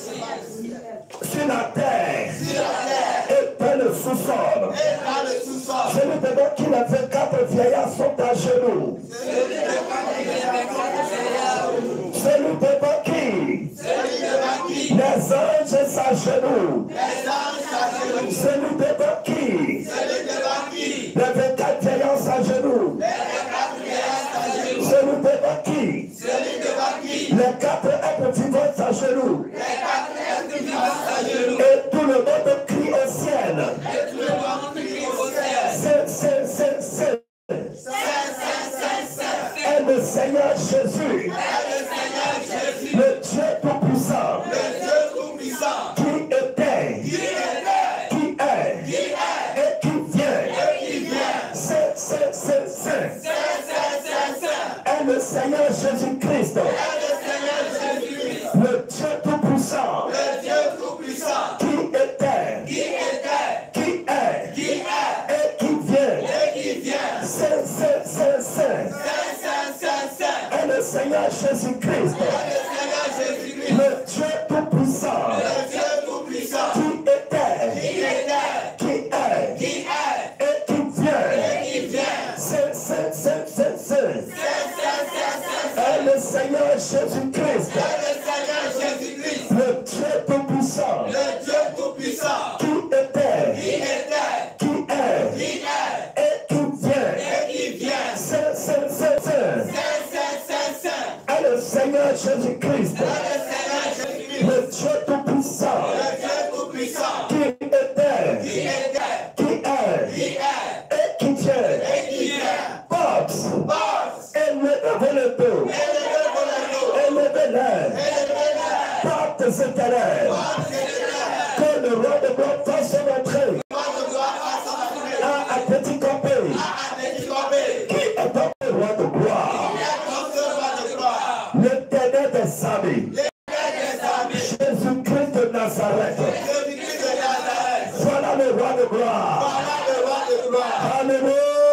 Sur la terre. sur la terre. Et dans le sous-sol. Et dans le sous-sol. Celui devant qui les vingt-quatre vieillards sont à genoux. Celui devant qui les vingt-quatre vieillards. Celui devant qui Celui devant qui les anges s'agenouillent. les anges s'agenouillent. Celui devant qui Celui devant qui les vingt-quatre vieillards s'agenouillent. les vingt-quatre vieillards s'agenouillent. Celui devant qui Celui devant qui les quatre êtres vivants s'agenouillent. les quatre êtres vivants s'agenouillent. Et tout le monde crie au ciel. Et tout le monde crie au ciel. C'est, c'est, c'est, c'est. Saint, Saint, Saint, Saint. Et le Seigneur Jésus, Et le Seigneur Jésus, le Dieu Tout-Puissant, le Dieu tout-puissant, qui était, qui était, qui est, qui est, et qui vient. et qui vient. C'est, c'est, c'est, c'est. Saint, Saint, Saint, Saint. Et le Seigneur Jésus-Christ, Et le Seigneur Jésus-Christ, le Dieu Tout-Puissant, le Dieu tout-puissant, qui était, qui était, qui est, qui est, et qui vient. et qui vient. C'est, c'est, c'est, c'est. Saint, Saint, Saint, Saint. Et le Seigneur Jésus-Christ, Et le Seigneur Jésus-Christ, le Dieu Tout-Puissant, le Dieu tout-puissant, qui était, qui était, qui est, qui est, et qui vient. et qui vient. C'est, c'est, c'est, c'est, c'est. Saint, Saint, Saint, Saint. Et le Seigneur Jésus-Christ, Et le Seigneur Jésus-Christ, le Dieu Tout-Puissant, le Dieu tout-puissant, qui était, qui était, qui est, qui est, et qui vient. et qui vient. C'est, c'est, c'est, c'est. Saint, Saint, Saint, Saint. Et le Seigneur Jésus-Christ, Et le Seigneur Jésus-Christ, le Dieu Tout-Puissant, le Dieu tout-puissant, qui était, qui était, qui est, qui est, et qui vient. et qui vient. Porte, Porte, élevez le dos, élevez vos lèvres, élevez-les, élevez-les, portes éternelles, portes éternelles, que le roi de gloire fasse son entrée votre gloire à son entrée, à un petit campé, à un petit campé, qui est donc le roi de gloire, qui est notre roi de gloire, l'éternel des armées, l'éternel des armées, Jésus-Christ de Nazareth. Jésus-Christ de Nazareth. Voilà le roi de gloire. Voilà le roi de gloire. Alléluia.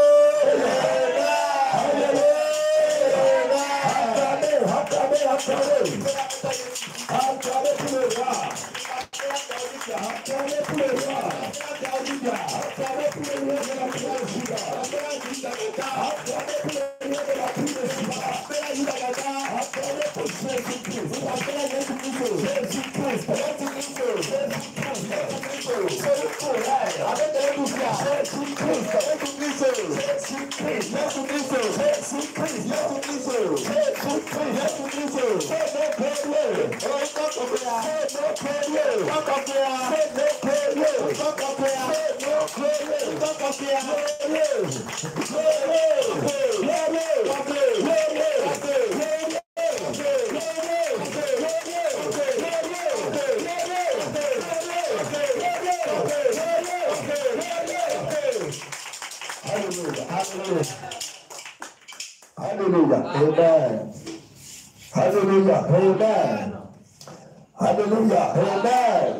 Alléluia. Acclamez, acclamez, acclamez. Acclamez pour le roi. Acclamez pour le roi. Acclamez pour le roi de la tribu de Juda. Acclamez pour le roi de la tribu de Juda. Acclamez pour Jésus-Christ. Jésus-Christ. Jésus-Christ. Alléluia. Amen. Alléluia. Amen. Alléluia. Amen.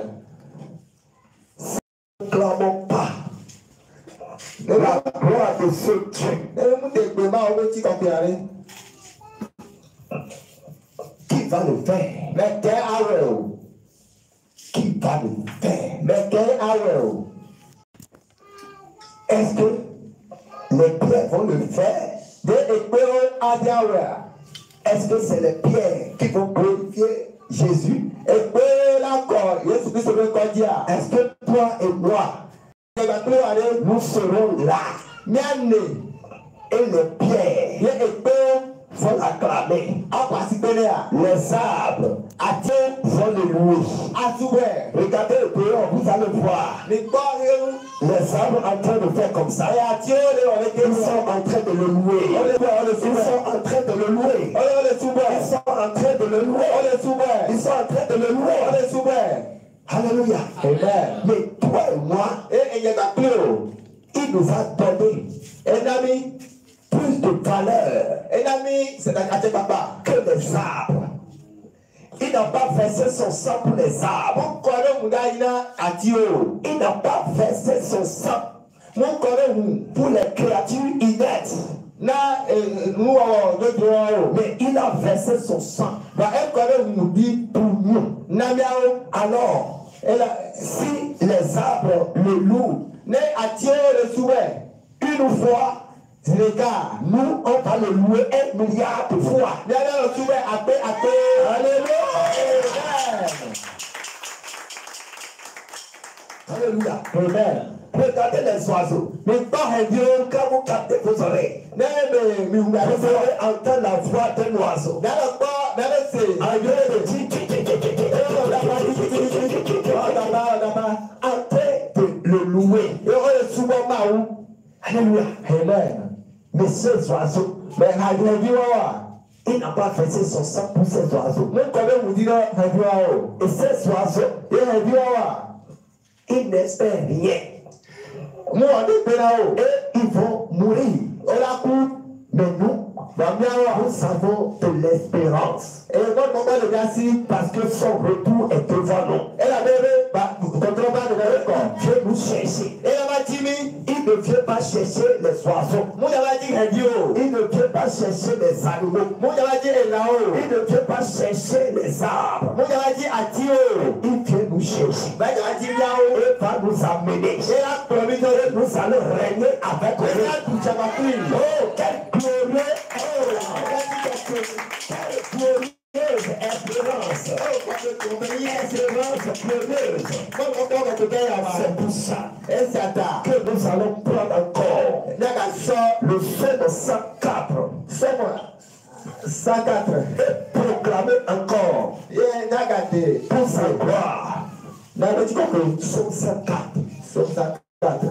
Ne clamons pas de la gloire de ce Dieu. Qui va le faire? Mais quel arrow? Qui va le faire? Mais quel arrow? Est-ce que les pierres vont le faire? Est-ce que c'est les pierres qui vont glorifier Jésus? Est-ce que toi et moi, nous serons là? Et les pierres vont acclamer. Les arbres vont le louer. Regardez le dehors, vous allez voir. Les arbres en train de faire comme ça. Ils sont en train de le louer. Ils sont en train de le louer. Ils sont en train de le louer. Ils sont en train de le louer. Alléluia. Amen. Mais toi et moi, il nous a donné un ami plus de valeur. Un ami, c'est un que les arbres. Il n'a pas versé son sang pour les arbres. Il n'a pas versé son sang pour les créatures inertes. Mais il a versé son sang pour nous. Alors, si les arbres le louent, une fois, nous, on va le louer un milliard de fois. Alléluia. Alléluia. Amen. Regardez les oiseaux. Mais pas un Dieu, quand vous captez vos oreilles. Vous allez entendre la voix d'un oiseau. En train de le louer. Alléluia. Amen. Mais ces oiseaux, il n'a pas versé son sang pour ces oiseaux. Et ces oiseaux, ils n'espèrent rien. Et ils vont mourir. Mais nous, nous avons de l'espérance. Parce que son retour est devant nous. Il vient nous chercher. Il ne vient pas chercher les oiseaux. Il ne vient pas chercher les animaux. Il ne vient pas chercher les arbres. Il vient nous chercher. Et va nous amener. Et nous allons régner avec lui. Oh, quel glorieux! Quelle glorieuse espérance! C'est pour ça que nous allons prendre encore le feu de cent quatre. cent quatre. Et proclamer encore pour sa gloire. Psaume cent quatre. Psaume cent quatre.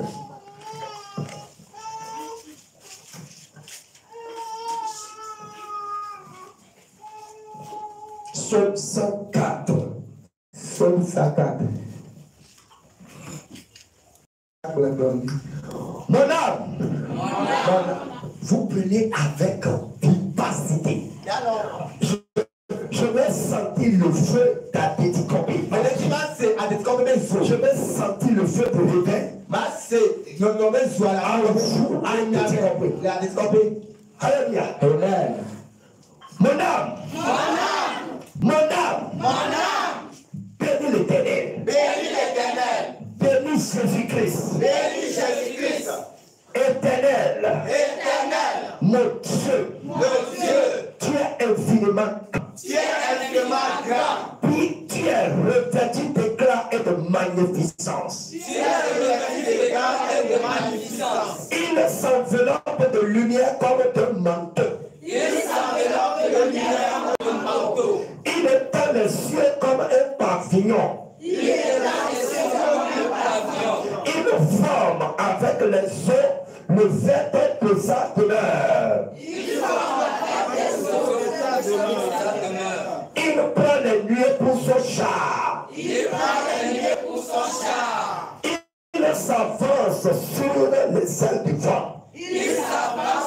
Psaume cent quatre. Psaume cent quatre. Mon âme, vous prenez avec vivacité. Je, je vais sentir le feu d'Adéticopé. Je vais sentir le feu de réveil. Alléluia. Amen. Mon âme, mon âme, bénis l'Éternel. Bénis Jésus-Christ. Éternel. Mon Dieu. Tu es infiniment grand. Puis tu es revêtu d'éclat et de magnificence. Il s'enveloppe de lumière comme de manteau. Il étend les cieux comme un pavillon. Il forme avec les eaux le verre de sa demeure. Il prend les nuées pour son char. Il s'avance sur les ailes du vent.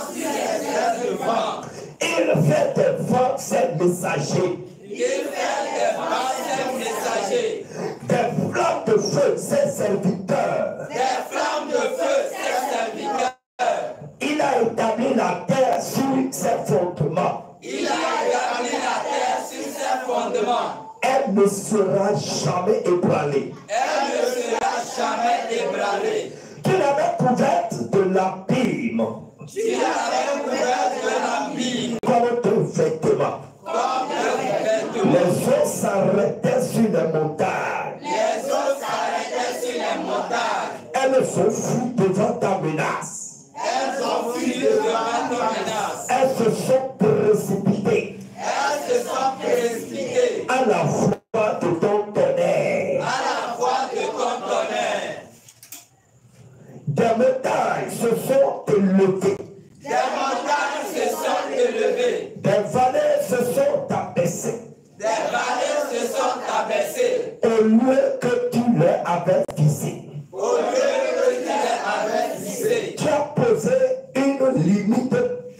messagers. Il fait des branches messagers. Des flammes de feu, ses serviteurs. Des flammes de feu, ses serviteurs. Il a établi la terre sur ses fondements. Il a établi la terre sur ses fondements. Elle ne sera jamais ébranlée. Elle ne sera jamais ébranlée. Tu l'avais couverte de l'abîme. Tu l'avais couverte de l'abîme. Comme de vêtements. Comme de vêtements. Les eaux s'arrêtaient sur les montagnes. Les eaux s'arrêtaient sur les montagnes. Elles sont fuies devant ta menace. Elles ont fui devant ton menace. Elles se sont précipitées. Elles se sont précipitées À la fois de ton tonnerre. à la fois de ton tonnerre. Des montagnes se sont élevées. Des montagnes se sont élevées. Des vallées se sont abaissées. Des vallées se sont abaissées. Au lieu que tu les avais visées. Au lieu que tu les avais visées. Tu as posé une limite.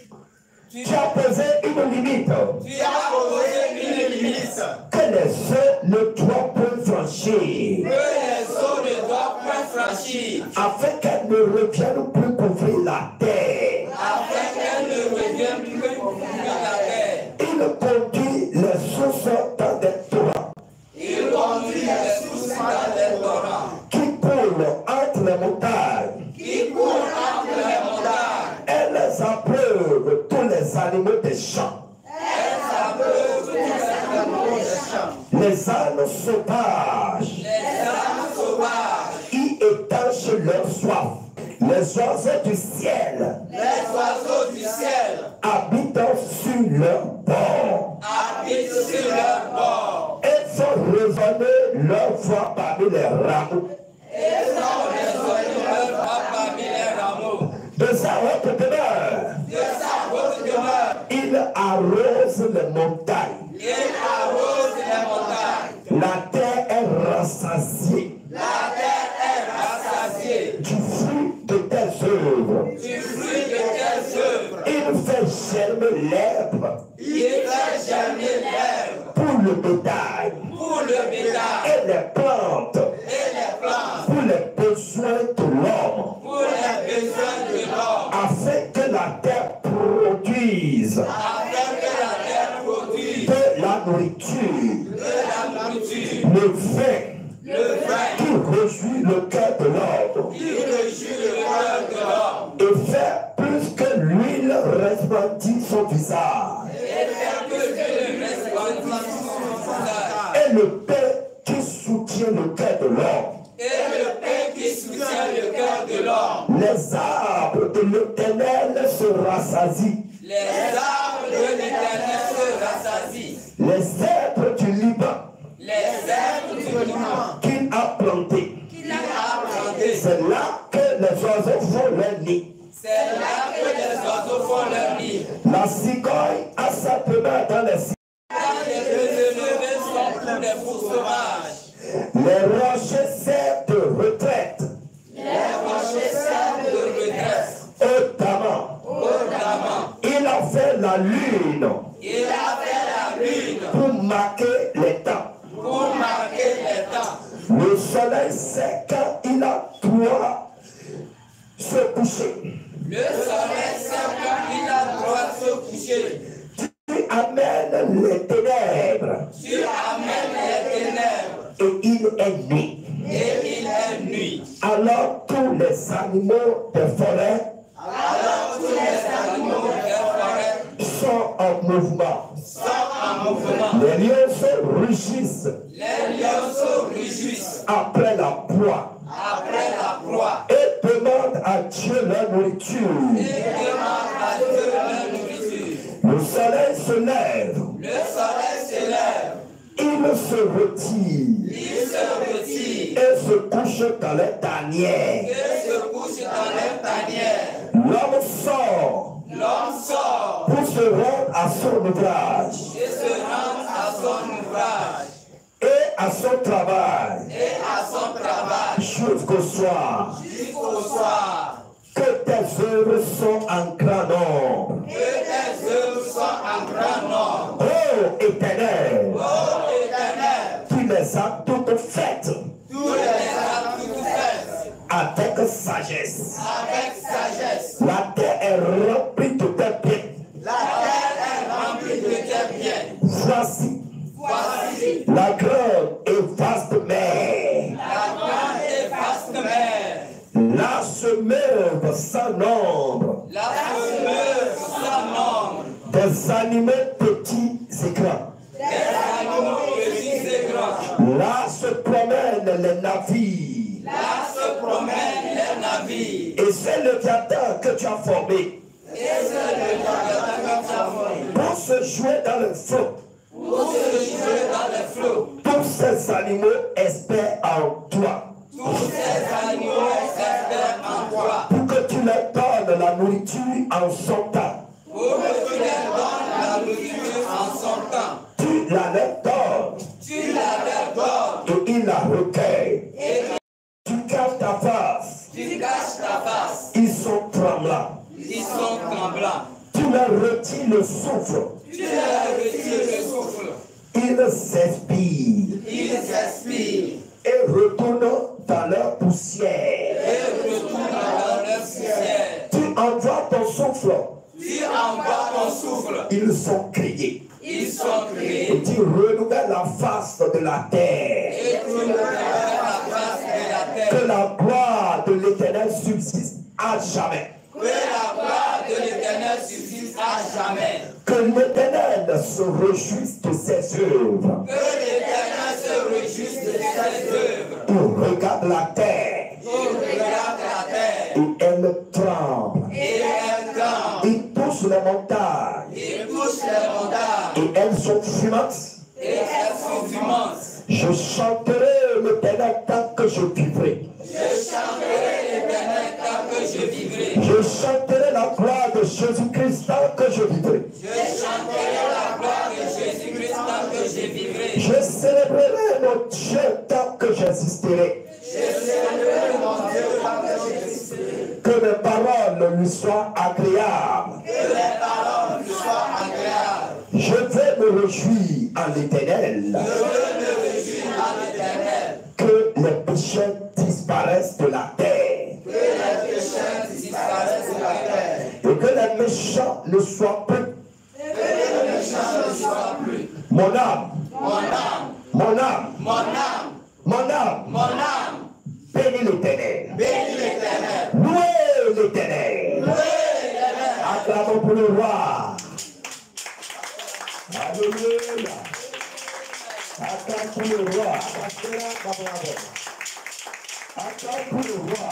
Tu, Tu as posé une limite. tu as posé une limite. Que les eaux ne doivent point franchir. Que les eaux ne doivent point franchir. Afin qu'elles ne reviennent plus couvrir la terre. Afin qu'elles ne reviennent plus couvrir la terre. Il conduit les sources dans des torrents. Il conduit les sources dans les torrents. Qui coulent entre les montagnes. Qui courent entre les montagnes. Elles abreuve tous les animaux des champs. Elles abreuvent tous les animaux des champs. Les ânes sauvages Les ânes sauvages. y étanchent leur soif. Les oiseaux du ciel Les oiseaux du ciel habitent sur leur bord. habitent sur leur bord. Elles font résonner leur voix parmi les rameaux. Et sont résonnés leur voix parmi les rameaux. De sa haute demeure, De sa haute demeure, il arrose les montagnes. il arrose les montagnes. La terre est rassasiée La terre est rassasiée du fruit de tes œuvres. du fruit de tes œuvres. Il fait germer l'herbe Il fait germer l'herbe pour le bétail pour le bétail et les plantes et les plantes pour les besoins de l'homme, pour les besoins de l'homme. afin que la terre produise Afin que la terre produise de la nourriture, de la nourriture, le vin le vin qui réjouit le cœur de l'homme qui réjouit le cœur de l'homme. et fait plus que l'huile resplendit son visage, Et faire que Dieu le resplendisse sur son visage. et le pain qui soutient le cœur de l'homme. Et le pain qui soutient le cœur de l'homme. Les arbres de l'Éternel se rassasient. Les arbres de l'Éternel se rassasient. Les êtres du Liban Les êtres du Liban qu'il a plantés. qu'il a plantés. C'est là que les oiseaux font leur nid. C'est là que les oiseaux font leur nid. La cigogne a sa demeure dans les cieux. Quand les deux élevés sont pour des fous sauvages. Les rochers servent de retraite. Les rochers servent de retraite. Notamment, Notamment, il a fait la lune il a fait la lune pour marquer les temps. pour marquer les temps. Le soleil sait quand il a droit se coucher. Le soleil sait quand il a droit de se coucher. Tu amènes les ténèbres Tu amènes les ténèbres et il est nuit. et il est nuit. Alors tous les animaux des forêts Alors tous les animaux des forêts sont en mouvement. sont en mouvement. Les lionceaux rugissent Les lionceaux réjouissent après la proie après la proie et demandent à Dieu leur nourriture. et demandent à Dieu leur nourriture. Le soleil se lève, Le soleil se lève, il se retire il se retire et se couche dans les tanières. et se couche dans les tanières. L'homme sort L'homme sort pour se rendre à son ouvrage et se rend à son ouvrage et à son travail et à son travail jusqu'au soir. jusqu'au soir. Que tes œuvres sont en grand nombre. Que tes œuvres sont en grand nombre. Oh, Éternel, ô Éternel, tu les as toutes faites tu les as toutes faites avec sagesse. avec sagesse. La terre est remplie de tes biens. La terre est remplie de tes biens. Voici Voici la grande et vaste mer. la grande et vaste mer, Là se meuvent sans nombre la fameuse sans nombre, des animaux petits et grands. des animaux petits et grands. Là se promènent les navires. Là se promènent les navires. Et c'est le Léviathan que tu as formé Et c'est le Léviathan que tu as formé pour se jouer dans le flot. pour se jouer dans les flots. Tous ces animaux espèrent en toi. Tous ces animaux espèrent en toi. Pour que tu leur donnes la nourriture en son temps. Pour que tu leur donnes la nourriture en son temps. Tu la leur donnes Tu la leur donnes et ils la recueillent. et Tu caches ta face. tu caches ta face. Ils sont tremblants. Ils sont tremblants. Tu leur retires le souffle. Tu leur retires le souffle. Ils s'inspirent Ils expirent et retournent dans leur poussière. et retournent dans leur poussière. Tu envoies ton souffle. Tu envoies ton souffle. Ils sont criés. Ils sont Et créés. tu renouvelles la face de la terre. Et tu leur la face de la terre. Que la gloire de l'Éternel subsiste à jamais. Que la gloire de l'Éternel subsiste à jamais. Que l'Éternel se réjouisse de ses œuvres. Que l'Éternel se réjouisse de ses œuvres. Il regarde la terre Il regarde la terre et elle tremble. et elle tremble. Il touche les montagnes Il touche les montagnes et elles sont fumantes. et elles sont fumantes. Je chanterai l'Éternel tant que je vivrai. Je chanterai l'Éternel tant que je vivrai. Je chanterai la gloire de Jésus-Christ tant que je vivrai. Je chanterai la gloire de Jésus-Christ tant que je vivrai. Je célébrerai mon Dieu tant que j'existerai. Je célébrerai mon Dieu tant que j'existerai. Que mes paroles lui soient agréables. Que les paroles lui soient agréables. Je vais me réjouir en l'Éternel. Je veux me réjouir en l'Éternel. Que les pécheurs disparaissent de la terre. Que les pécheurs disparaissent de la terre. Et que les méchants ne soient plus. Que les méchants ne soient plus. Mon âme, Mon âme, mon âme, mon âme, mon âme, mon âme, bénis l'Éternel. bénis l'Éternel. Louez l'Éternel. Louez l'Éternel. Acclamons pour le roi. Alléluia. Acclamons pour le roi. Acclamons pour le roi.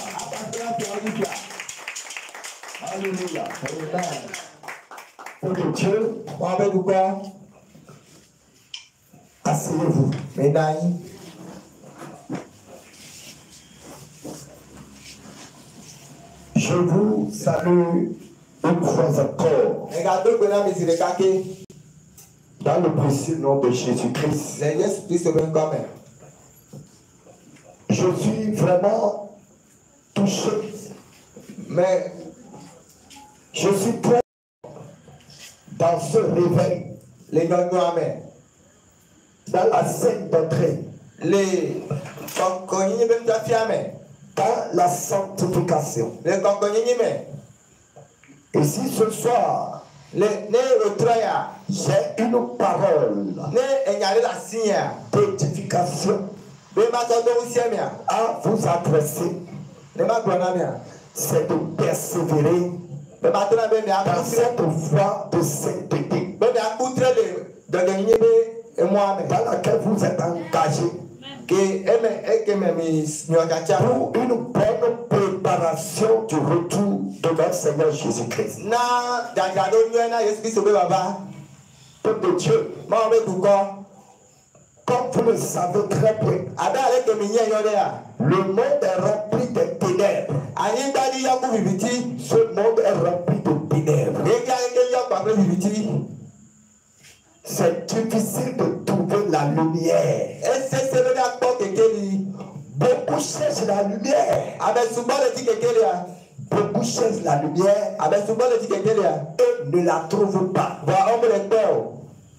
Alléluia. Amen. Pour que Dieu, asseyez-vous. Médaille. Je vous salue une fois encore Regardez que la musique est dans le précieux nom de Jésus-Christ. les Jésus Christ se comme. Je suis vraiment touché, Mais je suis très dans ce réveil, les gens nous amènent. dans la scène d'entrée, Les concognes même d'affirmer. dans la sanctification. Les concognes même. Et si ce soir, Les ne retroya. j'ai une parole Ne enyale la signe. d'édification Be ma to do siamia. à vous adresser, Ne ma gbona mia. c'est de persévérer Be ma to na be mi dans akutre. cette voie de sainteté Be mi akutre de de genye be emu ame. dans laquelle vous êtes engagé Ke eme eke me mi nyokacha. pour une bonne préparation du retour de notre Seigneur Jésus-Christ. Na dagado nyena Yesu Christ be baba. Peuple de Dieu, Ma be kuko. comme vous le savez très bien, Ada ale ke mi nye yode ya. le monde est rempli de ténèbres. Anyi dadi ya ku bibiti. Ce monde est rempli de ténèbres. Ega ege ya pa be bibiti. C'est difficile de trouver la lumière. Ese se be da kpo kekeli. Beaucoup cherchent la lumière. Abesugbɔ le ti kekeli ya. Beaucoup cherchent la lumière Abesugbɔ le ti kekeli ya. et ne la trouvent pas. Wa ɔmo le kpɛ o.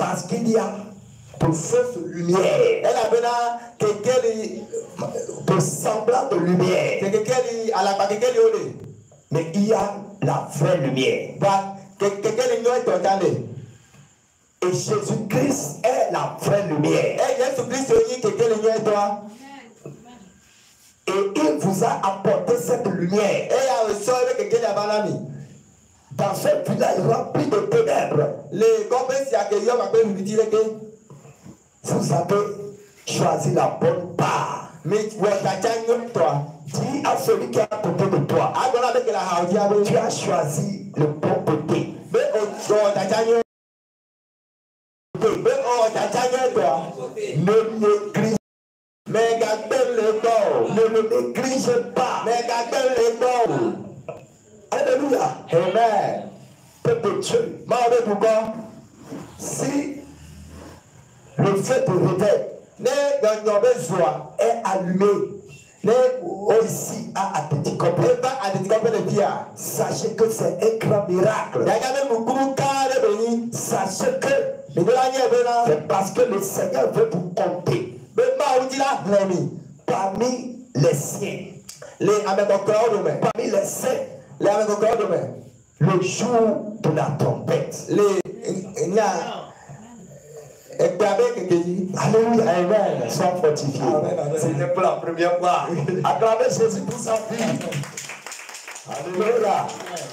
Parce qu'il y a de fausses lumières. Elle a besoin que quelqu'un De semblant de lumière. que quelqu'un à la bas quelqu'un lui. Mais il y a la vraie lumière. Bah que quelqu'un lui est totalement. Et Jésus-Christ est la vraie lumière. Et Jésus-Christ est quelqu'un lui est toi. Et il vous a apporté cette lumière. Et il a reçu quelqu'un à Balami. Dans ce village rempli de ténèbres, Les compagnies qui accueillent ma père lui dit que vous avez choisi la bonne part. mais tu vois ta change toi. Dis à celui qui est à côté de toi, Agora avec la hautia be. tu as choisi le bon côté. Be o so ta change. Be o ta change toi. Ne néglige, Mais gardez le corps. ne le néglige pas. Mais gardez le corps. Alléluia. Amen. Peuple de Dieu, Ma be pourquoi? si le feu de réveil Ne ganyo be soa. est allumé, Ne ici à Atletico, e ba aditi ko be dia. sachez que c'est un grand miracle. Ya ga be mukuru kare be ni. Sachez que Me be la nye be na. c'est parce que le Seigneur veut vous compter Be ma uti la hlemi. parmi les siens, Le amekokra o do me. parmi les saints, Le amekokra o do me. le jour de la trompette. Le nya Ekpabe kekeji. Alléluia, amen. Sois fortifié. Amen, amen. C'était pour la première fois. Acclamez Jésus pour sa vie. Alléluia.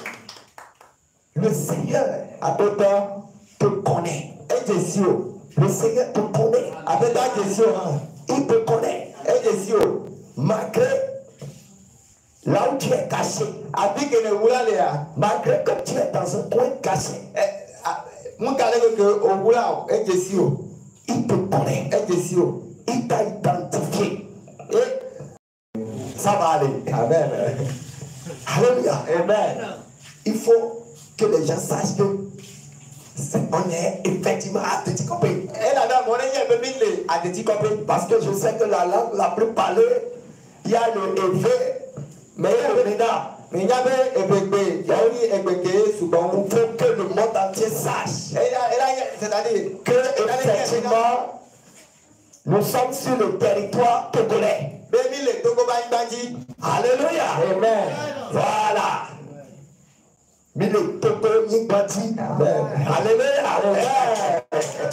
Le Seigneur À tout temps, te connaît. et Jésus. Le Seigneur te connaît. Avec ta Jésus, Il te connaît. et Jésus. Malgré là où tu es caché, Avec que ne voulait là. malgré que tu es dans un coin caché, Mon carré que au boulot, et Jésus. il te connaît. Et Jésus. Il t'a identifié. Et Ça va aller. Amen. Alléluia. Amen. Il faut que les gens sachent que c'est- on est effectivement à petit copain. Et là, dans mon aîné, il me dit à des petits copains. Parce que je sais que la langue la plus parlée, il y a le élevé, mais il y a le ménard. Mais il y avait un bébé, il y a eu un bébé souvent. Il faut que le monde entier sache Et là, et là, c'est-à-dire que effectivement, nous sommes sur le territoire togolais. Baby, le Togo Bandji. Alléluia. Amen. Voilà. Mais le Togo Nibati. Amen. Alléluia. Amen.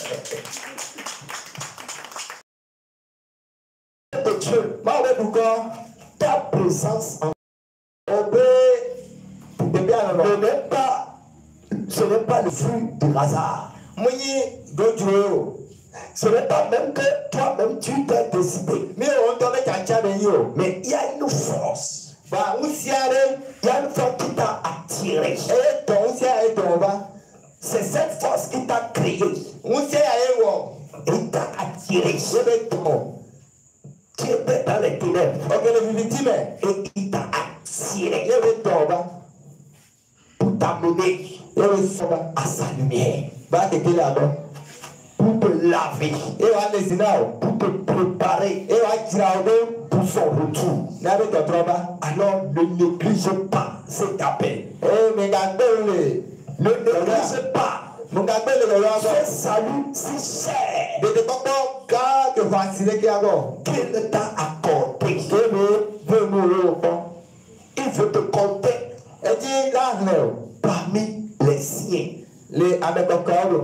De Dieu, Mawe pourquoi? ta présence en Obé. Bébé à ce l'homme. n'est pas, ce n'est pas le fruit du hasard. Mouni, Godjo. Ce n'est pas même que toi-même tu t'es décidé. Mais on doit mettre un tchab et yo. Mais il y a une force. Bah, où s'y allait? Il y a une force qui t'a attiré. Et ton, s'y allait ton bas. C'est cette force qui t'a créé. Où s'y allait wo? Et t'a attiré. Je vais ton. Tu étais dans les ténèbres. Ok, le victime. Et il t'a attiré Je vais ton bas. pour t'amener Je vais son bas. à sa lumière. Bah, que qu'il a bon. Pour te laver. Et va les sinao. Pour te préparer Et va tirer au dos. pour son retour. N'avez ton bas. Alors ne néglige pas cet appel. Eh, mais gardez le. Ne néglige pas Mon gardez le ce roi. salut si cher De te comprendre, car que voici qui a bon. qu'il t'a accordé. Que me veut mourir au fond. Il veut te compter Et dit là, non. parmi les siens. Les avec ton corps.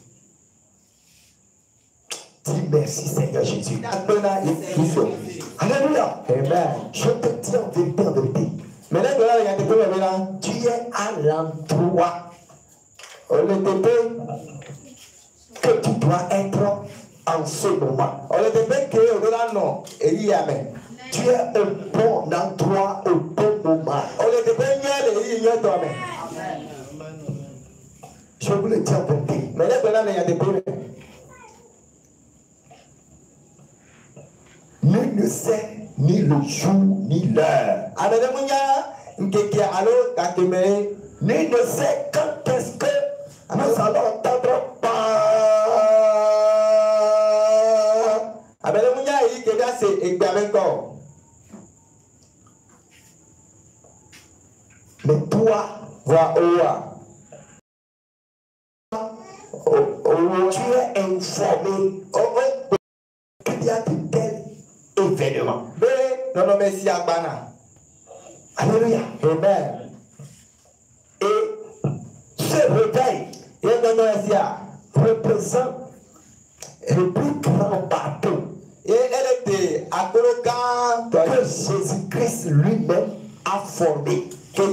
Dis merci Seigneur Jésus. Alléluia. Amen. Je te dis en vérité, en vérité, Mais là, il y a des problèmes là. tu es à l'endroit On le dépêche. que tu dois être en ce moment. On le dépêche que on doit non. Et il y a même. Tu es au bon endroit, au bon moment. On le dépêche et il y a toi même. Je vous le dis en vérité. Mais là, il y a des problèmes. Nul ne sait ni le jour ni l'heure. Alors, il y a un qui a alors kakeme. Nul ne sait quand est-ce que nous allons entendre pas. Alors, il y a un qui a c'est examen corps. Mais toi, Vois, oua. tu es informé qu'il y a de tels événements. Alléluia. Amen. Et ce réveil représente le plus grand bateau que Jésus-Christ lui-même a formé.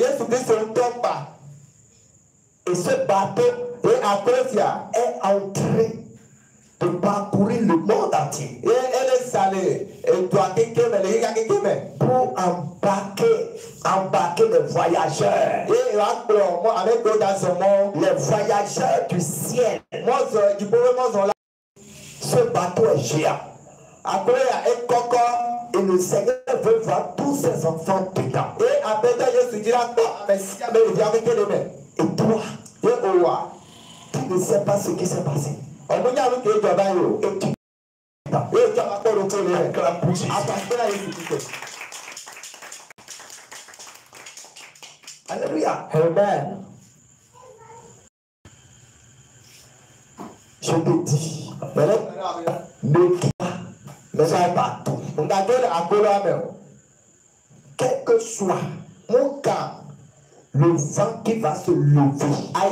Et ce bateau est en train de parcourir le monde entier pour embarquer, embarquer les voyageurs, les voyageurs du ciel. Ce bateau est géant. Et le Seigneur veut voir tous ses enfants dedans. Et toi, tu ne sais pas ce qui s'est passé. Et tu Alléluia. Amen. Je te dis, ne quitte pas, mais sois partout. Quel que soit mon cas, le vent qui va se lever,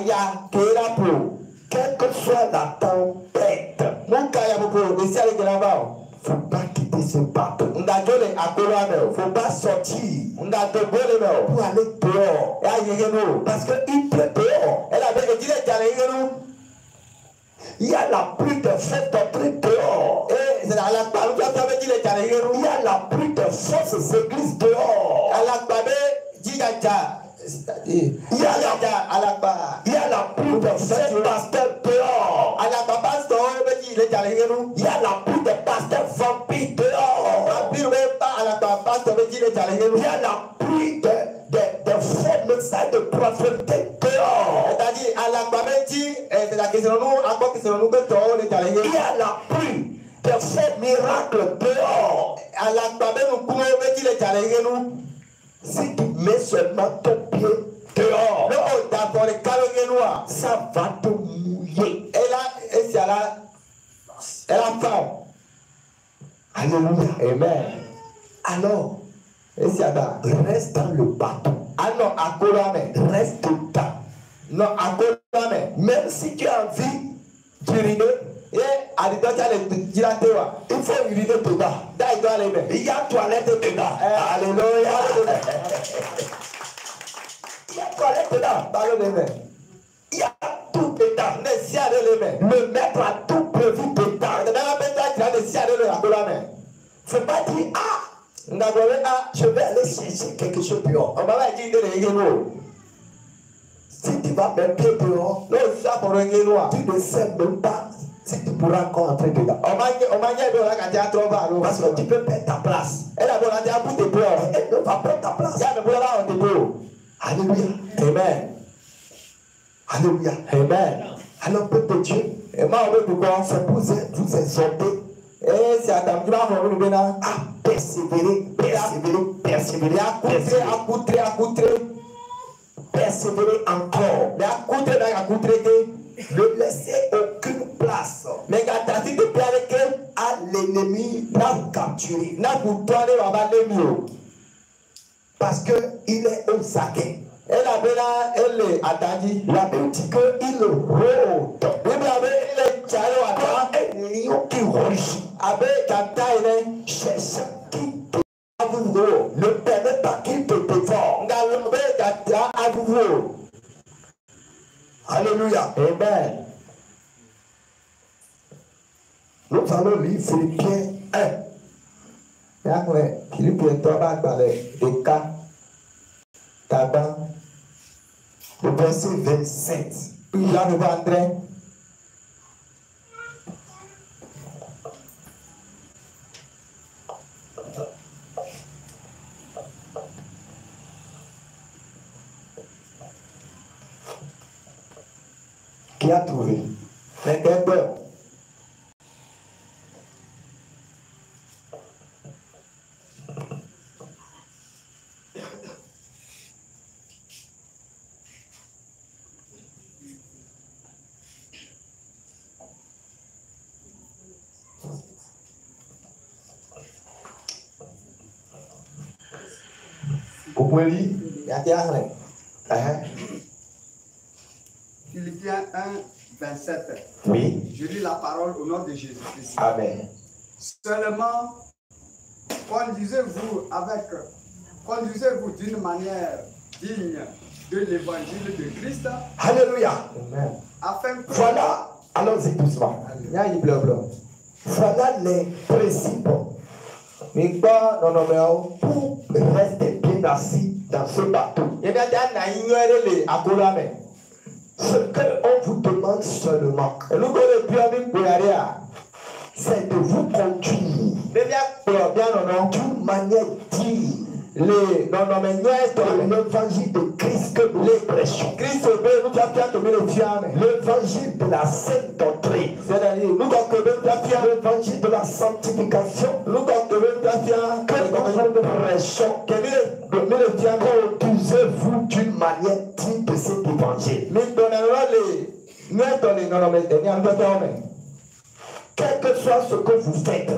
quelle que soit la tempête, il ne faut pas quitter ce bateau. Il ne faut pas sortir pour aller dehors. Parce qu'il pleut dehors. Il y a la pluie de fête doctrine dehors. Il y a la pluie de fausses églises dehors. Il y a la, il y a la pluie de fête pasteur dehors. Il y a la pluie de pasteur vampire dehors. Il y a la pluie de, de, de faux messages de prophétie dehors. Il y a la pluie de faux miracles dehors. Si tu mets seulement ton pied dehors, ça va te mouiller. Alléluia. Amen. Alors, reste dans le bateau. Reste dedans. Non, même si tu as envie d'uriner, il faut uriner dedans. Il y a toilette dedans. Alléluia. Il y a toilette dedans. Il y a tout dedans. Le maître a tout prévu dedans. Il ne faut pas dire, ah, je vais aller chercher quelque chose dehors. Si tu vas mettre pied dehors, tu ne sais même pas si tu pourras encore entrer dedans. Parce que tu peux perdre ta place. Elle ne va perdre ta place. Alléluia. Amen. Alléluia. Amen. Alors, peuple de Dieu, c'est pour vous exhorter à persévérer, persévérer, persévérer, à coûter, persévérer encore. Ne laissez aucune place à l'ennemi pour capturer. Parce qu'il est au saquet. La Bible dit qu'il rôde comme un lion qui rugit, cherchant qui te dévore. Ne permets pas qu'il te dévore. Alléluia. Amen. Nous allons lire Philippiens un. Le verset vingt-sept. Il a le André. Qui a trouvé? vingt-et-un. Vous pouvez lire? Il y a des arrêts. Philippiens un, vingt-sept. Oui. Je lis la parole au nom de Jésus-Christ. Amen. Seulement, conduisez-vous avec, conduisez-vous d'une manière digne de l'évangile de Christ. Alléluia. Amen. Afin que... Voilà, allons-y doucement. Voilà les principes. Pour rester bien assis dans ce bateau. Ce qu'on vous demande seulement, c'est de vous conduire d'une manière digne. Les non non mais l'évangile de Christ que nous les prêchons. L'évangile de la sainte doctrine. C'est-à-dire nous l'évangile de la sanctification. Nous que nous prêchons. Conduisez-vous d'une manière digne de cet évangile. Quel que soit ce que vous faites,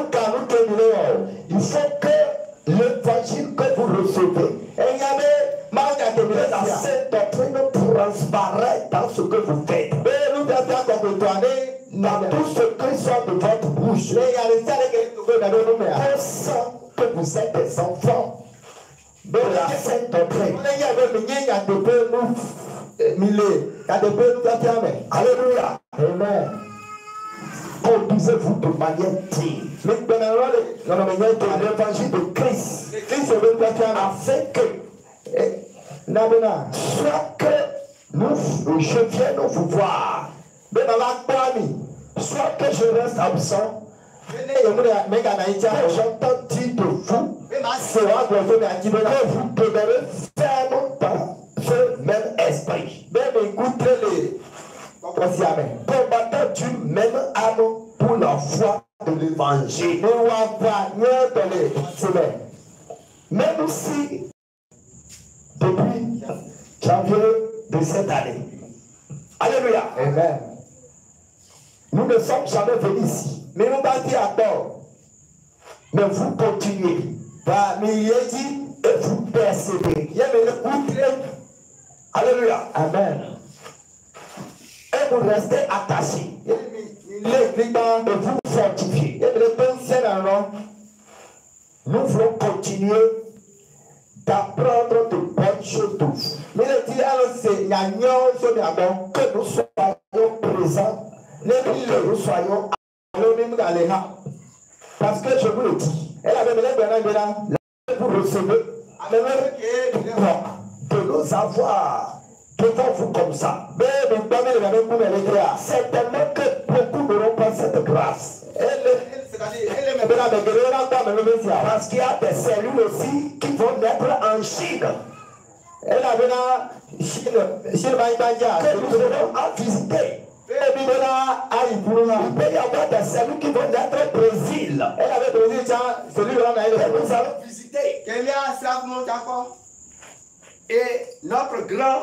il faut que l'évangile que vous recevez, que la sainte doctrine transparaît dans ce que vous faites. Dans tout ce qui sort de votre bouche, on sent que vous êtes des enfants de la sainte doctrine. Alléluia. Amen. Conduisez-vous de manière digne. L'évangile de Christ. Afin que, soit que nous, je vienne vous voir, soit que je reste absent, j'entends dire de vous, que vous demeurez ferme dans ce même esprit. Même écoutez les combattants du même âme pour la foi de l'évangile. Même si depuis janvier de cette année, alléluia, amen, nous ne sommes jamais venus ici, mais nous bâtis à tort, mais vous continuez, et vous persévérez, alléluia, amen. Et vous restez attachés. Et vous fortifiez. Nous voulons continuer d'apprendre de bonnes choses de vous. Mais le que nous soyons présents, que nous soyons parce que je vous le dis, vous recevez de nos avoirs devant vous comme ça. Certainement que beaucoup n'auront pas cette grâce. Parce qu'il y a des cellules aussi qui vont naître en Chine. Que nous aurons à visiter. Il peut y avoir des cellules qui vont naître au Brésil. Que nous allons visiter. Et notre grand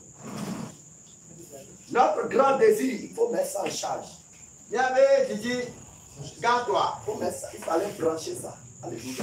Notre grand désir, il faut mettre ça en charge. Il y avait Didi, garde-toi, il faut mettre ça, il fallait brancher ça. Alléluia.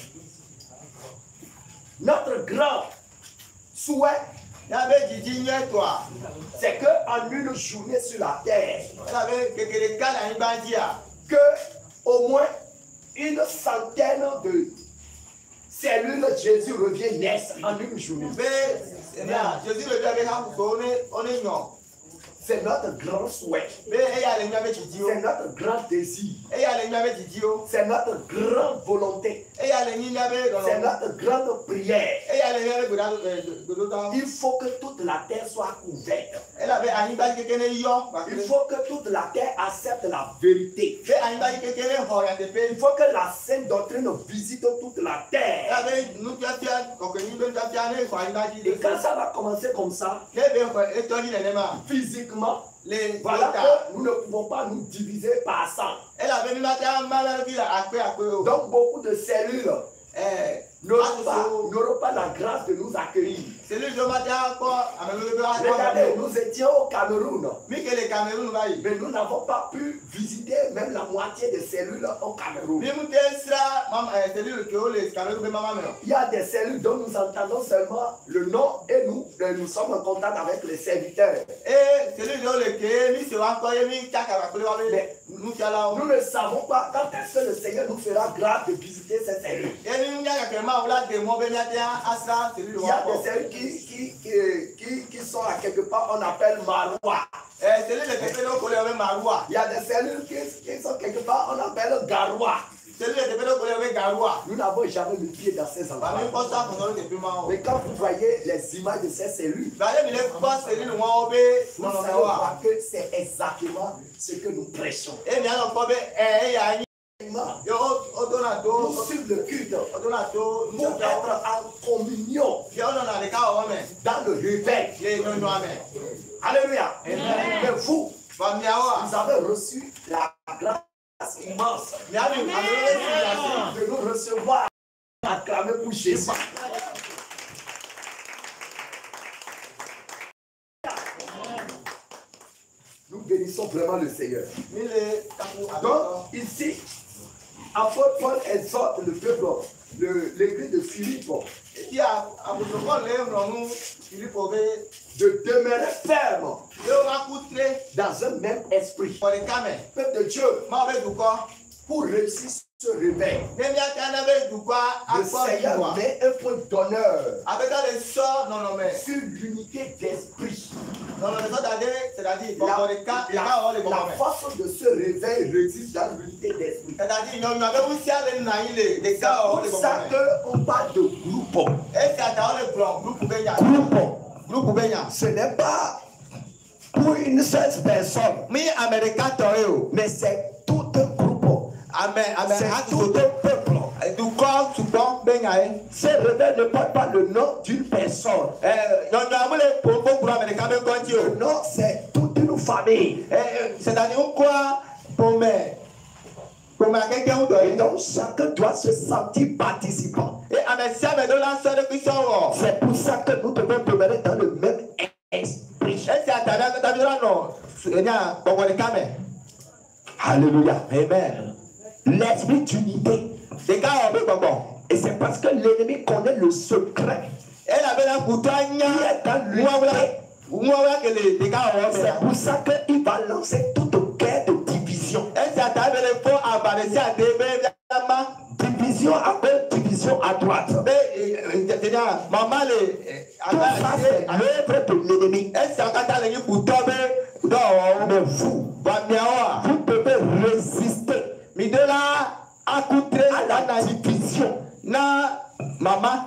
Notre grand souhait, il y avait Didi, toi, c'est qu'en une journée sur la terre, il y avait que au moins une centaine de cellules de Jésus reviennent naissent en une journée. Jésus revient avec un on est non. C'est notre grand souhait. C'est notre grand désir. C'est notre grande volonté. C'est notre grande prière. Il faut que toute la terre soit couverte. Il faut que toute la terre accepte la vérité. Il faut que la sainte doctrine visite toute la terre. Et quand ça va commencer comme ça, physiquement, les, voilà que nous ne pouvons pas nous diviser par cent. Donc beaucoup de cellules eh, n'auront pas, n'auront pas la grâce de nous accueillir. celui de Matia encore Regardez, nous étions au Cameroun. mais que le Cameroun va y Mais nous n'avons pas pu visiter même la moitié des cellules au Cameroun. mais nous sera maman celui que le Cameroun be maman. Il y a des cellules dont nous entendons seulement le nom et nous, nous sommes en contact avec les serviteurs. Et celui de le que mi se va encore mi chaka va Mais nous là nous ne savons pas quand est-ce que le Seigneur nous fera grâce de visiter ces cellules. et nous ya que ma ola de mo be nya asa celui de Il y a des cellules qui, qui, qui, qui, qui sont à quelque part, on appelle Maroua. eh celui de que le ko le Maroua. Il y a des cellules qui, qui sont quelque part, on appelle Garoua. celui de que le ko le Garoua. Nous n'avons jamais mis pied dans ces endroits. Ba mi ko sa ko de plus ma. Mais quand vous voyez les images de ces cellules, Ba le mi le ko celui de mo be vous non savez non voir que c'est exactement ce que nous prêchons. e mi ala ko be eh ya ni yo o do na do Nous suivons le culte o do na do pour être en communion yo no na de ka o me dans le réveil. ye no no ame Alléluia. Mais vous, ba mi awa vous avez reçu la grâce immense mi ami ami de nous recevoir, acclamer pour Jésus. Nous bénissons vraiment le Seigneur. mi le tapu Donc, ici, apôtre Paul exhorte le peuple, le- l'église de Philippe, ti a apostole Paul le no nu Philippe be de demeurer ferme yo va kutre dans un même esprit. pour le kame Peuple de Dieu, ma be du ko pour réussir ce réveil, ne mi ata na be du ko le akọ Seigneur iwa met un point d'honneur avec le so non non mais sur l'unité d'esprit. non non so dade c'est-à-dire bon La, le ka le la- ka o le bon la mais force de ce réveil réside dans l'unité d'esprit. c'est-à-dire yo no be usia le na ile de C'est ka o le pour bon ça mais qu'on parle de groupe. et c'est ata o le groupe groupe be nya Groupe, groupe be nya ce n'est pas pour une seule personne, mi america toreo mais c'est tout un groupe. amen amen C'est tout un peuple. du ko sugbon be nya e Ce réveil ne porte pas le nom d'une personne. eh yo no amule po po groupe america be ko ti o Non, c'est toute une famille. eh c'est-à-dire on quoi pour me pour me quelqu'un ou Et donc, chacun doit se sentir participant. et amen si amen do la so de christian o C'est pour ça que nous devons demeurer dans le même esprit. et c'est ata na ta bi no nya bo le kame Alléluia. amen L'esprit d'unité. de ka o be gbogbo Et c'est parce que l'ennemi connaît le secret. e la be na kuto anya nwa wala nwa wala kele de ka o be C'est pour ça qu'il va lancer toute guerre de division. e c'est ata be le fo abale si ade be ma Division après division à droite. be c'est à mama le Tout ça, c'est l'œuvre de l'ennemi. e c'est akata le ni kuto be do o Mais vous, ba mi awa vous devez résister mi de la akutre à la division. na mama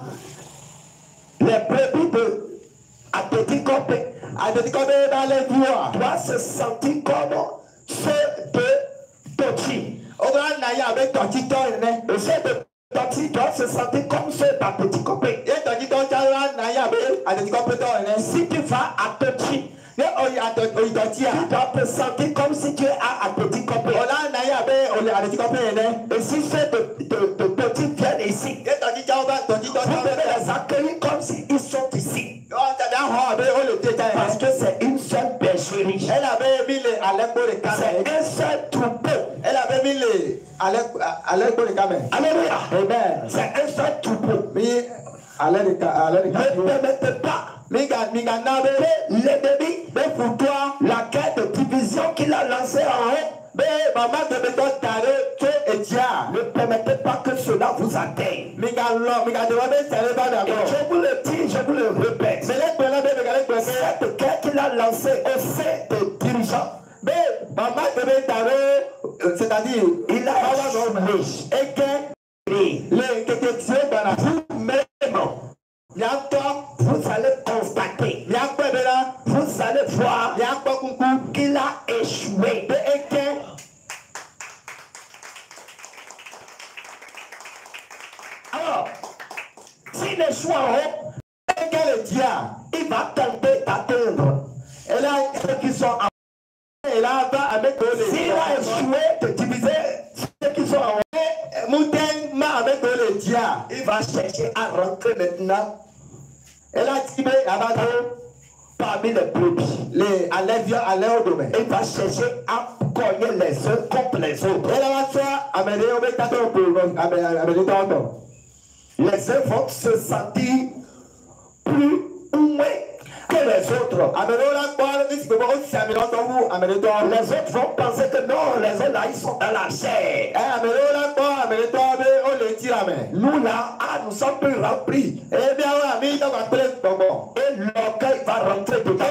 Les brebis de à petit copé ade ko be ba le duwa doivent se sentir comme ceux de Tochi. o ga na ya be to ti to ne Et ceux de Tochi doivent se sentir comme ceux d'à petit copé. e to ti to cha na ya be ade ko pe to ne Si tu vas à Tochi, ne o ya to o to ti tu a dois te sentir comme si tu es à, à petit copé. o la na ya be o le ade ko pe ne Et si ceux de, de, de Tochi viennent ici, e to ti cha o ba to ti to vous cha devez les accueillir comme s'ils sont ici. o ta da ho be o le te cha Parce que c'est une seule bergerie. e la be mi le ale ko le ka C'est un seul troupeau. e la be mi le ale ale ko le ka me Alléluia. amen C'est un seul troupeau. mi ale le ka ale le ka Ne permettez pas mi ga mi ga na be que l'ennemi be fu toi la guerre de division qu'il a lancée en haut, be mama de be to tare to e tia ne permettez pas que cela vous atteigne. mi ga lo mi ga de be tare ba da Et go je vous le dis, je vous le répète, me le pe la be be ga le pe cette guerre qu'il a lancée au sein des dirigeants, be mama de be tare c'est-à-dire il a échoué. et que Et le que que tu ba na vous-même, ya to vous allez constater, ya pe be la vous allez voir ya po kunku qu'il a échoué. be e ke Alors, s'il échoue en haut, e ke le tia il va tenter d'atteindre elle a ceux qui sont en elle a va avec les s'il a échoué de diviser ceux qui sont en haut, mountain ma avec le dia, il va chercher à rentrer maintenant. Elle a dit, mais parmi les brebis, les alléviens à leur domaine. Il va chercher à cogner les uns contre les autres. Elle va faire, les uns vont se sentir plus ou moins que les autres. Les autres vont penser que non, les autres là, ils sont dans la chair. Nous là, ah, nous sommes plus remplis. Et l'orgueil va rentrer dedans.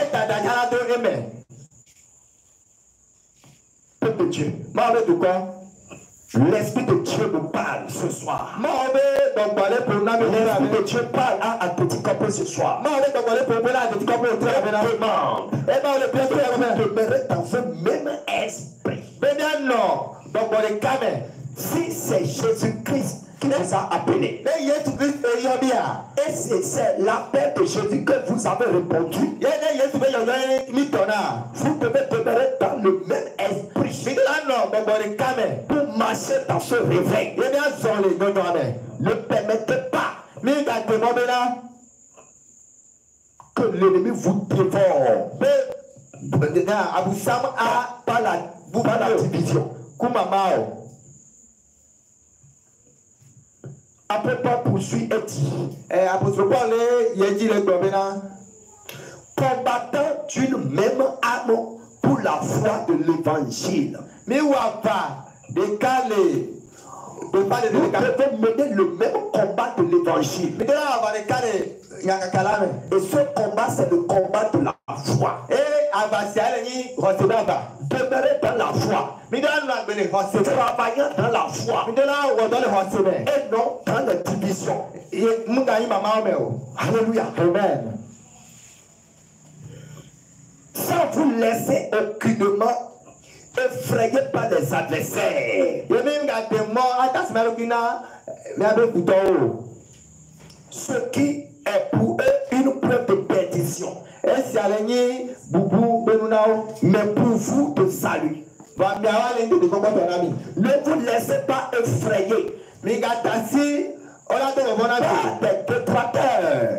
Peuple de Dieu, de quoi? L'Esprit de Dieu nous parle ce soir. L'Esprit de Dieu parle à un petit couple ce soir. Demeurer dans un même esprit. Si c'est Jésus-Christ qui vous a appelé, et c'est l'appel de Jésus que vous avez répondu, vous devez demeurer dans le même esprit pour marcher dans ce réveil. Ne permettez pas que l'ennemi vous dévore par la, par la division. Après Paul poursuit et dit, combattant d'une même arme pour la foi de l'évangile. Mais où a pas décalé? Nous devons mener le même combat de l'évangile. Et ce combat, c'est le combat de la foi. Demeurer dans la foi. Travaillant dans la foi. Et non dans la division. Alléluia. Amen. Sans vous laisser aucunement effrayé par les adversaires. Ce qui est pour eux une preuve de perdition. Mais pour vous de salut. Ne vous laissez pas effrayer par des détracteurs.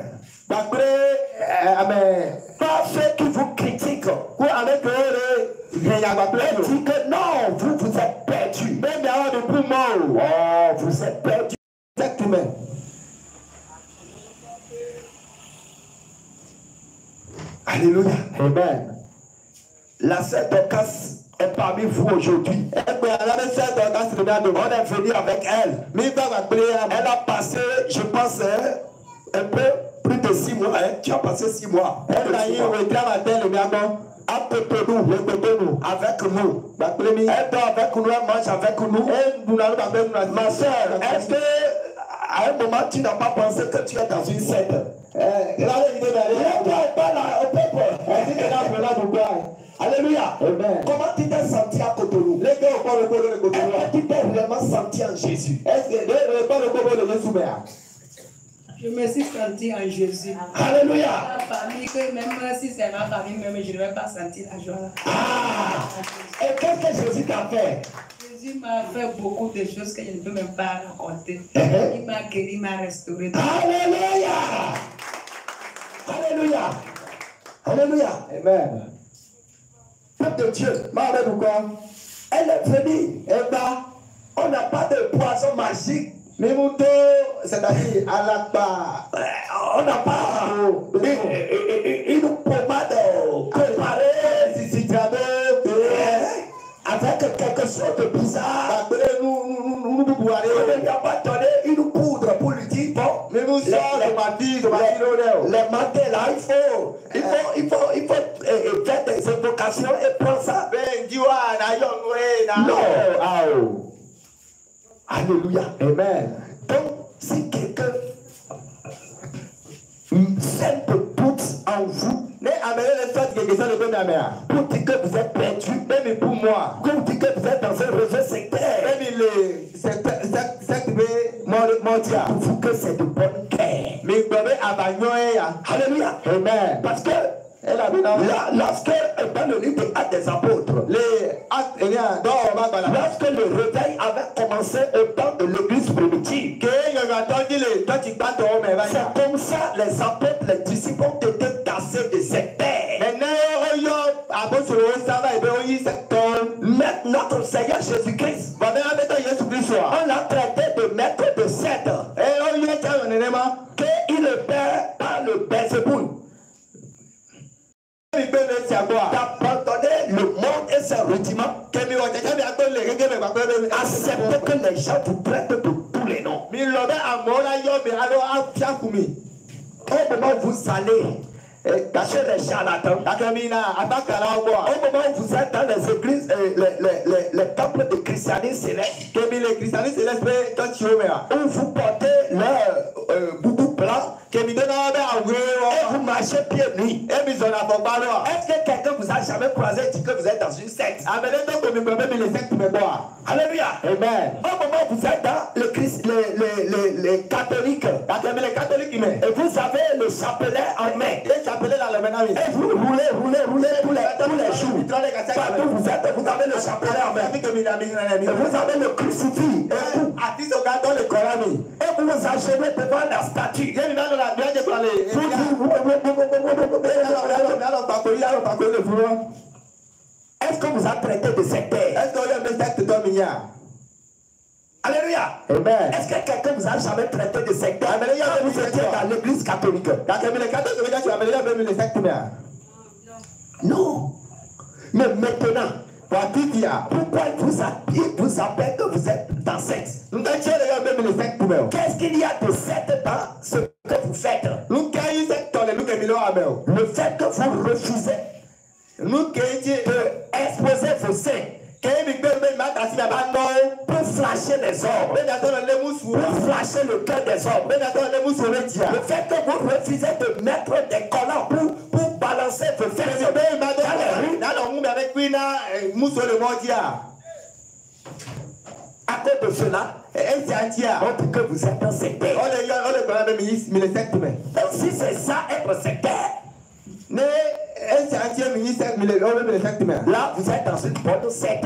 Pas ceux qui vous critiquent. Ou avec eux, dit que non, vous, vous êtes perdus. Oh, vous êtes perdus. Exactement. Alléluia. Amen. La sœur Dorcas est parmi vous aujourd'hui. On est venu avec elle. Elle a passé, je pense, un peu plus de six mois. Hein? Tu as passé six mois. Elle a eu un à côté de nous, avec nous. Elle dort avec nous, elle mange avec nous. Ma soeur, est-ce que à un moment tu n'as pas pensé que tu es dans une secte? Alléluia. Comment tu t'es senti à côté de nous? Est-ce que tu t'es vraiment senti en Jésus? Je me suis senti en Jésus. Alléluia. La famille, que même si c'est ma famille, même je ne vais pas sentir la joie. Ah. Et qu'est-ce que Jésus t'a fait? Jésus m'a fait beaucoup de choses que je ne peux même pas raconter. Uh-huh. Il m'a guéri, il m'a restauré. Alléluia. Alléluia. Alléluia. Amen. Peuple de Dieu, elle est venue. Et bah, on n'a pas de poison magique. Mais mon dos, c'est-à-dire à la part, on n'a pas une pommade préparée, si tu avais avec quelque chose de bizarre. Nous, nous, nous, on ne lui a pas donné une poudre pour lui dire, bon, mais vous sortez, les matins là, il faut, il faut, il faut, il faut faire des invocations et prendre ça. Non, ah, alléluia, amen. Donc, si quelqu'un sème de doute en vous, pour dire que vous êtes perdu, même pour moi, pour dire que vous êtes dans un réseau sectaire, même pour vous que c'est de bonne guerre. Alléluia, amen. Parce que elle Là, lorsque dans le livre des Actes des Apôtres, lorsque le réveil avait commencé au temps de l'église primitive, c'est comme ça les apôtres, les disciples ont été tassés de cette terre. Mais notre Seigneur Jésus-Christ, on l'a traité de maître de cèdre. Qu'il le perd par le Belzéboul. D'abandonner le monde et ses rudiments. Accepter que les gens vous traitent de tous les noms. Au moment où vous allez cacher les charlatans, au moment où vous êtes dans les églises, euh, les, les, les, les temples de christianisme céleste, où vous portez leur euh, boubou blanc, et vous marchez pieds nus. Est-ce que quelqu'un vous a jamais croisé et dit que vous êtes dans une secte? Alléluia. Amen. Au moment où vous êtes dans le Christ, les, les, les, les catholiques, et vous avez le chapelet en main, et vous roulez, roulez, roulez tous les, tous les jours. Partout vous êtes, vous avez le chapelet en main. Et vous avez le crucifix. Et vous, et vous vous achetez devant la statue. Est-ce que vous avez traité de cette terre? Alléluia. Amen. Est-ce que quelqu'un vous a jamais traité de cette terre? Vous étiez dans l'église catholique. Non. Mais maintenant, pourquoi il vous, vous appelle que vous êtes dans sexe? Qu'est-ce qu'il y a de secte dans ce que vous faites? Le fait que vous refusez d'exposer vos seins pour flasher les hommes, pour flasher le cœur des hommes. Le fait que vous refusez de mettre des collants pour, pour balancer vos fesses dans les rues. À cause de cela, on dit que vous êtes un sectaire. Donc si c'est ça être sectaire, là vous êtes dans une bonne secte.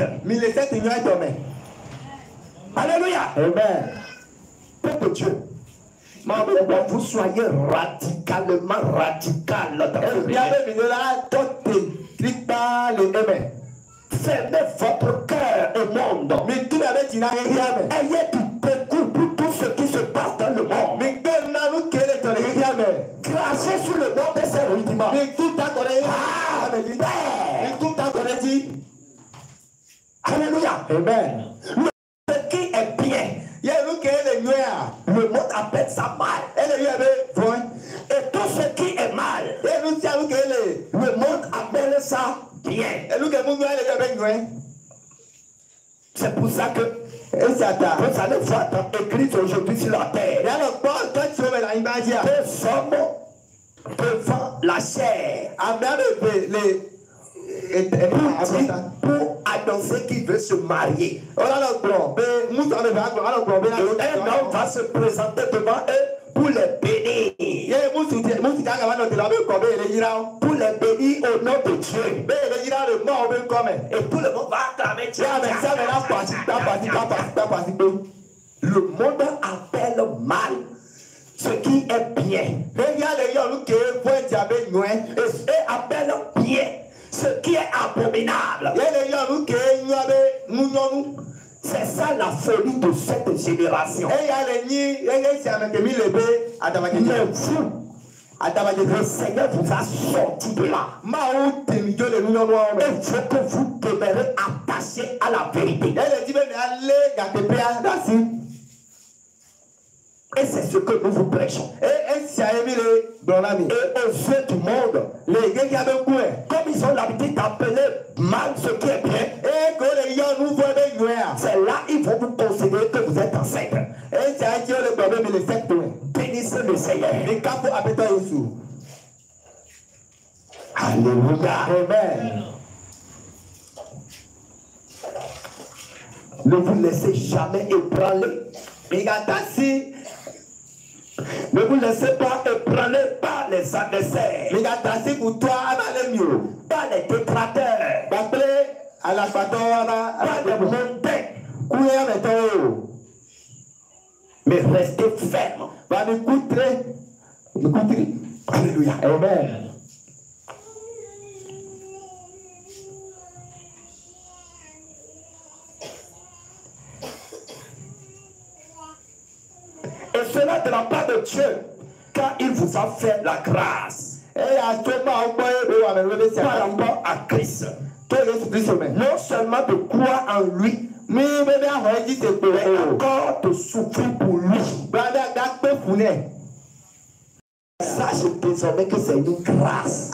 Alléluia. Amen. Peuple de Dieu, vous soyez radicalement radical dans fermez votre cœur au monde. Ayez du dégoût pour tout ce qui se passe dans le monde. Crachez sur le monde et ses rudiments. Alléluia. Amen. Ce qui est bien, le monde appelle ça mal. Et tout ce qui est mal, le monde appelle ça bien. C'est pour ça que vous allez voir dans l'église aujourd'hui sur la terre. Des hommes devant la chair pour annoncer qu'il veut se marier. Un homme va se présenter devant eux pour les bénir. Pour les bénir au nom de Dieu. Et tout le monde va acclamer Dieu. Le monde appelle mal ce qui est bien. Et appelle bien ce qui est abominable. C'est ça la folie de cette génération. Mais vous, le Seigneur vous a sorti de là. Il faut que vous demeurez attachés à la vérité. Et c'est ce que nous vous prêchons. Et aux yeux du monde, comme ils ont l'habitude d'appeler mal ce qui est bien, c'est là ils vont vous considérer que vous êtes enceinte. Bénissez le Seigneur. Alléluia. Amen. Ne vous laissez jamais ébranler. Ne vous laissez pas ébranler par par les adversaires. Mais la tracé pour toi, mieux. Par les détracteurs. À la par les montagnes. Mais restez ferme. Va m'écouter. M'écouter. Alléluia. Amen. Et cela de la part de Dieu, car il vous a fait la grâce. Par rapport à Christ. Non seulement de croire en lui, mais encore de souffrir pour lui. Sache désormais que c'est une grâce.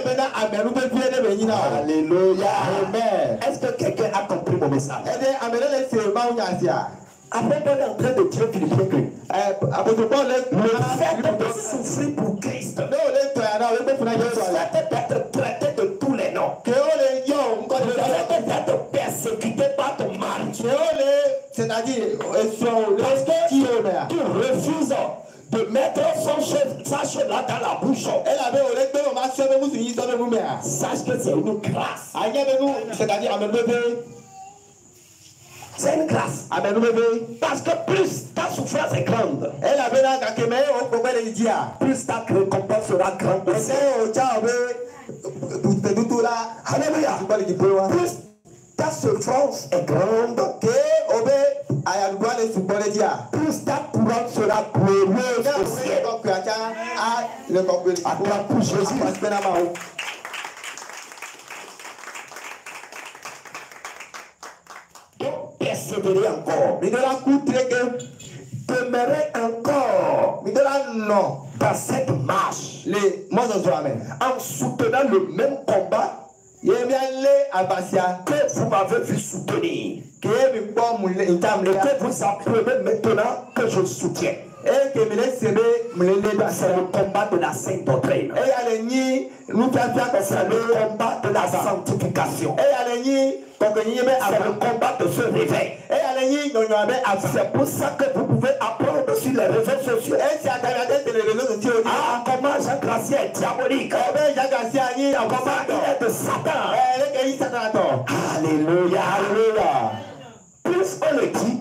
Alléluia. Amen. Est-ce que quelqu'un a compris mon message? Après qu'on est en train de dire Philippiens que le fait de souffrir pour Christ, le fait d'être traité de tous les noms, le fait d'être persécuté par ton mari, c'est-à-dire parce que tu refuses de mettre son chef, sa chef là dans la bouche. Sache que c'est une grâce. C'est-à-dire à me lever. C'est une grâce. Parce que plus ta souffrance est grande, plus ta récompense sera grande. Alléluia. Plus ta souffrance est grande, plus ta couronne sera glorieuse au ciel. Acclame pour Jésus. Persévérer encore. Demeurer encore dans cette marche. En soutenant le même combat que vous m'avez vu soutenir. Et que vous apprenez maintenant que je soutiens. C'est le combat de la sainte doctrine. C'est le combat de la sanctification. C'est le combat de ce réveil. C'est pour ça que vous pouvez apprendre sur les réseaux sociaux. Ah, comment Jean Gracier est diabolique. Comment il est de Satan. Alléluia. Alléluia. Plus on le dit,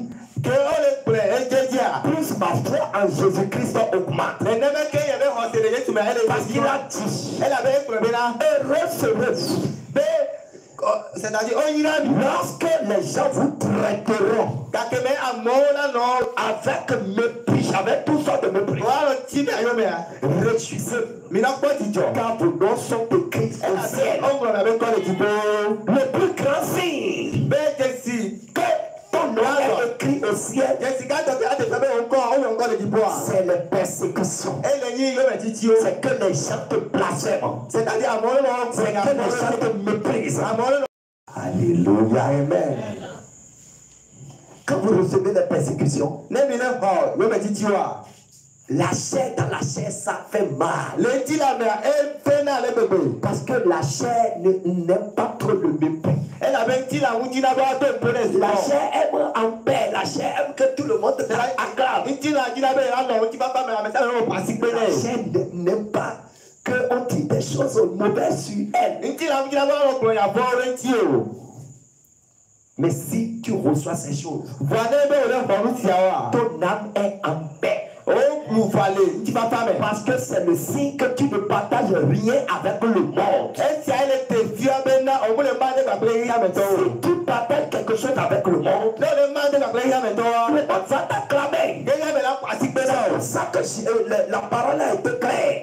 plus ma foi en Jésus-Christ augmente. Parce qu'il a dit, heureux serez-vous. C'est-à-dire, lorsque les gens vous traiteront avec mépris, avec tout sortes de mépris, réjouissez, car vos noms sont écrits au ciel. Le plus grand signe que ton nom est écrit au ciel, c'est la persécution. C'est que les gens te blasphèment. C'est-à-dire, c'est que les gens te méprisent. Alléluia, amen. Quand vous recevez des persécutions, la chair dans la chair, ça fait mal. Parce que la chair n'aime pas trop le mépris. La chair aime en paix. La chair aime que tout le monde acclame. La chair n'aime pas qu'on dit des choses mauvaises sur elle. Mais si tu reçois ces choses, ton âme est en paix. Parce que c'est le signe que tu ne partages rien avec le monde. Si tu partages quelque chose avec le monde, le monde va t'acclamer. C'est pour ça que la parole a été claire.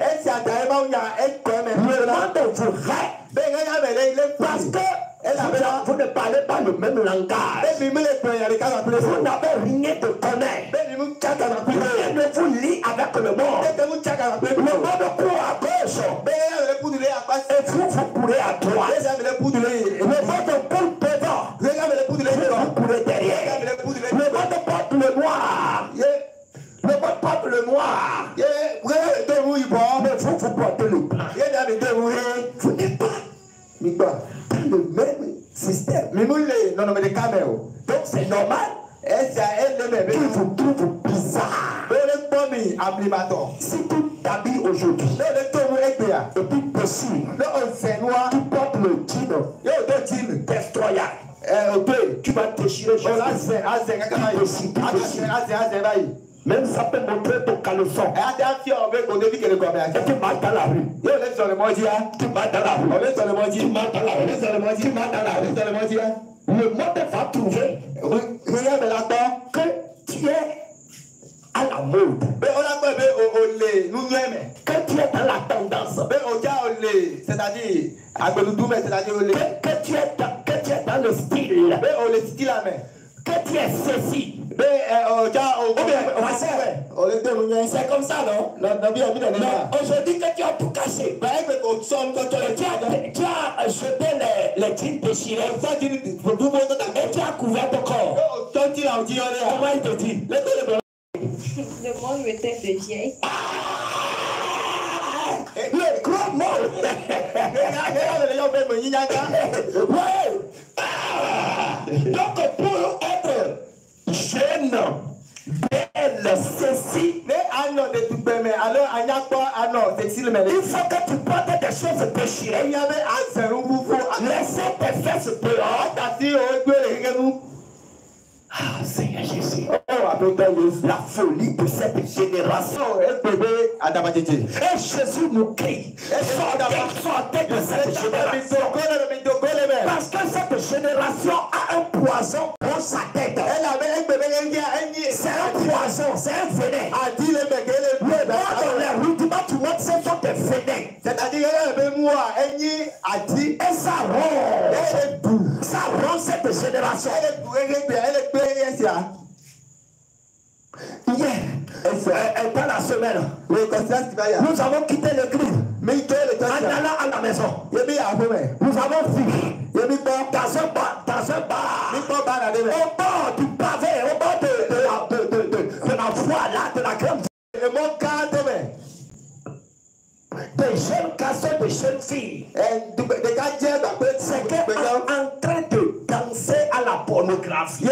Le monde vous rêve. Parce que vous ne parlez pas le même langage. Vous n'avez rien de commun. Rien ne vous lie avec le monde. Le monde court à gauche. Et vous, vous courez à droite. Le monde court devant. Vous courez derrière. Le monde porte le noir. Le monde porte le noir. Mais vous, vous portez le blanc. Vous n'êtes pas dans le même système. Donc c'est normal qu'il vous trouve bizarre. Si toute ta t'habilles aujourd'hui. Et puis possible. Tu portes le jean destroyer. Tu vas déchirer Jésus. Même ça peut montrer ton caleçon. Et tu marches dans la rue. Tu marches dans la rue. Tu marches dans la rue. Tu marches dans la rue. Le monde va trouver que tu es à la mode. Que tu es dans la tendance. C'est-à-dire, Que, que, tu es dans, que tu es dans le style. Que tu es ceci. C'est comme ça, non? Non, aujourd'hui que tu as tout caché. Tu as, tu as jeté les, les jeans déchirés. Et tu as couvert ton corps. Comment il te dit? Le monde me traite de vieille. Le gros mot. Donc pour être jeune, belle, ceci, il faut que tu portes des choses déchirées. Laissez tes fesses dehors. Ah, Seigneur Jésus. La folie de cette génération. Et Jésus nous crie. Sortez, sortez de cette génération. Parce que cette génération a un poison pour sa tête. C'est un poison, c'est un venin. Le mort dans les rudiments, tout le monde sait sont des venins. C'est-à-dire, et ça rompt. Ça rompt cette génération. Hier, dans la semaine, nous avons quitté l'église en allant à la maison. Nous avons vu dans un bar, dans un bar, au bord du pavé, au bord de, de, la, de, de, de, de la voie là, de la grande. Des jeunes garçons, des jeunes filles, c'est qu'en en train de danser à la pornographie.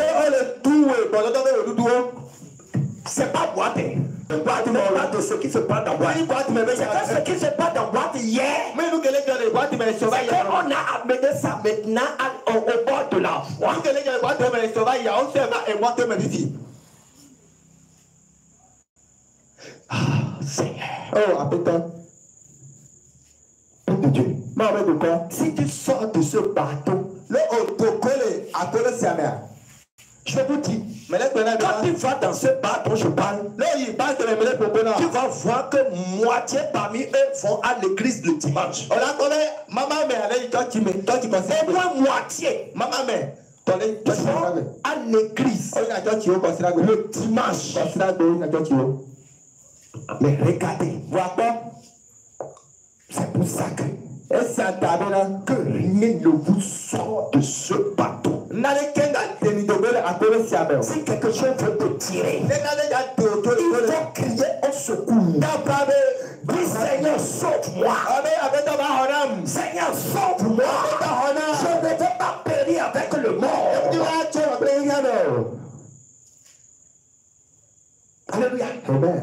C'est pas boîte. Boîte, mais pas de ce qui se passe dans boîte. C'est pas ce qui se passe dans boîte hier. C'est qu'on a amené ça maintenant au, au bord de la voie. Ah, Seigneur. Oh, appétant. De Dieu. Si tu sors de ce bateau, je vous dis, quand tu vas dans ce bateau, je parle, tu vas voir que moitié parmi eux vont à l'église le dimanche. Et moi, moitié vont à l'église le dimanche. Mais regardez, c'est pour ça que que rien ne vous sort de ce bateau. Si quelque chose veut te tirer, il faut crier au secours. Dis Seigneur, sauve-moi. Seigneur, sauve-moi. Je ne vais pas périr avec le mort. Alléluia. Amen.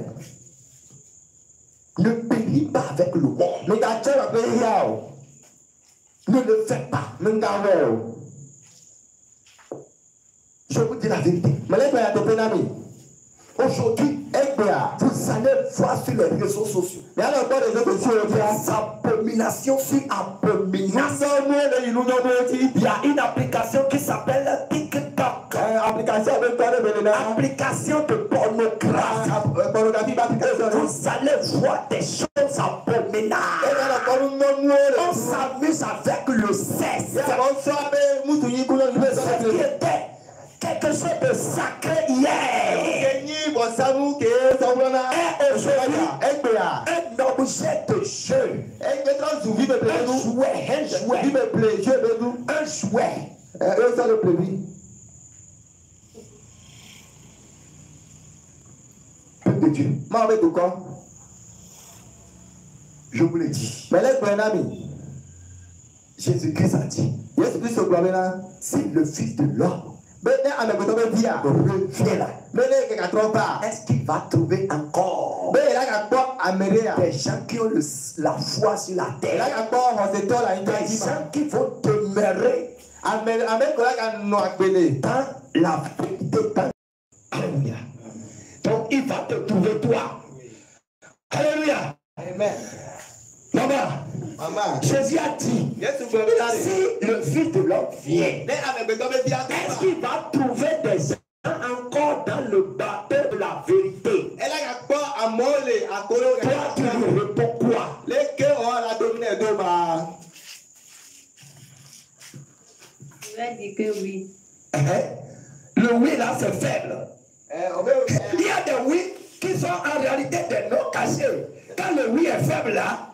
Ne péris pas avec le mort. Ne le fais pas. Je vous dis la vérité. Aujourd'hui, vous allez voir sur les réseaux sociaux des abominations sur abominations. Il y a une application qui s'appelle TikTok. Application de pornographie. Vous allez voir des choses abominables. On s'amuse avec le sexe. Ce qui était quelque chose de sacré hier. Et aujourd'hui, un objet de jeu. Un jouet, un jouet. Un jouet. De Dieu. Je vous l'ai dit. Jésus-Christ a dit, si le Fils de l'homme Reviens là. Est-ce qu'il va trouver encore des gens qui ont le- la foi sur la terre? Des gens qui vont demeurer dans la vérité. dans- Alléluia. Donc il va te trouver toi. Alléluia. Amen. Maman, Jésus a dit, si le Fils de l'homme vient, est-ce qu'il va trouver des gens encore dans le bateau de la vérité? Toi, tu lui réponds quoi? Je vais dire que oui. Hein? Le oui là, c'est faible. Il y a des oui qui sont en réalité des non cachés. Quand le oui est faible là,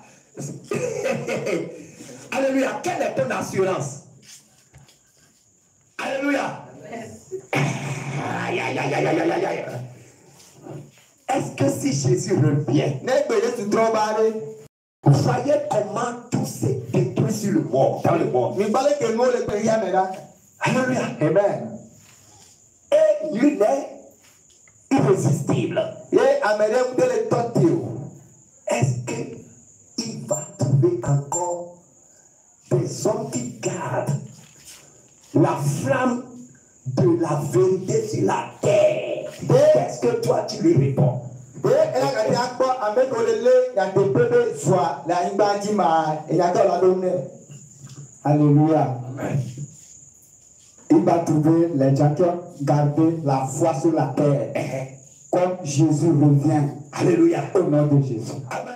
alléluia, quelle est ton assurance? Alléluia. Aïe, aïe, aïe, aïe, aïe, aïe, aïe. Est-ce que si Jésus revient, vous voyez comment tout s'est détruit sur le monde, dans le monde? Alléluia. Amen. Et il est irrésistible. Est-ce qu'il va trouver encore des hommes qui gardent la flamme de la vérité sur la terre? Qu'est-ce que toi tu lui réponds? Alléluia. Il va trouver les gens qui ont gardé la foi sur la terre. Comme Jésus revient. Alléluia. Au nom de Jésus. Amen.